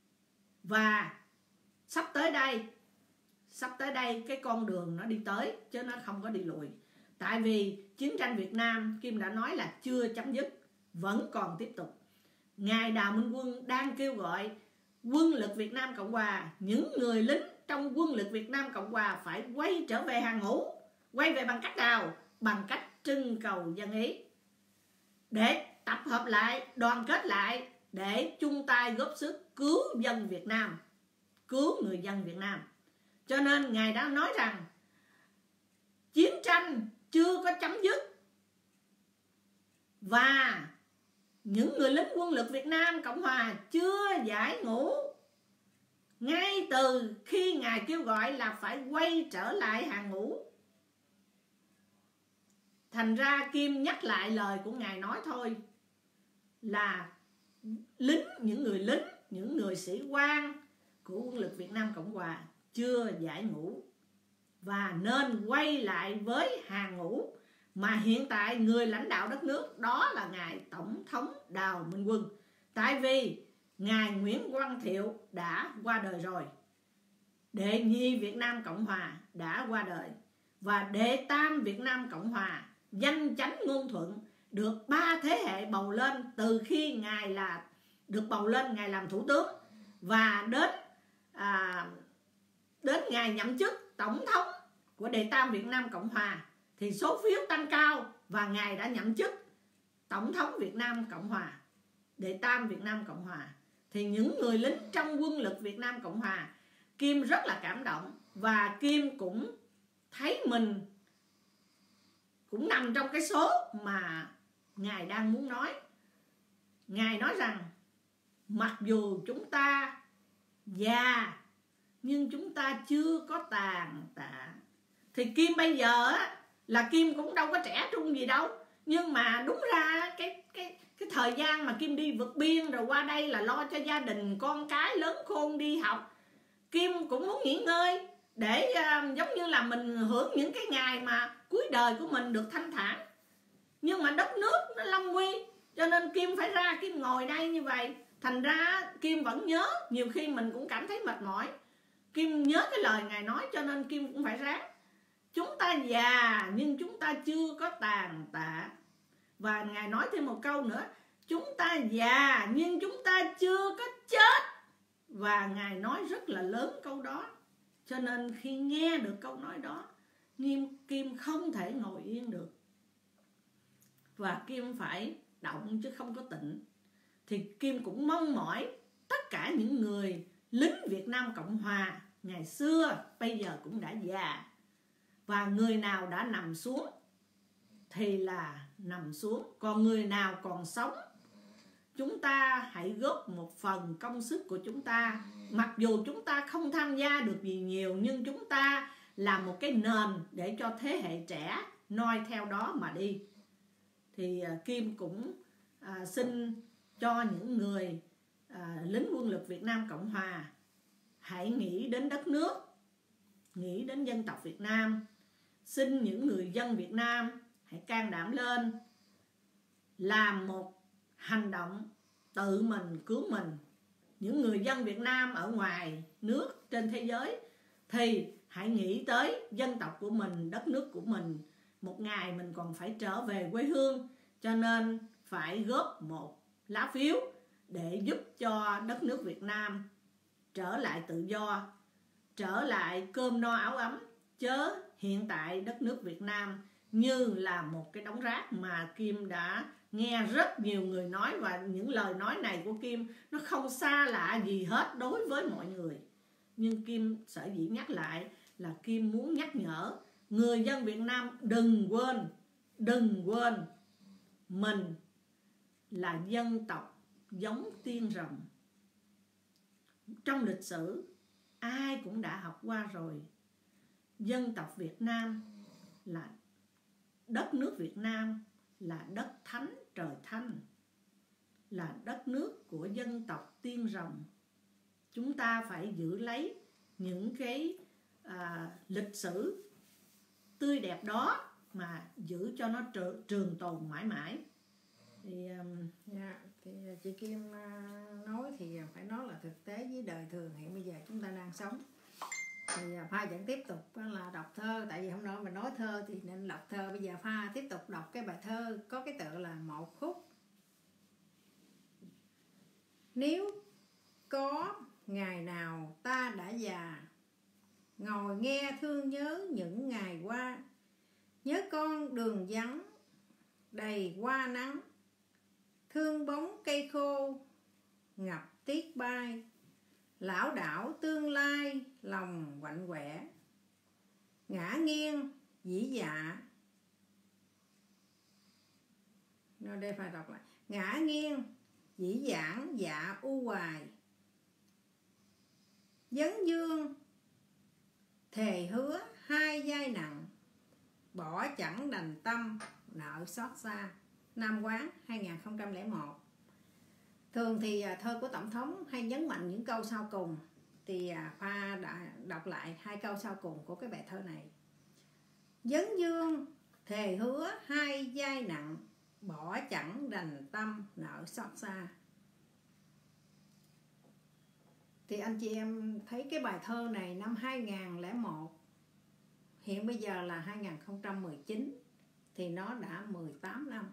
Và sắp tới đây, sắp tới đây cái con đường nó đi tới chứ nó không có đi lùi. Tại vì chiến tranh Việt Nam, Kim đã nói là chưa chấm dứt, vẫn còn tiếp tục. Ngài Đào Minh Quân đang kêu gọi quân lực Việt Nam Cộng Hòa, những người lính trong quân lực Việt Nam Cộng Hòa phải quay trở về hàng ngũ. Quay về bằng cách nào? Bằng cách trưng cầu dân ý, để tập hợp lại, đoàn kết lại, để chung tay góp sức cứu dân Việt Nam, cứu người dân Việt Nam. Cho nên Ngài đã nói rằng chiến tranh chưa có chấm dứt, và những người lính quân lực Việt Nam Cộng Hòa chưa giải ngũ. Ngay từ khi Ngài kêu gọi là phải quay trở lại hàng ngũ. Thành ra Kim nhắc lại lời của Ngài nói thôi, là lính, những người lính, những người sĩ quan của quân lực Việt Nam Cộng Hòa chưa giải ngũ và nên quay lại với hàng ngũ. Mà hiện tại người lãnh đạo đất nước đó là Ngài Tổng thống Đào Minh Quân. Tại vì Ngài Nguyễn Quang Thiệu đã qua đời rồi, Đệ nhị Việt Nam Cộng Hòa đã qua đời, và Đệ tam Việt Nam Cộng Hòa danh chánh ngôn thuận được ba thế hệ bầu lên, từ khi Ngài là được bầu lên, Ngài làm thủ tướng, và đến à, đến Ngài nhậm chức tổng thống của Đệ tam Việt Nam Cộng Hòa thì số phiếu tăng cao, và Ngài đã nhậm chức tổng thống Việt Nam Cộng Hòa, Đệ tam Việt Nam Cộng Hòa. Thì những người lính trong quân lực Việt Nam Cộng Hòa, Kim rất là cảm động, và Kim cũng thấy mình cũng nằm trong cái số mà Ngài đang muốn nói. Ngài nói rằng mặc dù chúng ta già nhưng chúng ta chưa có tàn tạ. Thì Kim bây giờ á, là Kim cũng đâu có trẻ trung gì đâu, Nhưng mà đúng ra cái cái cái thời gian mà Kim đi vượt biên rồi qua đây là lo cho gia đình con cái lớn khôn đi học, Kim cũng muốn nghỉ ngơi để uh, giống như là mình hưởng những cái ngày mà cuối đời của mình được thanh thản. Nhưng mà đất nước nó lâm nguy, cho nên Kim phải ra Kim ngồi đây như vậy. Thành ra Kim vẫn nhớ, nhiều khi mình cũng cảm thấy mệt mỏi, Kim nhớ cái lời Ngài nói, cho nên Kim cũng phải ráng. Chúng ta già nhưng chúng ta chưa có tàn tạ. Và Ngài nói thêm một câu nữa, chúng ta già nhưng chúng ta chưa có chết. Và Ngài nói rất là lớn câu đó. Cho nên khi nghe được câu nói đó, Kim, Kim không thể ngồi yên được. Và Kim phải động chứ không có tịnh. Thì Kim cũng mong mỏi tất cả những người lính Việt Nam Cộng Hòa ngày xưa bây giờ cũng đã già. Và người nào đã nằm xuống thì là nằm xuống. Còn người nào còn sống, chúng ta hãy góp một phần công sức của chúng ta. Mặc dù chúng ta không tham gia được gì nhiều, nhưng chúng ta là một cái nền để cho thế hệ trẻ noi theo đó mà đi. Thì uh, Kim cũng uh, xin cho những người uh, lính quân lực Việt Nam Cộng Hòa hãy nghĩ đến đất nước, nghĩ đến dân tộc Việt Nam. Xin những người dân Việt Nam hãy can đảm lên, làm một hành động tự mình cứu mình. Những người dân Việt Nam ở ngoài nước trên thế giới thì hãy nghĩ tới dân tộc của mình, đất nước của mình. Một ngày mình còn phải trở về quê hương, cho nên phải góp một lá phiếu để giúp cho đất nước Việt Nam trở lại tự do, trở lại cơm no áo ấm. Chớ hiện tại đất nước Việt Nam như là một cái đống rác mà Kim đã nghe rất nhiều người nói. Và những lời nói này của Kim nó không xa lạ gì hết đối với mọi người. Nhưng Kim sở dĩ nhắc lại là Kim muốn nhắc nhở người dân Việt Nam đừng quên, đừng quên mình là dân tộc giống tiên rồng. Trong lịch sử ai cũng đã học qua rồi. Dân tộc Việt Nam là đất nước Việt Nam là đất thánh trời thanh, là đất nước của dân tộc tiên rồng. Chúng ta phải giữ lấy những cái à, lịch sử tươi đẹp đó mà giữ cho nó tr- trường tồn mãi mãi. Thì, um, yeah, thì chị Kim uh, nói thì phải nói là thực tế với đời thường hiện bây giờ chúng ta đang sống. Thì Pha vẫn tiếp tục là đọc thơ. Tại vì hôm đó mình nói thơ thì nên đọc thơ. Bây giờ Pha tiếp tục đọc cái bài thơ có cái tựa là Một Khúc. Nếu có ngày nào ta đã già, ngồi nghe thương nhớ những ngày qua, nhớ con đường vắng đầy hoa nắng, thương bóng cây khô ngập tiết bay, lão đảo tương lai lòng quạnh quẻ, ngã nghiêng dĩ dạ. Nó đây phải đọc lại. Ngã nghiêng dĩ dãn dạ u hoài, vấn dương thề hứa hai vai nặng, bỏ chẳng đành tâm nợ xót xa. Nam Quán hai không không một. Thường thì thơ của Tổng thống hay nhấn mạnh những câu sau cùng. Thì Pha đã đọc lại hai câu sau cùng của cái bài thơ này. Vấn dương thề hứa hai vai nặng, bỏ chẳng đành tâm nợ xót xa. Thì anh chị em thấy cái bài thơ này năm hai không không một, hiện bây giờ là hai không một chín, thì nó đã mười tám năm.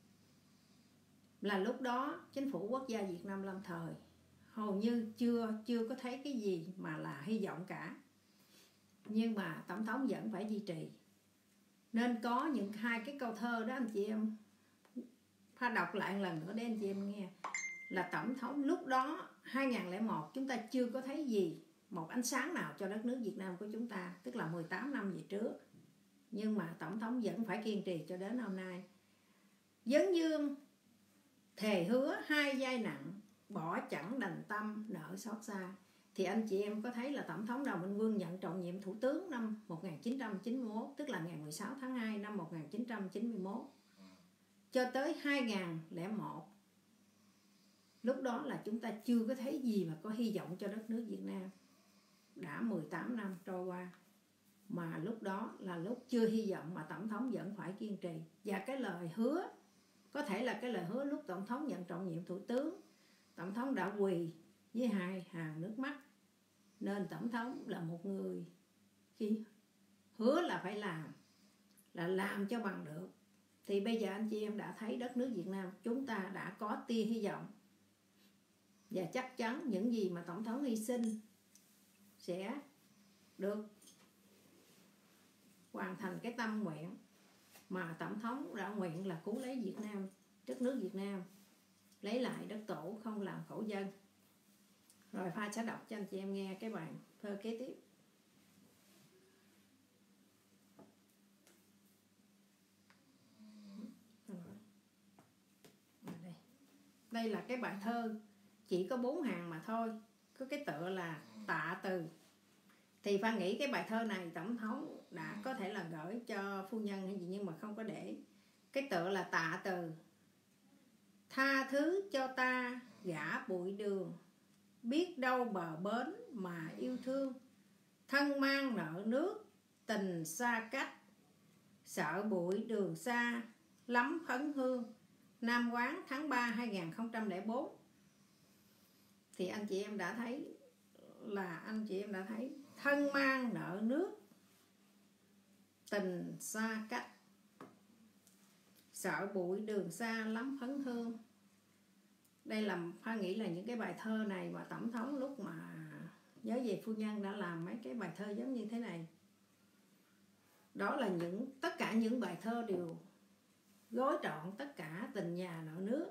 Là lúc đó chính phủ quốc gia Việt Nam lâm thời hầu như chưa chưa có thấy cái gì mà là hy vọng cả. Nhưng mà Tổng thống vẫn phải duy trì. Nên có những hai cái câu thơ đó anh chị em Pha đọc lại một lần nữa để anh chị em nghe. Là Tổng thống lúc đó hai không không một chúng ta chưa có thấy gì, một ánh sáng nào cho đất nước Việt Nam của chúng ta, tức là mười tám năm về trước. Nhưng mà Tổng thống vẫn phải kiên trì cho đến hôm nay. Vấn dương thề hứa hai vai nặng, bỏ chẳng đành tâm nợ xót xa. Thì anh chị em có thấy là Tổng thống Đào Minh Quân nhận trọng nhiệm thủ tướng năm một nghìn chín trăm chín mươi mốt, tức là ngày mười sáu tháng hai năm một nghìn chín trăm chín mươi mốt. cho tới hai nghìn không trăm lẻ một. Lúc đó là chúng ta chưa có thấy gì mà có hy vọng cho đất nước Việt Nam. Đã mười tám năm trôi qua, mà lúc đó là lúc chưa hy vọng mà Tổng thống vẫn phải kiên trì. Và cái lời hứa, có thể là cái lời hứa lúc Tổng thống nhận trọng nhiệm Thủ tướng, Tổng thống đã quỳ với hai hàng nước mắt. Nên Tổng thống là một người khi hứa là phải làm, là làm cho bằng được. Thì bây giờ anh chị em đã thấy đất nước Việt Nam chúng ta đã có tia hy vọng. Và chắc chắn những gì mà Tổng thống hy sinh sẽ được hoàn thành cái tâm nguyện mà Tổng thống đã nguyện là cứu lấy Việt Nam, đất nước Việt Nam, lấy lại đất tổ, không làm khổ dân. Rồi Pha sẽ đọc cho anh chị em nghe cái bài thơ kế tiếp. Đây. Đây là cái bài thơ chỉ có bốn hàng mà thôi, có cái tựa là Tạ Từ. Thì Pha nghĩ cái bài thơ này Tổng thống đã có thể là gửi cho phu nhân hay gì, nhưng mà không có để. Cái tựa là Tạ Từ. Tha thứ cho ta gã bụi đường, biết đâu bờ bến mà yêu thương. Thân mang nợ nước, tình xa cách, sợ bụi đường xa, lắm phấn hương. Nam Quán tháng ba hai nghìn không trăm lẻ bốn. Thì anh chị em đã thấy là anh chị em đã thấy thân mang nợ nước, tình xa cách, sợ bụi đường xa, lắm phấn hương. Đây là Pha nghĩ là những cái bài thơ này mà Tổng thống lúc mà nhớ về phu nhân đã làm mấy cái bài thơ giống như thế này. Đó là những tất cả những bài thơ đều gói trọn tất cả tình nhà nợ nước.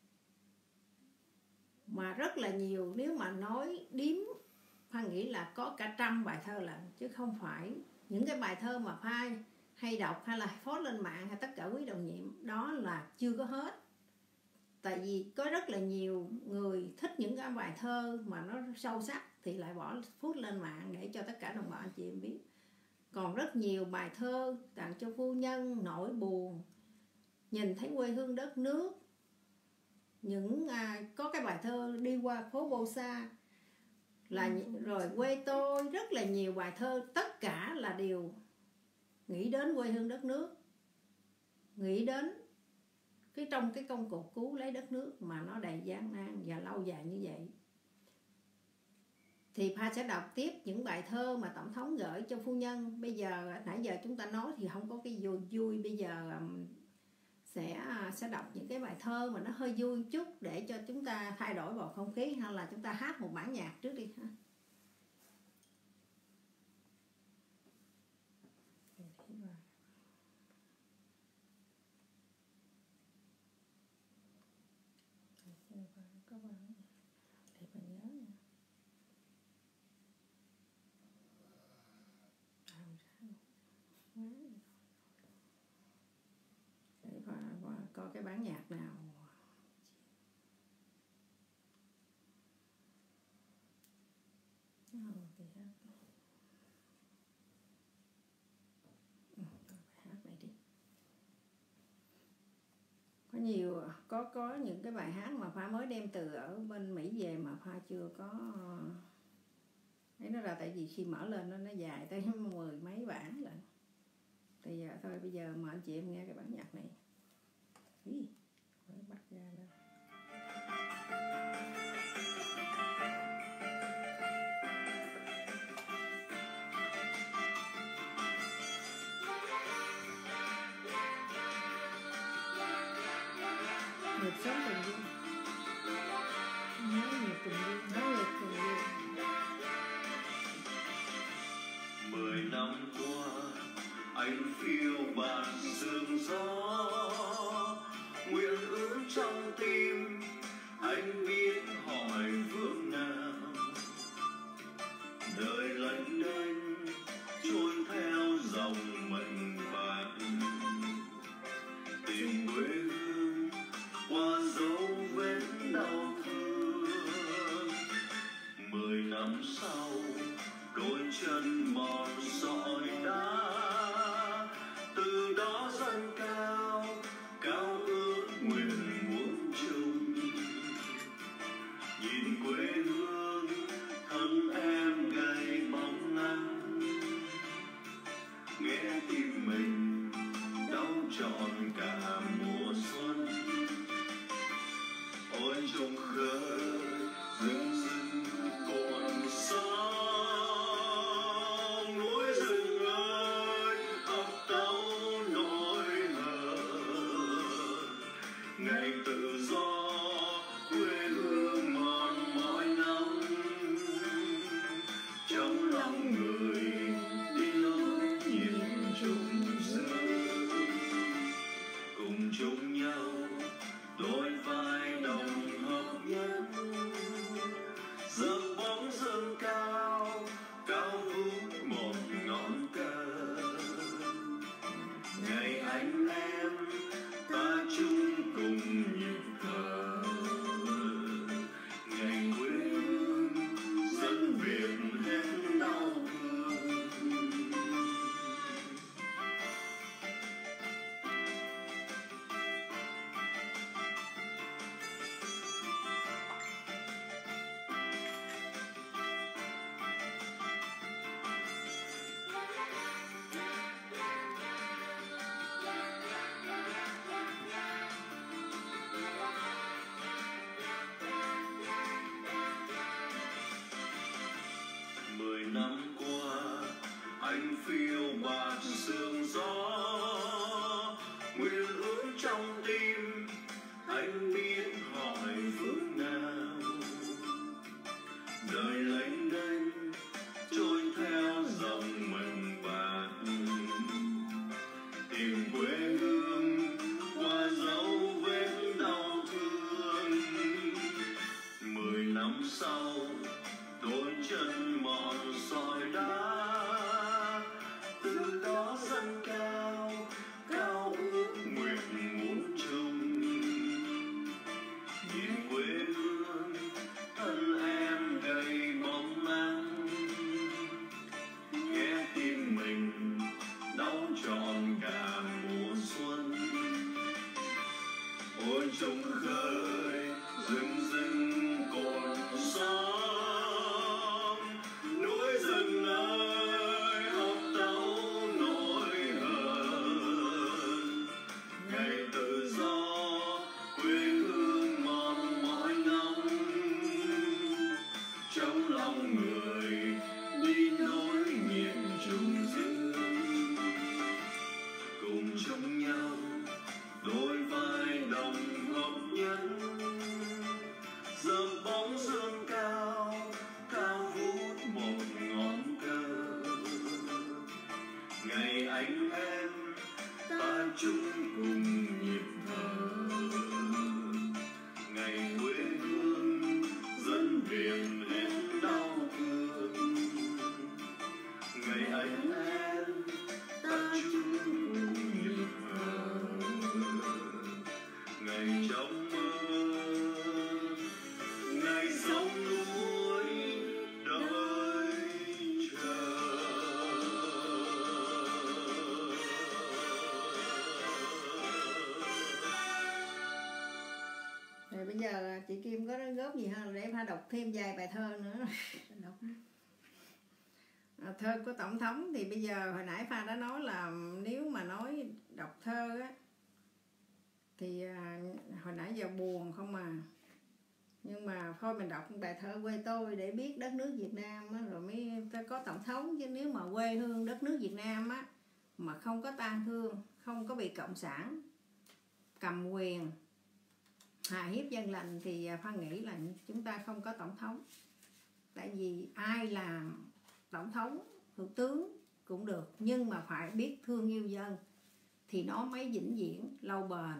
Mà rất là nhiều, nếu mà nói điếm Pha nghĩ là có cả trăm bài thơ lận, chứ không phải những cái bài thơ mà Pha hay đọc hay là post lên mạng hay tất cả quý đồng nhiệm, đó là chưa có hết. Tại vì có rất là nhiều người thích những cái bài thơ mà nó sâu sắc thì lại bỏ post lên mạng để cho tất cả đồng bào anh chị em biết. Còn rất nhiều bài thơ tặng cho phu nhân, nỗi buồn, nhìn thấy quê hương đất nước. Những à, có cái bài thơ đi qua phố Bô Sa là rồi quê tôi, rất là nhiều bài thơ, tất cả là đều nghĩ đến quê hương đất nước, nghĩ đến cái trong cái công cuộc cứu lấy đất nước mà nó đầy gian nan và lâu dài như vậy. Thì Pha sẽ đọc tiếp những bài thơ mà Tổng thống gửi cho phu nhân. Bây giờ nãy giờ chúng ta nói thì không có cái vui vui, bây giờ sẽ sẽ đọc những cái bài thơ mà nó hơi vui chút để cho chúng ta thay đổi bầu không khí, hay là chúng ta hát một bản nhạc trước đi ha. Có cái bản nhạc nào hát này đi. Có nhiều, có có những cái bài hát mà Pha mới đem từ ở bên Mỹ về mà Pha chưa có ấy nó ra, tại vì khi mở lên nó nó dài tới mười mấy bản lận. Thì giờ thôi bây giờ mà anh chị em nghe cái bản nhạc này. Ý, bắt ra đó. Nhịp sống tình duyên, nói nhịp tình duyên, nói nhịp tình duyên. Mười năm qua anh phiêu bạt sương gió, nguyện ước trong tim anh biết hỏi phương nào. Đời lênh đênh trôi theo dòng mệnh bạc, tìm quê hương qua dấu vết đau thương. Mười năm sau đôi chân mòn sỏi đá, từ đó dần trọn cả mùa xuân. Ôi trùng khơi rừng rừng còn sáng, núi rừng ơi ấp tấu nỗi hờn. Ngày tự do quê hương mòn mỏi nắng, trong lòng người đi nối nhịp chung rừng, cùng chung nhau đôi vai đồng hợp nhất, dâng bóng dâng cao cao vút một ngọn cờ. Ngày anh em ta chung cùng nhịp thở, ngày quê hương dân Việt hết đau thương. Mười năm qua anh phiêu bạt sương gió, nguyện ước trong tim anh biết hỏi phương nào. Đời lênh đênh trôi theo dòng mệnh bạc, tìm quê hương qua dấu vết đau thương. Mười năm sau đôi chân mòn sỏi đá, từ đó dâng cao cao ước nguyện muốn chung. Nhìn quê hương thân em đầy bóng nắng, nghe tim mình đau trọn cả mùa xuân. Ôi trống khơi rừng rừng còn sáng, núi rừng ơi học tấu nỗi hờn. Ngày tự do quê hương mòn mỏi nắng, trong lòng người đi nối nhịp chung rừng, cùng chung nhau đôi vai đồng hợp nhất, dâng bóng dương cao cao vút một ngọn cờ. Ngày anh em ta chung cùng nhịp thở, ngày quê hương dân Việt hết đau thương. Ngày anh em ta chung cùng nhịp thở, ngày trong mơ, ngày sông núi đợi chờ. Rồi bây giờ chị Kim có góp gì hơn để Pha đọc thêm vài bài thơ nữa. Đọc. À, thơ của Tổng thống thì bây giờ hồi nãy Pha đã nói là nếu mà nói đọc thơ á thì à, hồi nãy giờ buồn không mà, nhưng mà thôi mình đọc bài thơ quê tôi để biết đất nước Việt Nam á, rồi mới có Tổng thống. Chứ nếu mà quê hương đất nước Việt Nam á mà không có tang thương, không có bị cộng sản cầm quyền hà hiếp dân lành thì Pha nghĩ là chúng ta không có tổng thống. Tại vì ai làm tổng thống, thủ tướng cũng được, nhưng mà phải biết thương yêu dân thì nó mới vĩnh viễn lâu bền.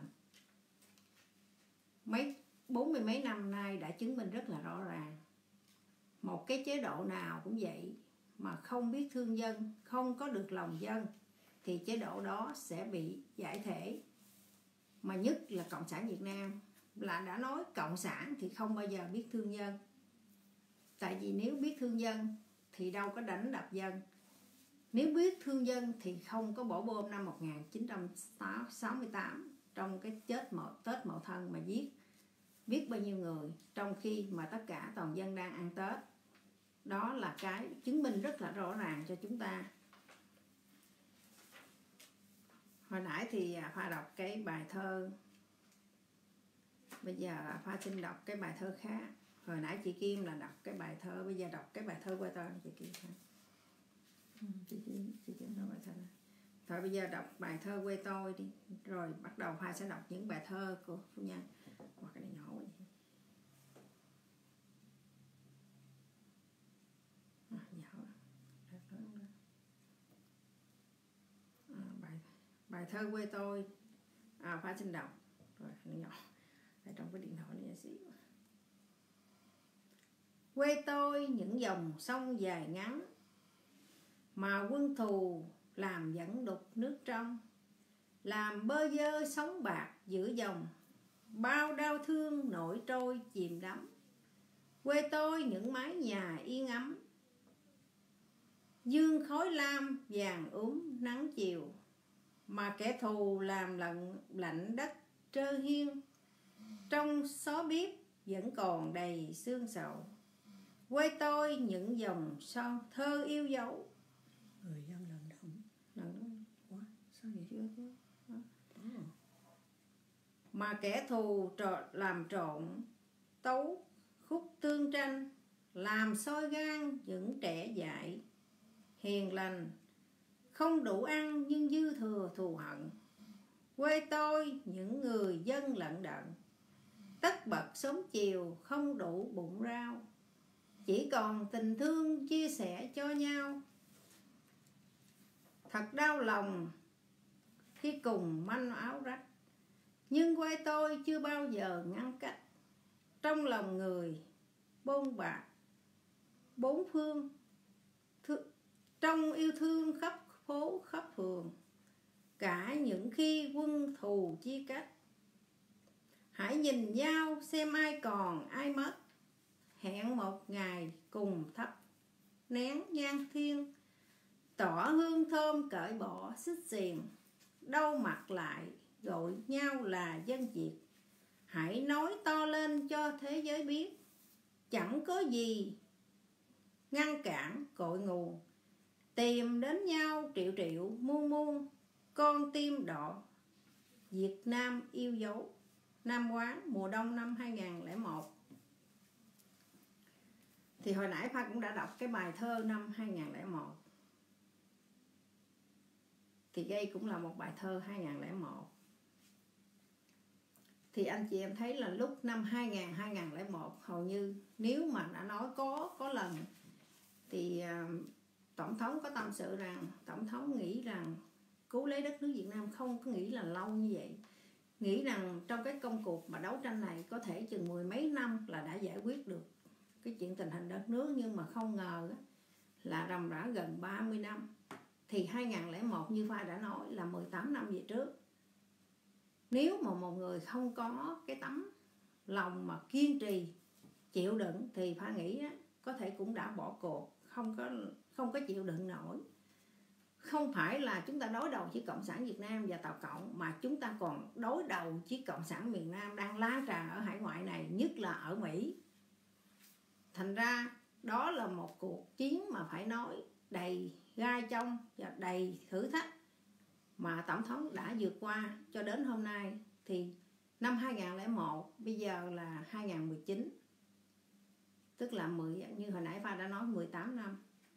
Mấy bốn mươi mấy năm nay đã chứng minh rất là rõ ràng. Một cái chế độ nào cũng vậy, mà không biết thương dân, không có được lòng dân thì chế độ đó sẽ bị giải thể. Mà nhất là Cộng sản Việt Nam, là đã nói cộng sản thì không bao giờ biết thương dân. Tại vì nếu biết thương dân thì đâu có đánh đập dân. Nếu biết thương dân thì không có bỏ bom năm một nghìn chín trăm sáu mươi tám trong cái chết mộ, Tết Mậu Thân mà giết biết bao nhiêu người, trong khi mà tất cả toàn dân đang ăn Tết. Đó là cái chứng minh rất là rõ ràng cho chúng ta. Hồi nãy thì Pha đọc cái bài thơ, bây giờ Pha xin đọc cái bài thơ khác. Hồi nãy chị Kim là đọc cái bài thơ, bây giờ đọc cái bài thơ quê tôi chị Kim. Ừ, chị Kim, chị Kim nói bài thơ này. Thôi bây giờ đọc bài thơ quê tôi đi, rồi bắt đầu Pha sẽ đọc những bài thơ của phu nhân. Hoặc cái này nhỏ quá vậy. À, nhỏ. À, bài, bài thơ quê tôi, à, Pha xin đọc. Rồi, nó nhỏ. Ở trong cái điện thoại này xíu. Quê tôi những dòng sông dài ngắn, mà quân thù làm dẫn đục nước trong, làm bơ vơ sóng bạc giữa dòng, bao đau thương nổi trôi chìm đắm. Quê tôi những mái nhà yên ấm, dương khói lam vàng úm nắng chiều, mà kẻ thù làm lạnh, lạnh đất trơ hiên, trong xó bếp vẫn còn đầy xương sầu. Quê tôi những dòng son thơ yêu dấu. Người dân lận động. Lận động. Ủa, sao vậy? Chưa chưa. Mà kẻ thù trò, làm trộn tấu khúc tương tranh, làm soi gan những trẻ dại hiền lành, không đủ ăn nhưng dư thừa thù hận. Quê tôi những người dân lận đận, tất bật sớm chiều không đủ bụng rau, chỉ còn tình thương chia sẻ cho nhau. Thật đau lòng khi cùng manh áo rách, nhưng quê tôi chưa bao giờ ngăn cách. Trong lòng người bôn bạc bốn phương, Th- trong yêu thương khắp phố khắp phường, cả những khi quân thù chia cách. Hãy nhìn nhau xem ai còn ai mất, hẹn một ngày cùng thắp nén nhang thiên, tỏ hương thơm cởi bỏ xích xiềng, đâu mặt lại gọi nhau là dân Việt. Hãy nói to lên cho thế giới biết, chẳng có gì ngăn cản cội nguồn, tìm đến nhau triệu triệu muôn muôn, con tim đỏ Việt Nam yêu dấu. Nam Quán, mùa đông năm hai nghìn lẻ một. Thì hồi nãy Pha cũng đã đọc cái bài thơ năm hai nghìn lẻ một. Thì đây cũng là một bài thơ hai nghìn lẻ một. Thì anh chị em thấy là lúc năm hai nghìn, hai nghìn lẻ một hầu như nếu mà đã nói có có lần thì uh, Tổng thống có tâm sự rằng Tổng thống nghĩ rằng cứu lấy đất nước Việt Nam không có nghĩ là lâu như vậy. Nghĩ rằng trong cái công cuộc mà đấu tranh này có thể chừng mười mấy năm là đã giải quyết được cái chuyện tình hình đất nước, nhưng mà không ngờ là ròng rã gần ba mươi năm. Thì hai nghìn lẻ một như Pha đã nói là mười tám năm về trước. Nếu mà một người không có cái tấm lòng mà kiên trì, chịu đựng thì Pha nghĩ á, có thể cũng đã bỏ cuộc, không có, không có chịu đựng nổi. Không phải là chúng ta đối đầu với Cộng sản Việt Nam và Tàu Cộng, mà chúng ta còn đối đầu với Cộng sản miền Nam đang lan tràn ở hải ngoại này, nhất là ở Mỹ. Thành ra đó là một cuộc chiến mà phải nói đầy gai trong và đầy thử thách mà Tổng thống đã vượt qua cho đến hôm nay. Thì năm hai nghìn lẻ một, bây giờ là hai nghìn mười chín, tức là mười, như hồi nãy Pha đã nói mười tám năm.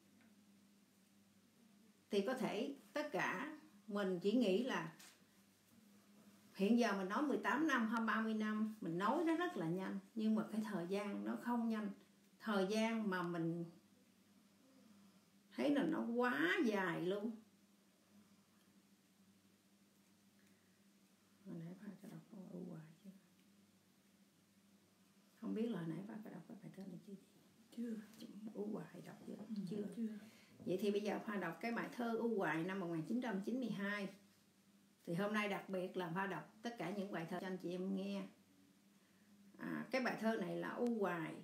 Thì có thể tất cả mình chỉ nghĩ là hiện giờ mình nói mười tám năm hay ba mươi năm, mình nói nó rất là nhanh, nhưng mà cái thời gian nó không nhanh. Thời gian mà mình thấy là nó quá dài luôn. Hồi nãy Pha có đọc câu U hoài chứ? Không biết là hồi nãy Pha có đọc cái bài thơ này chưa? Chưa. U hoài đọc chưa? Ừ, chưa? chưa. Vậy thì bây giờ Pha đọc cái bài thơ U hoài năm một nghìn chín trăm chín mươi hai. Thì hôm nay đặc biệt là Pha đọc tất cả những bài thơ cho anh chị em nghe. À, cái bài thơ này là U hoài.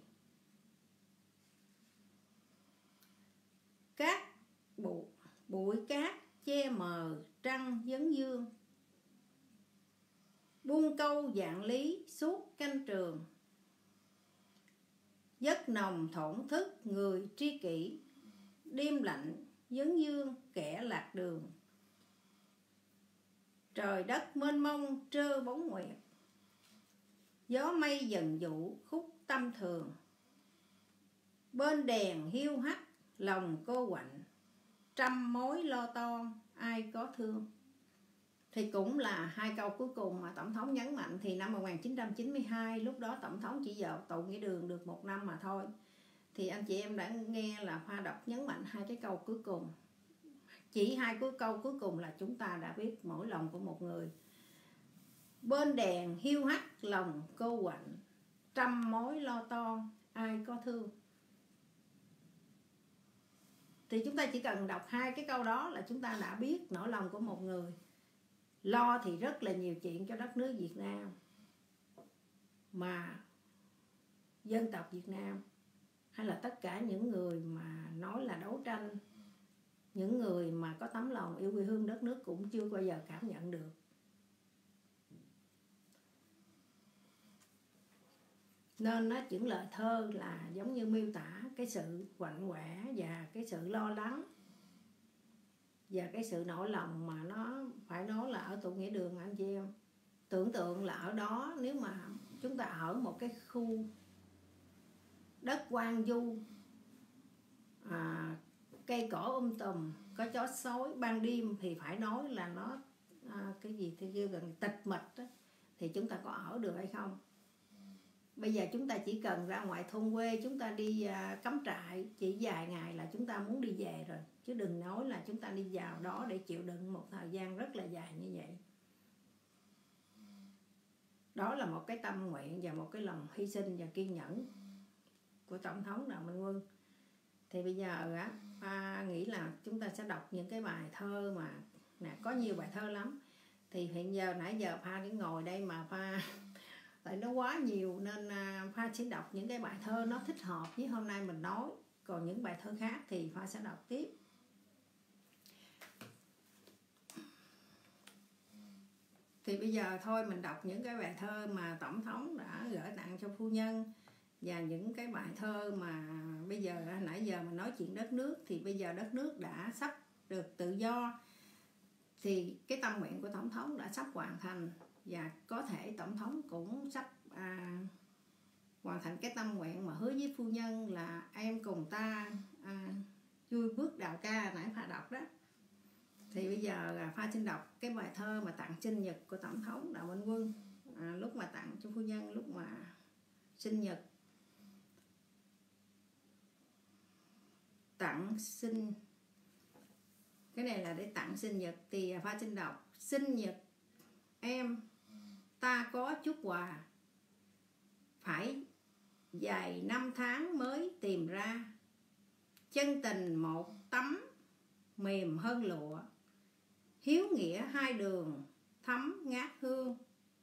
Cát bụi, bụi cát che mờ trăng vấn dương, buông câu dạng lý suốt canh trường, giấc nồng thổn thức người tri kỷ, đêm lạnh vấn dương kẻ lạc đường. Trời đất mênh mông trơ bóng nguyệt, gió mây dần dụ khúc tâm thường. Bên đèn hiu hắt lòng cô quạnh, trăm mối lo toan ai có thương. Thì cũng là hai câu cuối cùng mà Tổng thống nhấn mạnh. Thì năm một nghìn chín trăm chín mươi hai, lúc đó Tổng thống chỉ vào tù nghĩa đường được một năm mà thôi. Thì anh chị em đã nghe là Pha đọc nhấn mạnh hai cái câu cuối cùng. Chỉ hai cái câu cuối cùng là chúng ta đã biết mỗi lòng của một người. Bên đèn hiu hắt lòng cô quạnh, trăm mối lo toan ai có thương. Thì chúng ta chỉ cần đọc hai cái câu đó là chúng ta đã biết nỗi lòng của một người. Lo thì rất là nhiều chuyện cho đất nước Việt Nam, mà dân tộc Việt Nam hay là tất cả những người mà nói là đấu tranh, những người mà có tấm lòng yêu quê hương đất nước cũng chưa bao giờ cảm nhận được. Nên nó những lời thơ là giống như miêu tả cái sự quạnh quẻ và cái sự lo lắng và cái sự nỗi lòng mà nó phải nói là ở tù nghĩa đường. Anh chị em tưởng tượng là ở đó, nếu mà chúng ta ở một cái khu đất hoang vu, à, cây cỏ um tùm, có chó sói, ban đêm thì phải nói là nó à, cái gì thì kêu gần tịch mịch đó, thì chúng ta có ở được hay không? Bây giờ chúng ta chỉ cần ra ngoài thôn quê, chúng ta đi à, cắm trại chỉ vài ngày là chúng ta muốn đi về rồi, chứ đừng nói là chúng ta đi vào đó để chịu đựng một thời gian rất là dài như vậy. Đó là một cái tâm nguyện và một cái lòng hy sinh và kiên nhẫn của Tổng thống Đào Minh Quân. Thì bây giờ á, Pha nghĩ là chúng ta sẽ đọc những cái bài thơ mà nè, có nhiều bài thơ lắm. Thì hiện giờ nãy giờ Pha chỉ ngồi đây mà Pha tại nó quá nhiều nên Pha sẽ đọc những cái bài thơ nó thích hợp với hôm nay mình nói. Còn những bài thơ khác thì Pha sẽ đọc tiếp. Thì bây giờ thôi mình đọc những cái bài thơ mà Tổng thống đã gửi tặng cho phu nhân, và những cái bài thơ mà bây giờ nãy giờ mình nói chuyện đất nước, thì bây giờ đất nước đã sắp được tự do, thì cái tâm nguyện của Tổng thống đã sắp hoàn thành, và có thể Tổng thống cũng sắp à, hoàn thành cái tâm nguyện mà hứa với phu nhân là em cùng ta à, vui bước đào ca nãy Pha đọc đó. Thì bây giờ Pha xin đọc cái bài thơ mà tặng sinh nhật của Tổng thống Đào Minh Quân, à, lúc mà tặng cho phu nhân lúc mà sinh nhật. Tặng sinh, cái này là để tặng sinh nhật, thì Pha xin đọc. Sinh nhật em, ta có chút quà, phải dài năm tháng mới tìm ra. Chân tình một tấm mềm hơn lụa, hiếu nghĩa hai đường thấm ngát hương.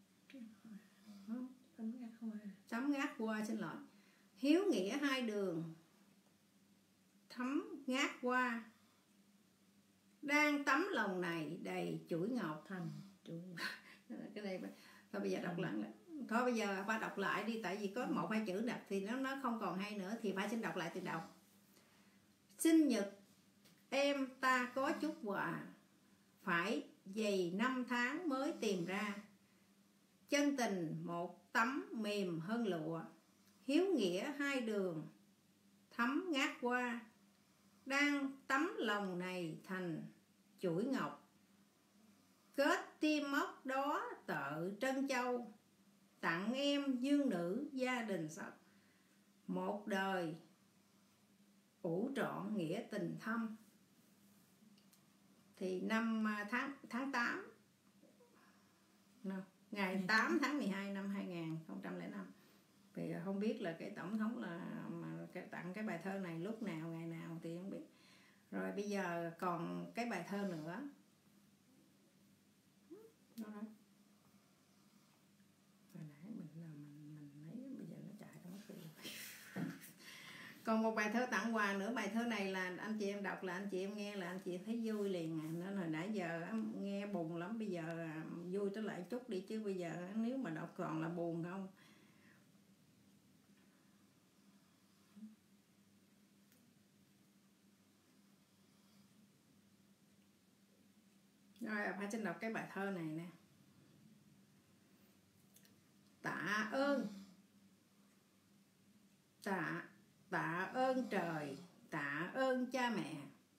Thấm ngát hoa, xin lỗi. Hiếu nghĩa hai đường thấm ngát hoa, đang tấm lòng này đầy chuỗi ngọc thành. Cái này thôi bây giờ đọc lại. Thôi bây giờ Pha đọc lại đi, tại vì có một hai chữ đặt thì nó nó không còn hay nữa, thì Pha xin đọc lại từ đầu. Sinh nhật em, ta có chút quà, phải dày năm tháng mới tìm ra. Chân tình một tấm mềm hơn lụa, hiếu nghĩa hai đường thấm ngát hoa, đang tấm lòng này thành chuỗi ngọc. Kết tim móc đó tợ trân châu, tặng em dương nữ gia đình sọc. Một đời ủ trọn nghĩa tình thâm. Thì năm tháng tháng tám, no, ngày tám tháng mười hai năm hai nghìn không trăm lẻ năm. Thì không biết là cái Tổng thống là mà cái, tặng cái bài thơ này lúc nào, ngày nào thì không biết. Rồi bây giờ còn cái bài thơ nữa. Đó đó. Hồi nãy mình là mình mình lấy, bây giờ nó chạy nó mất tiêu. Còn một bài thơ tặng quà nữa. Bài thơ này là anh chị em đọc là anh chị em nghe là anh chị thấy vui liền à. Nên hồi nãy giờ nghe buồn lắm, bây giờ vui trở lại chút đi, chứ bây giờ nếu mà đọc còn là buồn không. Rồi Pha xin đọc cái bài thơ này nè. Tạ ơn, tạ tạ ơn trời, tạ ơn cha mẹ,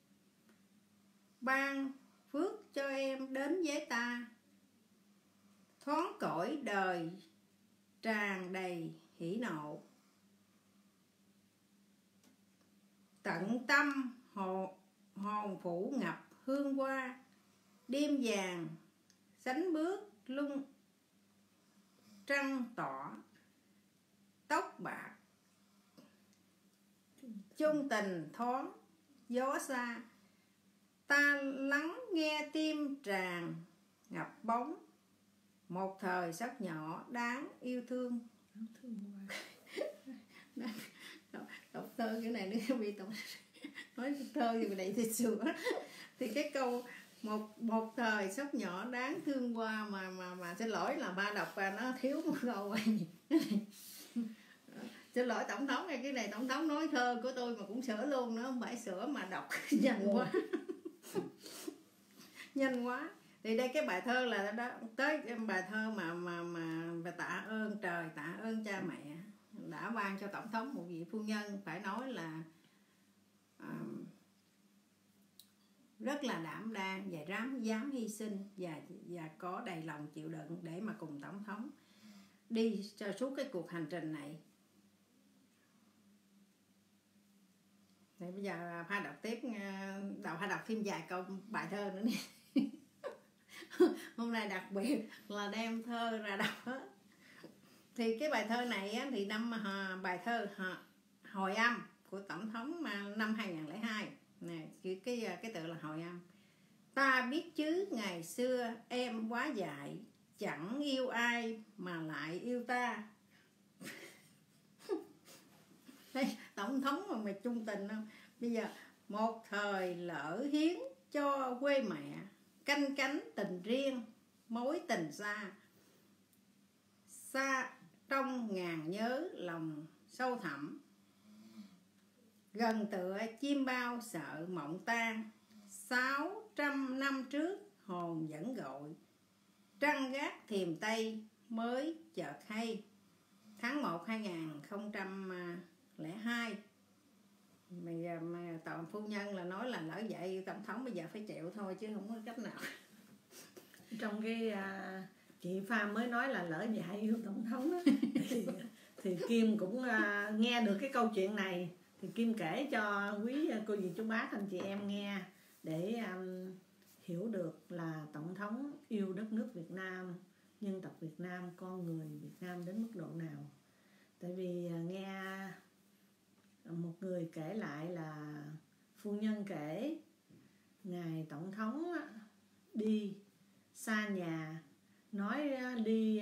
ban phước cho em đến với ta, thoáng cõi đời tràn đầy hỉ nộ, tận tâm hồn, hồn phủ ngập hương hoa, đêm vàng sánh bước lung trăng tỏ, tóc bạc chung tình thoáng gió xa, ta lắng nghe tim tràn ngập bóng, một thời sắc nhỏ đáng yêu thương. đọc, đọc thơ cái này nó bị tổng nói thơ gì mà đầy thì sửa. Thì cái câu một một thời sóc nhỏ đáng thương qua mà mà mà xin lỗi là ba đọc và nó thiếu một câu này. Xin lỗi tổng thống, này cái này tổng thống nói thơ của tôi mà cũng sửa luôn nữa, không phải sửa mà đọc nhanh quá. Nhanh quá. Thì đây cái bài thơ là đó, tới cái bài thơ mà mà mà và tạ ơn trời, tạ ơn cha mẹ đã ban cho tổng thống một vị phu nhân phải nói là uh, rất là đảm đang và dám dám hy sinh và và có đầy lòng chịu đựng để mà cùng tổng thống đi cho suốt cái cuộc hành trình này. Để bây giờ Pha đọc tiếp, đọc Pha đọc thêm vài câu bài thơ nữa nè. Hôm nay đặc biệt là đem thơ ra đọc hết. Thì cái bài thơ này á, thì năm bài thơ hồi âm của tổng thống năm hai không không hai nè, cái cái cái tự là hồi âm. Ta biết chứ ngày xưa em quá dại, chẳng yêu ai mà lại yêu ta. Đây, tổng thống mà mày chung tình không? Bây giờ một thời lỡ hiến cho quê mẹ, canh cánh tình riêng mối tình xa, xa trong ngàn nhớ lòng sâu thẳm, gần tựa chim bao sợ mộng tan. Sáu trăm năm trước hồn vẫn gọi, trăng gác thềm tây mới chợt hay. Tháng một hai không không hai. Bây giờ mà toàn phu nhân là nói là lỡ dạy tổng thống bây giờ phải chịu thôi chứ không có cách nào. Trong cái à, chị Pha mới nói là lỡ dạy yêu tổng thống đó, thì, thì Kim cũng à, nghe được cái câu chuyện này, thì Kim kể cho quý cô dì chú bác anh chị em nghe để um, hiểu được là tổng thống yêu đất nước Việt Nam, dân tộc Việt Nam, con người Việt Nam đến mức độ nào. Tại vì uh, nghe một người kể lại là phu nhân kể ngài tổng thống đi xa nhà, nói đi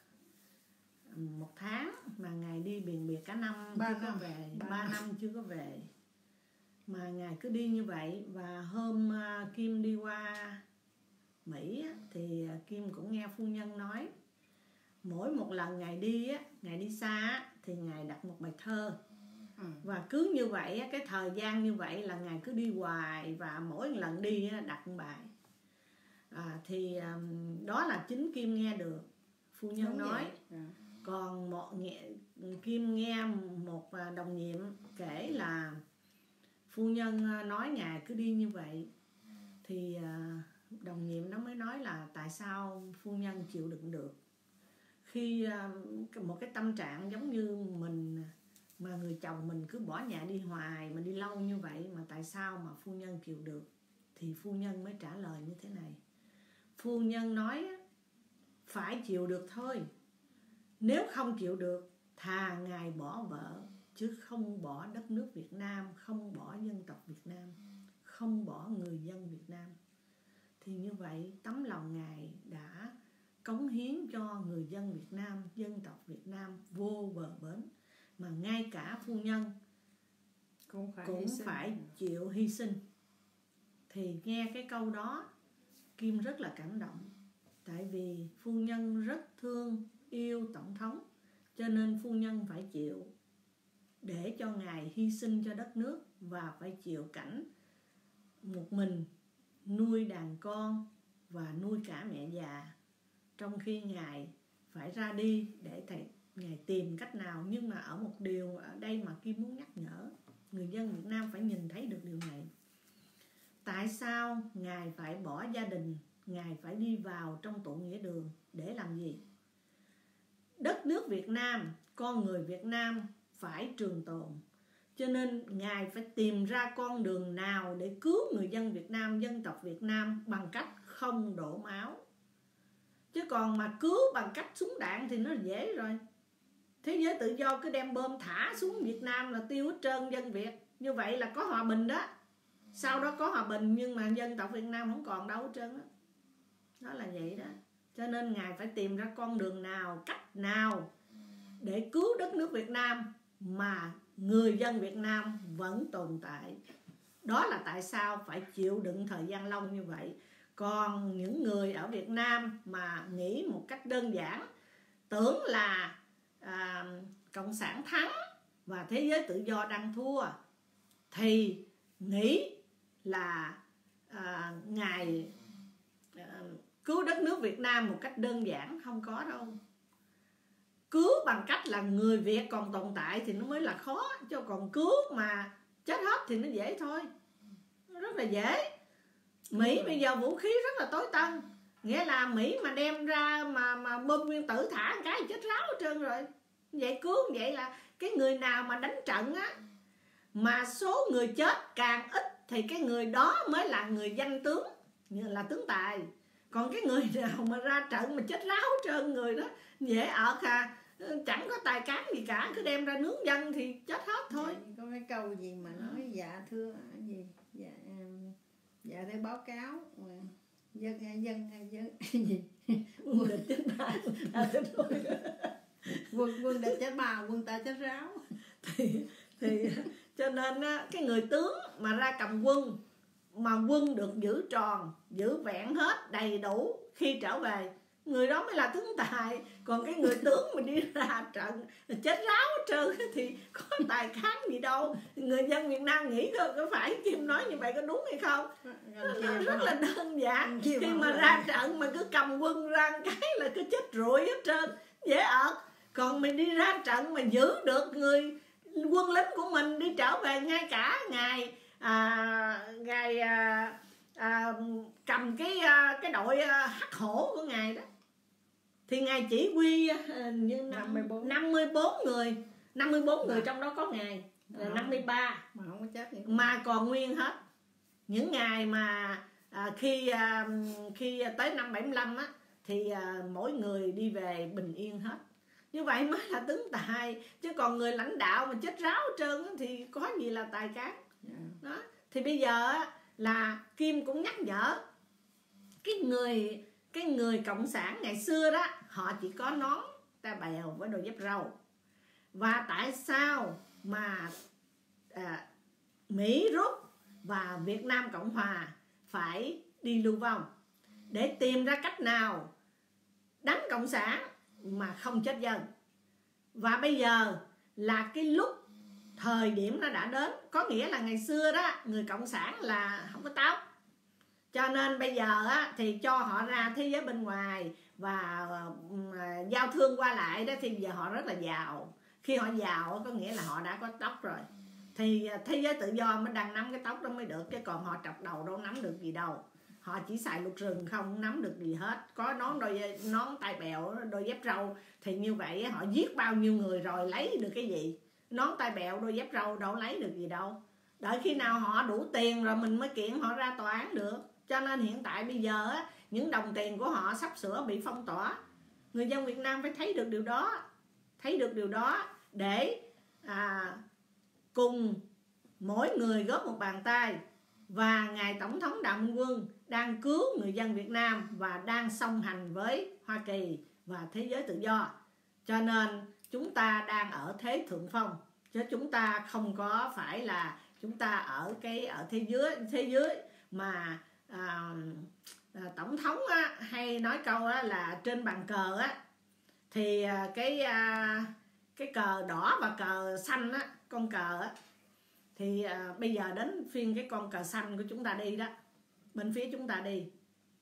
uh, một tháng mà ngài đi biền biệt cả năm ba chưa có năm. về, ba, ba năm. năm chưa có về, mà ngài cứ đi như vậy. Và hôm uh, Kim đi qua Mỹ thì uh, Kim cũng nghe phu nhân nói mỗi một lần ngài đi á, ngài đi xa thì ngài đặt một bài thơ. Ừ. Và cứ như vậy cái thời gian như vậy là ngài cứ đi hoài, và mỗi lần đi đặt một bài. À, thì um, đó là chính Kim nghe được phu nhân Đúng nói. vậy. À. Còn một nghe, Kim nghe một đồng nhiệm kể là phu nhân nói ngài cứ đi như vậy, thì uh, đồng nhiệm nó mới nói là tại sao phu nhân chịu đựng được khi uh, một cái tâm trạng giống như mình, mà người chồng mình cứ bỏ nhà đi hoài, mình đi lâu như vậy mà tại sao mà phu nhân chịu được. Thì phu nhân mới trả lời như thế này. Phu nhân nói phải chịu được thôi, nếu không chịu được thà ngài bỏ vợ chứ không bỏ đất nước Việt Nam, không bỏ dân tộc Việt Nam, không bỏ người dân Việt Nam. Thì như vậy tấm lòng ngài đã cống hiến cho người dân Việt Nam, dân tộc Việt Nam vô bờ bến, mà ngay cả phu nhân cũng phải, cũng hy sinh. phải chịu hy sinh. Thì nghe cái câu đó Kim rất là cảm động. Tại vì phu nhân rất thương yêu tổng thống, cho nên phu nhân phải chịu để cho ngài hy sinh cho đất nước, và phải chịu cảnh một mình nuôi đàn con và nuôi cả mẹ già, trong khi Ngài phải ra đi để thầy Ngài tìm cách nào. Nhưng mà ở một điều ở đây mà Kim muốn nhắc nhở người dân Việt Nam phải nhìn thấy được điều này. Tại sao Ngài phải bỏ gia đình, Ngài phải đi vào trong tội nghĩa đường để làm gì? Đất nước Việt Nam, con người Việt Nam phải trường tồn, cho nên Ngài phải tìm ra con đường nào để cứu người dân Việt Nam, dân tộc Việt Nam bằng cách không đổ máu. Chứ còn mà cứu bằng cách súng đạn thì nó dễ rồi. Thế giới tự do cứ đem bom thả xuống Việt Nam là tiêu hết trơn dân Việt. Như vậy là có hòa bình đó. Sau đó có hòa bình nhưng mà dân tộc Việt Nam không còn đâu hết trơn đó. Đó là vậy đó. Cho nên Ngài phải tìm ra con đường nào, cách nào để cứu đất nước Việt Nam mà người dân Việt Nam vẫn tồn tại. Đó là tại sao phải chịu đựng thời gian lâu như vậy. Còn những người ở Việt Nam mà nghĩ một cách đơn giản, tưởng là à, Cộng sản thắng và thế giới tự do đang thua, thì nghĩ là à, Ngài à, cứu đất nước Việt Nam một cách đơn giản. Không có đâu. Cứu bằng cách là người Việt còn tồn tại thì nó mới là khó. Chứ còn cứu mà chết hết thì nó dễ thôi. Nó rất là dễ. Mỹ bây giờ vũ khí rất là tối tân. Nghĩa là Mỹ mà đem ra mà, mà bom nguyên tử thả một cái chết ráo hết trơn rồi. Vậy cứu vậy là cái người nào mà đánh trận á, mà số người chết càng ít thì cái người đó mới là người danh tướng, là tướng tài. Còn cái người nào mà ra trận mà chết ráo hết trơn người đó dễ ợt à, chẳng có tài cán gì cả, cứ đem ra nướng dân thì chết hết thôi. Vậy, có cái câu gì mà nói dạ thưa gì dạ, dạ theo báo cáo dân dân dân gì quân địch chết ba ta chết thôi quân quân địch chết ba quân ta chết ráo. thì thì cho nên á, cái người tướng mà ra cầm quân mà quân được giữ tròn, giữ vẹn hết đầy đủ khi trở về, người đó mới là tướng tài. Còn cái người tướng mà đi ra trận chết ráo hết trơn thì có tài cán gì đâu. Người dân Việt Nam nghĩ có, có phải Kim nói như vậy có đúng hay không? Nó rất là đơn giản. Khi mà ra trận mà cứ cầm quân ra cái là cứ chết rụi hết trơn, dễ ợt. Còn mình đi ra trận mà giữ được người quân lính của mình đi trở về, ngay cả ngày à, ngày à, à, cầm cái à, cái đội à, hắc hổ của ngài đó, thì ngài chỉ huy à, như năm mươi bốn người, năm mươi bốn người trong đó có ngài là năm mươi ba mà không có chết mà còn nguyên hết. Những ngày mà à, khi à, khi tới năm bảy mươi lăm á thì à, mỗi người đi về bình yên hết. Như vậy mới là tướng tài. Chứ còn người lãnh đạo mà chết ráo hết trơn thì có gì là tài cán. Đó. Thì bây giờ là Kim cũng nhắc nhở cái người cái người cộng sản ngày xưa đó, họ chỉ có nón ta bèo với đôi dép râu. Và tại sao mà à, Mỹ rút và Việt Nam Cộng Hòa phải đi lưu vong để tìm ra cách nào đánh cộng sản mà không chết dân. Và bây giờ là cái lúc thời điểm nó đã đến. Có nghĩa là ngày xưa đó người cộng sản là không có tóc, cho nên bây giờ á, thì cho họ ra thế giới bên ngoài và uh, giao thương qua lại đó, thì giờ họ rất là giàu. Khi họ giàu có nghĩa là họ đã có tóc rồi, thì thế giới tự do mới đang nắm cái tóc đó mới được. Chứ còn họ trọc đầu đâu nắm được gì đâu. Họ chỉ xài lục rừng không nắm được gì hết. Có nón đôi nón tai bèo, đôi dép râu thì như vậy họ giết bao nhiêu người rồi lấy được cái gì? Nón tai bèo, đôi dép râu đâu lấy được gì đâu. Đợi khi nào họ đủ tiền rồi mình mới kiện họ ra tòa án được. Cho nên hiện tại bây giờ á, những đồng tiền của họ sắp sửa bị phong tỏa. Người dân Việt Nam phải thấy được điều đó, thấy được điều đó để à, cùng mỗi người góp một bàn tay. Và ngài Tổng thống Đào Minh Quân đang cứu người dân Việt Nam và đang song hành với Hoa Kỳ và thế giới tự do. Cho nên chúng ta đang ở thế thượng phong, chứ chúng ta không có phải là chúng ta ở cái ở thế giới thế giới mà à, à, tổng thống á, hay nói câu á, là trên bàn cờ á, thì à, cái à, cái cờ đỏ và cờ xanh á, con cờ á, thì à, bây giờ đến phiên cái con cờ xanh của chúng ta đi đó, bên phía chúng ta đi.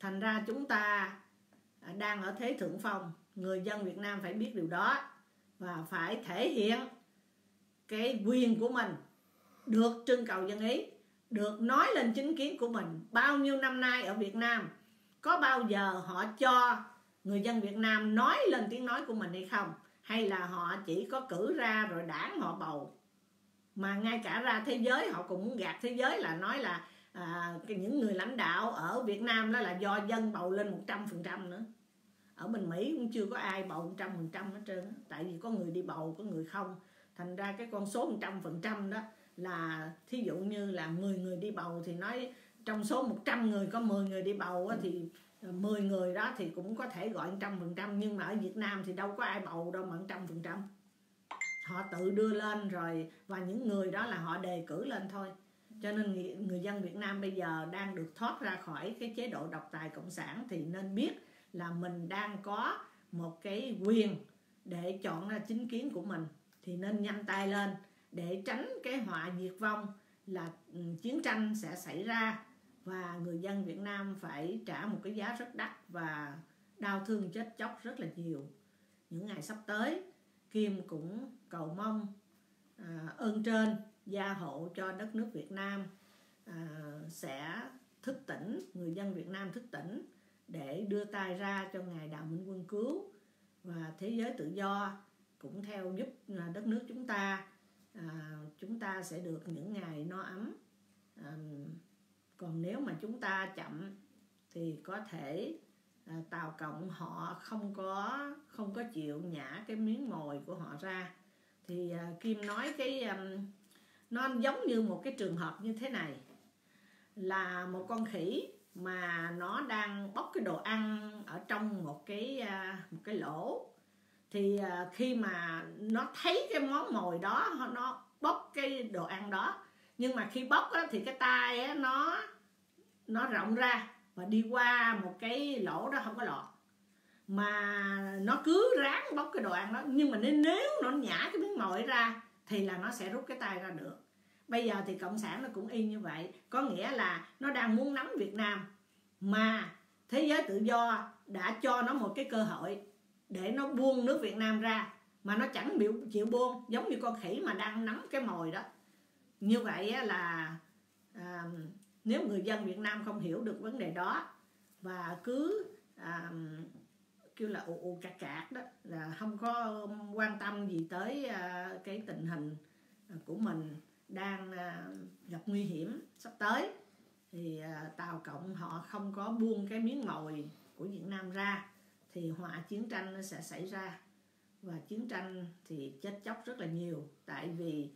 Thành ra chúng ta đang ở thế thượng phong. Người dân Việt Nam phải biết điều đó và phải thể hiện cái quyền của mình, được trưng cầu dân ý, được nói lên chính kiến của mình. Bao nhiêu năm nay ở Việt Nam, có bao giờ họ cho người dân Việt Nam nói lên tiếng nói của mình hay không? Hay là họ chỉ có cử ra rồi đảng họ bầu? Mà ngay cả ra thế giới họ cũng muốn gạt thế giới là nói là à, những người lãnh đạo ở Việt Nam đó là do dân bầu lên một trăm phần trăm nữa. Ở bên Mỹ cũng chưa có ai bầu một trăm phần trăm hết trơn. Tại vì có người đi bầu, có người không. Thành ra cái con số một trăm phần trăm đó là thí dụ như là mười người đi bầu thì nói trong số một trăm người có mười người đi bầu á, thì mười người đó thì cũng có thể gọi một trăm phần trăm. Nhưng mà ở Việt Nam thì đâu có ai bầu đâu mà một trăm phần trăm. Họ tự đưa lên rồi, và những người đó là họ đề cử lên thôi. Cho nên người, người dân Việt Nam bây giờ đang được thoát ra khỏi cái chế độ độc tài cộng sản thì nên biết là mình đang có một cái quyền để chọn ra chính kiến của mình. Thì nên nhanh tay lên để tránh cái họa diệt vong là chiến tranh sẽ xảy ra và người dân Việt Nam phải trả một cái giá rất đắt và đau thương chết chóc rất là nhiều. Những ngày sắp tới, Kim cũng cầu mong à, ơn trên gia hộ cho đất nước Việt Nam à, sẽ thức tỉnh, người dân Việt Nam thức tỉnh để đưa tay ra cho Ngài Đào Minh Quân cứu, và thế giới tự do cũng theo giúp đất nước chúng ta, à, chúng ta sẽ được những ngày no ấm. À, còn nếu mà chúng ta chậm thì có thể à, Tàu Cộng họ không có không có chịu nhả cái miếng mồi của họ ra. Thì à, Kim nói cái um, nó giống như một cái trường hợp như thế này, là một con khỉ mà nó đang bóc cái đồ ăn ở trong một cái à, một cái lỗ. Thì à, khi mà nó thấy cái món mồi đó, nó bóc cái đồ ăn đó, nhưng mà khi bóc á, thì cái tay á, nó nó rộng ra và đi qua một cái lỗ đó không có lọt, mà nó cứ ráng bóc cái đồ ăn đó. Nhưng mà nếu nó nhả cái miếng mồi ra thì là nó sẽ rút cái tay ra được. Bây giờ thì cộng sản nó cũng y như vậy, có nghĩa là nó đang muốn nắm Việt Nam, mà thế giới tự do đã cho nó một cái cơ hội để nó buông nước Việt Nam ra, mà nó chẳng chịu, chịu buông, giống như con khỉ mà đang nắm cái mồi đó. Như vậy là à, nếu người dân Việt Nam không hiểu được vấn đề đó và cứ à, kêu là ù ù cạc cạc đó, là không có quan tâm gì tới à, cái tình hình của mình đang à, gặp nguy hiểm sắp tới, thì à, Tàu Cộng họ không có buông cái miếng mồi của Việt Nam ra thì họa chiến tranh nó sẽ xảy ra, và chiến tranh thì chết chóc rất là nhiều. Tại vì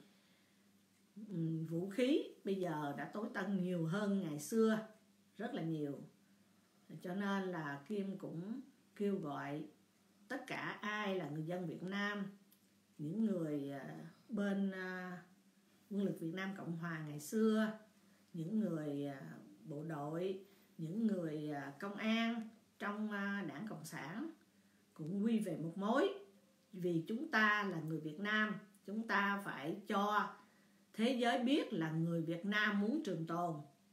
um, vũ khí bây giờ đã tối tân nhiều hơn ngày xưa rất là nhiều. Cho nên là Kim cũng kêu gọi tất cả ai là người dân Việt Nam, những người uh, bên uh, quân lực Việt Nam Cộng Hòa ngày xưa, những người uh, bộ đội, những người uh, công an trong uh, Đảng Cộng sản cũng quy về một mối. Vì chúng ta là người Việt Nam, chúng ta phải cho thế giới biết là người Việt Nam muốn trường tồn,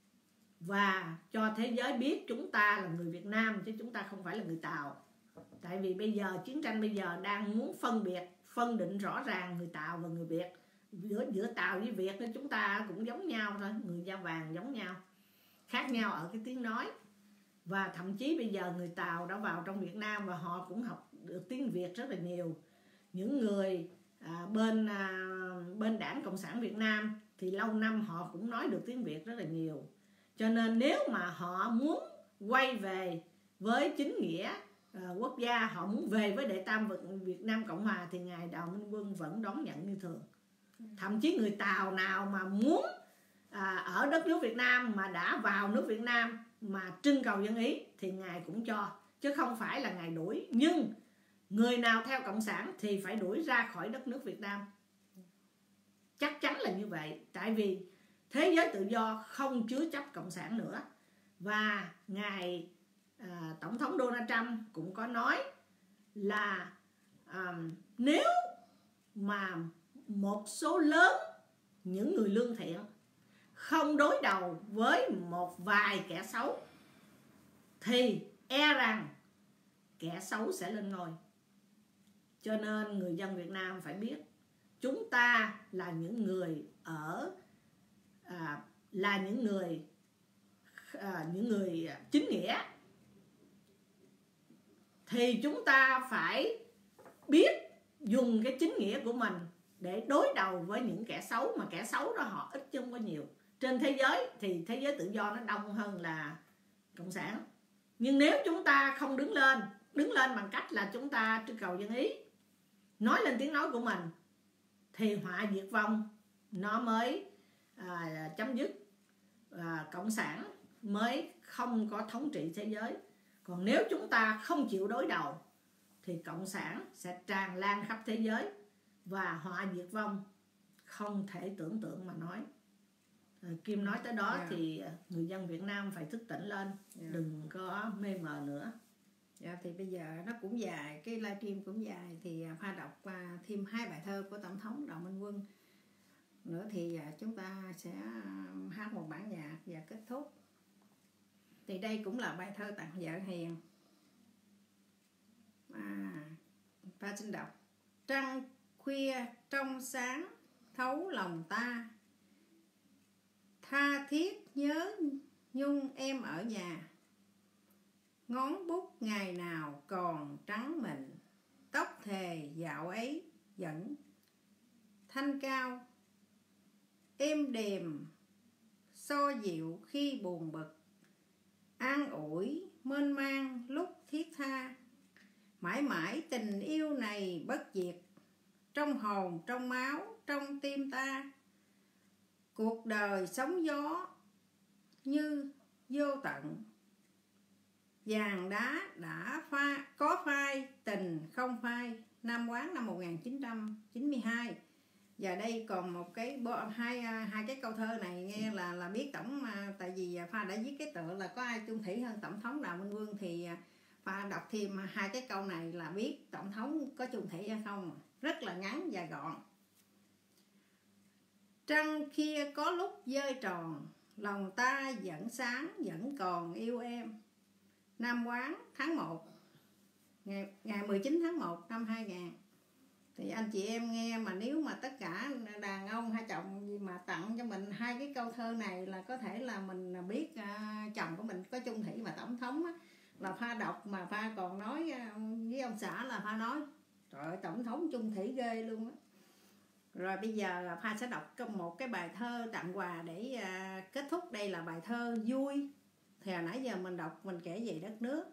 và cho thế giới biết chúng ta là người Việt Nam chứ chúng ta không phải là người Tàu. Tại vì bây giờ chiến tranh bây giờ đang muốn phân biệt, phân định rõ ràng người Tàu và người Việt. Giữa, giữa Tàu với Việt chúng ta cũng giống nhau thôi, người da vàng giống nhau, khác nhau ở cái tiếng nói. Và thậm chí bây giờ người Tàu đã vào trong Việt Nam và họ cũng học được tiếng Việt rất là nhiều. Những người à, bên à, bên Đảng Cộng sản Việt Nam thì lâu năm họ cũng nói được tiếng Việt rất là nhiều. Cho nên nếu mà họ muốn quay về với chính nghĩa à, quốc gia, họ muốn về với Đệ Tam Việt Nam Cộng Hòa thì Ngài Đào Minh Quân vẫn đón nhận như thường. Thậm chí người Tàu nào mà muốn à, ở đất nước Việt Nam mà đã vào nước Việt Nam mà trưng cầu dân ý thì Ngài cũng cho, chứ không phải là Ngài đuổi. Nhưng người nào theo Cộng sản thì phải đuổi ra khỏi đất nước Việt Nam. Chắc chắn là như vậy. Tại vì thế giới tự do không chứa chấp Cộng sản nữa. Và Ngài à, Tổng thống Donald Trump cũng có nói là à, nếu mà một số lớn những người lương thiện không đối đầu với một vài kẻ xấu thì e rằng kẻ xấu sẽ lên ngôi. Cho nên người dân Việt Nam phải biết chúng ta là những người ở à, là những người à, những người chính nghĩa, thì chúng ta phải biết dùng cái chính nghĩa của mình để đối đầu với những kẻ xấu, mà kẻ xấu đó họ ít chứ không có nhiều. Trên thế giới thì thế giới tự do nó đông hơn là cộng sản. Nhưng nếu chúng ta không đứng lên, đứng lên bằng cách là chúng ta trưng cầu dân ý, nói lên tiếng nói của mình, thì họa diệt vong nó mới à, chấm dứt, à, cộng sản mới không có thống trị thế giới. Còn nếu chúng ta không chịu đối đầu thì cộng sản sẽ tràn lan khắp thế giới và họa diệt vong không thể tưởng tượng mà nói. à, Kim nói tới đó yeah. Thì người dân Việt Nam phải thức tỉnh lên, yeah. Đừng có mê mờ nữa. Dạ, thì bây giờ nó cũng dài, cái livestream cũng dài, thì Pha đọc uh, thêm hai bài thơ của Tổng thống Đào Minh Quân nữa, thì uh, chúng ta sẽ uh, hát một bản nhạc và kết thúc. Thì đây cũng là bài thơ tặng vợ hiền. à, Pha xin đọc. Trăng khuya trong sáng thấu lòng ta, tha thiết nhớ nhung em ở nhà. Ngón bút ngày nào còn trắng mịn, tóc thề dạo ấy vẫn thanh cao. Êm đềm so dịu khi buồn bực, an ủi mênh mang lúc thiết tha. Mãi mãi tình yêu này bất diệt, trong hồn trong máu trong tim ta. Cuộc đời sóng gió như vô tận, vàng đá đã pha có phai, tình không phai. Năm Quán năm một nghìn chín trăm chín mươi hai. Và đây còn một cái hai hai cái câu thơ này nghe là là biết tổng, mà tại vì Pha đã viết cái tựa là có ai chung thủy hơn Tổng thống Đào Minh Quân, thì Pha đọc thêm hai cái câu này là biết tổng thống có chung thủy hay không. Rất là ngắn và gọn. Trăng kia có lúc dơi tròn, lòng ta vẫn sáng vẫn còn yêu em. Nam Quán tháng một, ngày, ngày mười chín tháng một năm hai nghìn. Thì anh chị em nghe, mà nếu mà tất cả đàn ông hay chồng gì mà tặng cho mình hai cái câu thơ này là có thể là mình biết uh, chồng của mình có chung thủy. Mà tổng thống á, là Pha đọc mà Pha còn nói uh, với ông xã là Pha nói trời ơi, tổng thống chung thủy ghê luôn á. Rồi bây giờ Pha sẽ đọc một cái bài thơ tặng quà để uh, kết thúc. Đây là bài thơ vui. Thì hồi nãy giờ mình đọc, mình kể về đất nước.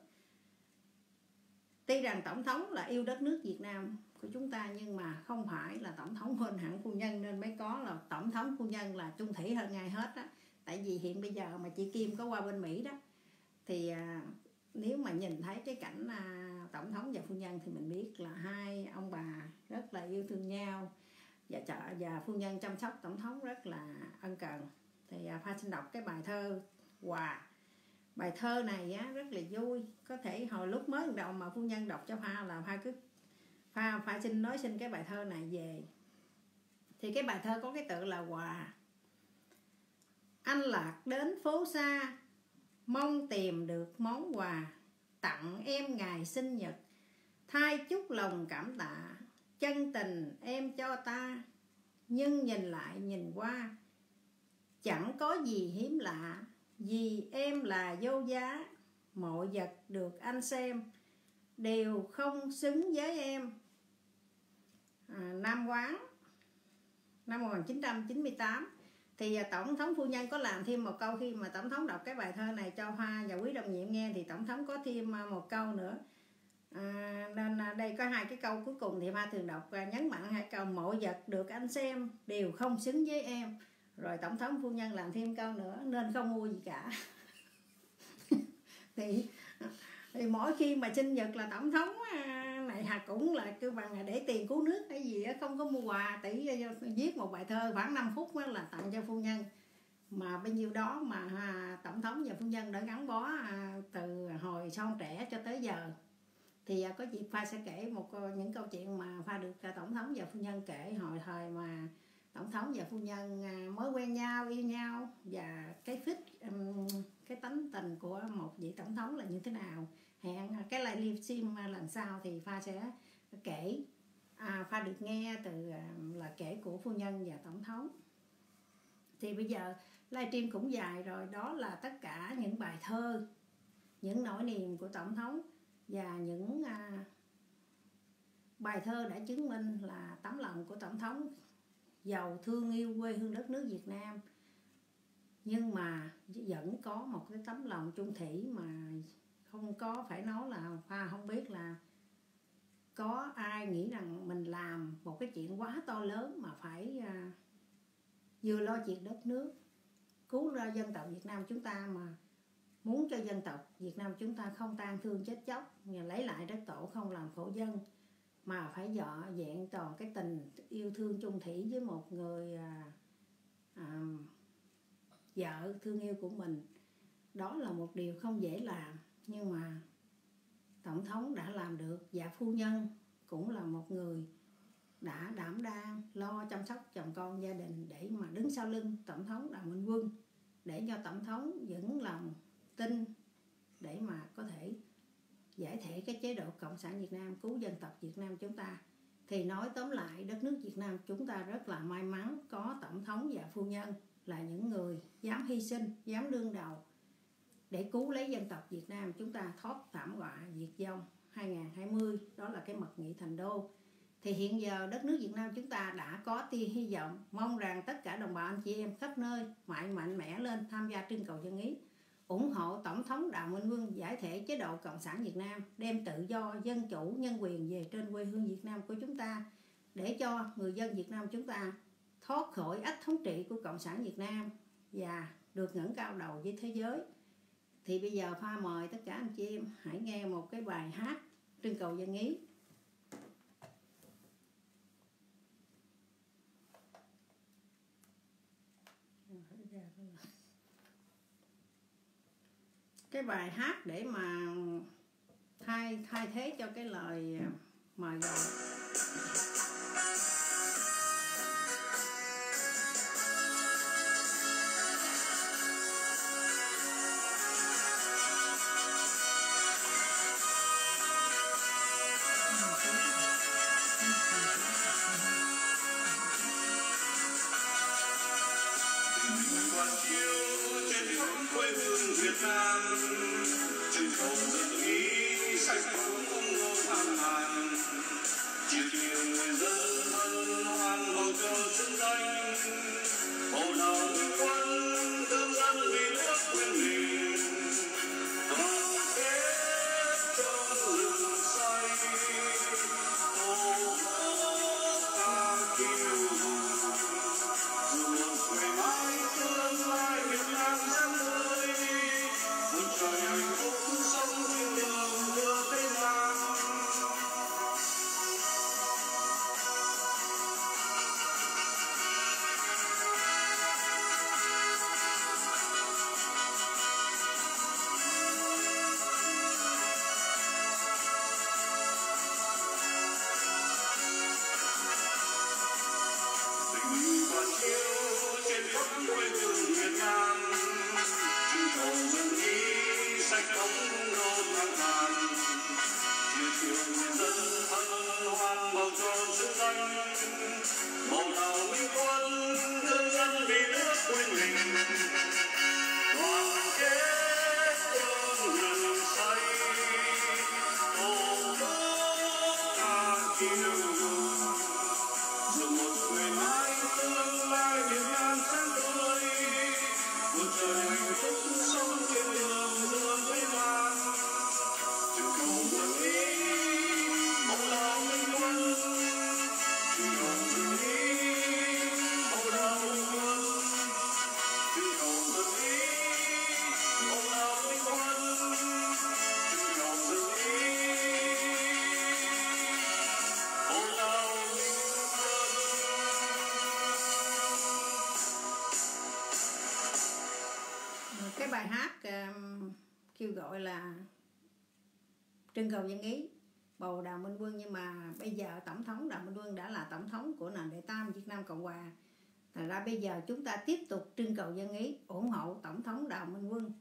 Tuy rằng tổng thống là yêu đất nước Việt Nam của chúng ta, nhưng mà không phải là tổng thống hơn hẳn phu nhân nên mới có là tổng thống phu nhân là chung thủy hơn ai hết á. Tại vì hiện bây giờ mà chị Kim có qua bên Mỹ đó, thì à, nếu mà nhìn thấy cái cảnh à, tổng thống và phu nhân thì mình biết là hai ông bà rất là yêu thương nhau, và, và phu nhân chăm sóc tổng thống rất là ân cần. Thì à, Pha xin đọc cái bài thơ quà. Bài thơ này á, rất là vui. Có thể hồi lúc mới đầu mà phu nhân đọc cho Pha là Pha cứ Pha, Pha xin nói xin cái bài thơ này về. Thì cái bài thơ có cái tự là quà. Anh lạc đến phố xa, mong tìm được món quà, tặng em ngày sinh nhật, thay chút lòng cảm tạ, chân tình em cho ta. Nhưng nhìn lại nhìn qua, chẳng có gì hiếm lạ, vì em là vô giá. Mọi vật được anh xem đều không xứng với em. à, Nam Quán năm một nghìn chín trăm chín mươi tám. Thì tổng thống phu nhân có làm thêm một câu. Khi mà tổng thống đọc cái bài thơ này cho Hoa và quý đồng nhiệm nghe, thì tổng thống có thêm một câu nữa. à, Nên đây có hai cái câu cuối cùng thì Hoa thường đọc, nhấn mạnh hai câu. Mọi vật được anh xem đều không xứng với em. Rồi tổng thống phu nhân làm thêm câu nữa, nên không mua gì cả. thì, thì mỗi khi mà sinh nhật là tổng thống này hà cũng là kêu bằng để tiền cứu nước hay gì đó, không có mua quà. Tỷ viết một bài thơ khoảng năm phút đó là tặng cho phu nhân. Mà bao nhiêu đó mà à, tổng thống và phu nhân đã gắn bó à, từ hồi son trẻ cho tới giờ. Thì à, có dịp Pha sẽ kể một những câu chuyện mà Pha được à, tổng thống và phu nhân kể hồi thời mà tổng thống và phu nhân mới quen nhau, yêu nhau, và cái fit cái tánh tình của một vị tổng thống là như thế nào. Hẹn cái live livestream lần sau thì Pha sẽ kể, à, Pha được nghe từ lời kể của phu nhân và tổng thống. Thì bây giờ livestream cũng dài rồi, đó là tất cả những bài thơ, những nỗi niềm của tổng thống và những à, bài thơ đã chứng minh là tấm lòng của tổng thống giàu thương yêu quê hương đất nước Việt Nam, nhưng mà vẫn có một cái tấm lòng chung thủy mà không có, phải nói là Pha không biết là có ai nghĩ rằng mình làm một cái chuyện quá to lớn mà phải à, vừa lo chuyện đất nước, cứu ra dân tộc Việt Nam chúng ta, mà muốn cho dân tộc Việt Nam chúng ta không tan thương chết chóc, lấy lại đất tổ, không làm khổ dân, mà phải dọ dẹn toàn cái tình yêu thương chung thủy với một người à, à, vợ thương yêu của mình. Đó là một điều không dễ làm, nhưng mà tổng thống đã làm được. Và phu nhân cũng là một người đã đảm đang lo chăm sóc chồng con gia đình để mà đứng sau lưng tổng thống Đào Minh Quân, để cho tổng thống vững lòng tin để mà có thể giải thể cái chế độ Cộng sản Việt Nam, cứu dân tộc Việt Nam chúng ta. Thì nói tóm lại, đất nước Việt Nam chúng ta rất là may mắn có tổng thống và phu nhân là những người dám hy sinh, dám đương đầu để cứu lấy dân tộc Việt Nam chúng ta thoát thảm họa diệt vong hai nghìn không trăm hai mươi. Đó là cái mật nghị thành đô. Thì hiện giờ đất nước Việt Nam chúng ta đã có tia hy vọng, mong rằng tất cả đồng bào anh chị em khắp nơi mạnh mạnh mẽ lên, tham gia trưng cầu dân ý, ủng hộ tổng thống Đào Minh Quân giải thể chế độ Cộng sản Việt Nam, đem tự do, dân chủ, nhân quyền về trên quê hương Việt Nam của chúng ta, để cho người dân Việt Nam chúng ta thoát khỏi ách thống trị của Cộng sản Việt Nam và được ngẩng cao đầu với thế giới. Thì bây giờ Pha mời tất cả anh chị em hãy nghe một cái bài hát trưng cầu dân ý. Cái bài hát để mà thay thay thế cho cái lời mời gọi. Việt Nam trên cầu dân ý sạch bóng không ngô than hàn, chiều chiều người dân hân hoan bầu trời xứng danh, màu đỏ minh quân thương dân vì nước quên mình, đoàn kết trong rừng xanh, tổ quốc ta kiêu hùng, dù một ngày mai tương lai Việt Nam sáng tươi, một trời hạnh phúc sống thiên đường đưa tới Nam. Tình và chiều trên khắp quê hương Việt Nam, trên cầu dân ý sạch bóng nô than hàn, chiều chiều người dân hân hoan bầu trời xứng danh, màu đỏ minh quân thương dân vì nước quên mình, đoàn kết trong rừng xanh, tổ quốc ta kiêu hùng, dù một ngày mai tương lai Việt Nam sáng tươi, một trời hạnh phúc sống trên đường đưa với Nam. Trưng cầu dân ý màu đỏ minh quân, trưng cầu dân ý màu đỏ minh quân, trưng cầu dân ý màu đỏ minh quân, trưng cầu dân ý màu đỏ minh quân. Cái bài hát um, kêu gọi là trưng cầu dân ý bầu Đào Minh Quân, nhưng mà bây giờ tổng thống Đào Minh Quân đã là tổng thống của nền đệ tam Việt Nam Cộng Hòa, Thành ra bây giờ chúng ta tiếp tục trưng cầu dân ý ủng hộ Tổng thống Đào Minh Quân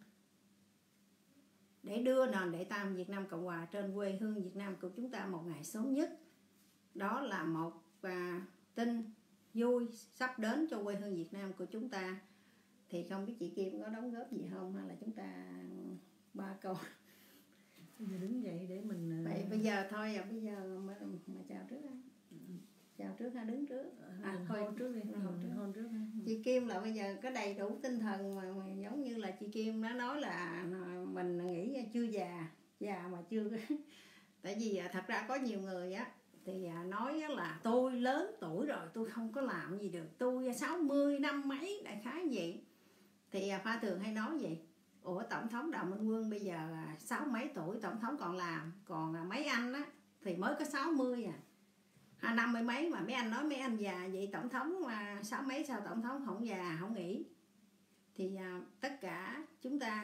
để đưa nền Đệ Tam Việt Nam Cộng Hòa trên quê hương Việt Nam của chúng ta một ngày sớm nhất. Đó là một à, tin vui sắp đến cho quê hương Việt Nam của chúng ta. Thì không biết chị Kim có đóng góp gì không, hay là chúng ta ba câu. Bây giờ đứng dậy để mình Vậy bây giờ thôi, à, bây giờ mà, mà chào trước anh. Chào trước hay đứng trước? À, thôi hôn trước đi. hôn trước. Hôn trước đi. Chị Kim là bây giờ có đầy đủ tinh thần mà, mà giống như là chị Kim đã nói là mình nghĩ chưa già, già mà chưa. Tại vì thật ra có nhiều người á thì nói là tôi lớn tuổi rồi tôi không có làm gì được, tôi sáu mươi năm mấy đại khái vậy. Thì Pha thường hay nói vậy. Ủa Tổng thống Đào Minh Quân bây giờ sáu mấy tuổi Tổng thống còn làm, còn mấy anh á thì mới có sáu mươi à, à năm mươi mấy mà mấy anh nói mấy anh già vậy. Tổng thống mà sáu mấy sao Tổng thống không già không nghỉ. Thì à, tất cả chúng ta,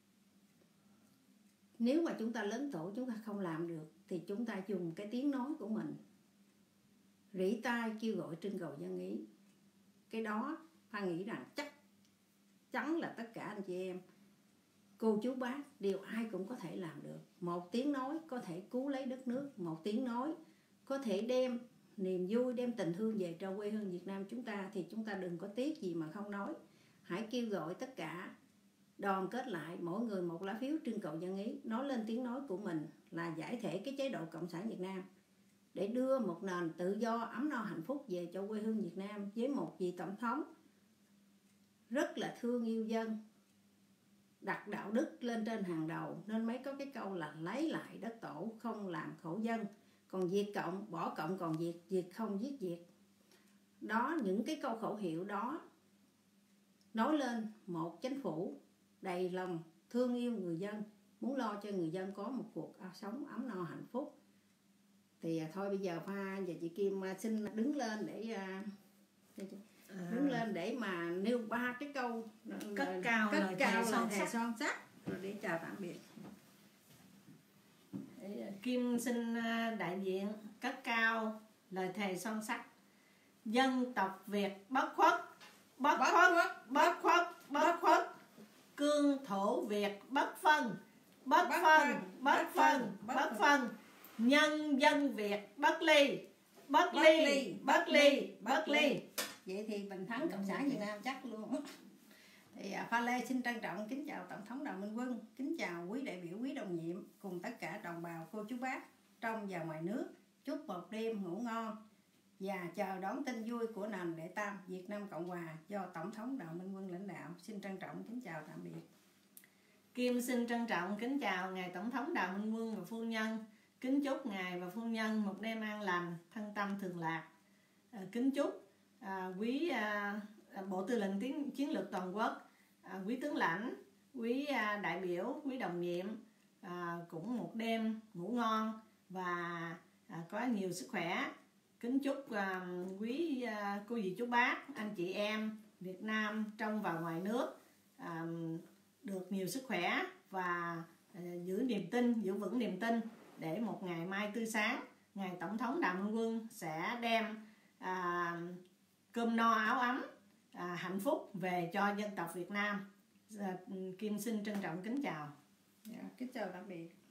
nếu mà chúng ta lớn tuổi chúng ta không làm được thì chúng ta dùng cái tiếng nói của mình rỉ tai kêu gọi trưng cầu dân ý. Cái đó Pha nghĩ rằng chắc chắn là tất cả anh chị em, cô chú bác đều ai cũng có thể làm được. Một tiếng nói có thể cứu lấy đất nước, một tiếng nói có thể đem niềm vui, đem tình thương về cho quê hương Việt Nam chúng ta. Thì chúng ta đừng có tiếc gì mà không nói. Hãy kêu gọi tất cả đoàn kết lại, mỗi người một lá phiếu trưng cầu dân ý, nói lên tiếng nói của mình là giải thể cái chế độ Cộng sản Việt Nam để đưa một nền tự do, ấm no, hạnh phúc về cho quê hương Việt Nam với một vị tổng thống rất là thương yêu dân, đặt đạo đức lên trên hàng đầu. Nên mới có cái câu là lấy lại đất tổ, không làm khổ dân. Còn diệt cộng, bỏ cộng, còn diệt, diệt không giết diệt. Đó, những cái câu khẩu hiệu đó nói lên một chính phủ đầy lòng thương yêu người dân, muốn lo cho người dân có một cuộc sống ấm no hạnh phúc. Thì thôi bây giờ Pha và chị Kim xin đứng lên để đứng lên để mà nêu ba cái câu cất cao cất lời cao thề là son thề sắt. son sắt rồi để chào tạm biệt. Kim xin đại diện cất cao lời thề son sắt. Dân tộc Việt bất khuất, bất khuất, bất khuất, bất khuất. Cương thổ Việt bất phân, bất phân, bất phân, bất phân. Nhân dân Việt bất ly, bất ly, bất ly, bất ly. Vậy thì Bình Thắng Cộng sản Việt Nam chắc luôn. Thì Pha Lê xin trân trọng kính chào Tổng thống Đào Minh Quân, kính chào quý đại biểu, quý đồng nhiệm cùng tất cả đồng bào cô chú bác trong và ngoài nước. Chúc một đêm ngủ ngon và chờ đón tin vui của nền Đệ Tam Việt Nam Cộng Hòa do Tổng thống Đào Minh Quân lãnh đạo. Xin trân trọng kính chào tạm biệt. Kim xin trân trọng kính chào ngài Tổng thống Đào Minh Quân và phu nhân. Kính chúc ngài và phu nhân một đêm an lành, thân tâm thường lạc. À, kính chúc à, quý à, Bộ Tư lệnh Chiến, Chiến lược Toàn quốc, à, quý tướng lãnh, quý à, đại biểu, quý đồng nhiệm à, cũng một đêm ngủ ngon và à, có nhiều sức khỏe. Kính chúc à, quý à, cô dì chú bác, anh chị em Việt Nam trong và ngoài nước à, được nhiều sức khỏe và à, giữ niềm tin, giữ vững niềm tin để một ngày mai tươi sáng, ngài Tổng thống Đào Minh Quân sẽ đem à, cơm no áo ấm, à, hạnh phúc về cho dân tộc Việt Nam. À, Kim xin trân trọng kính chào. Dạ, kính chào tạm biệt.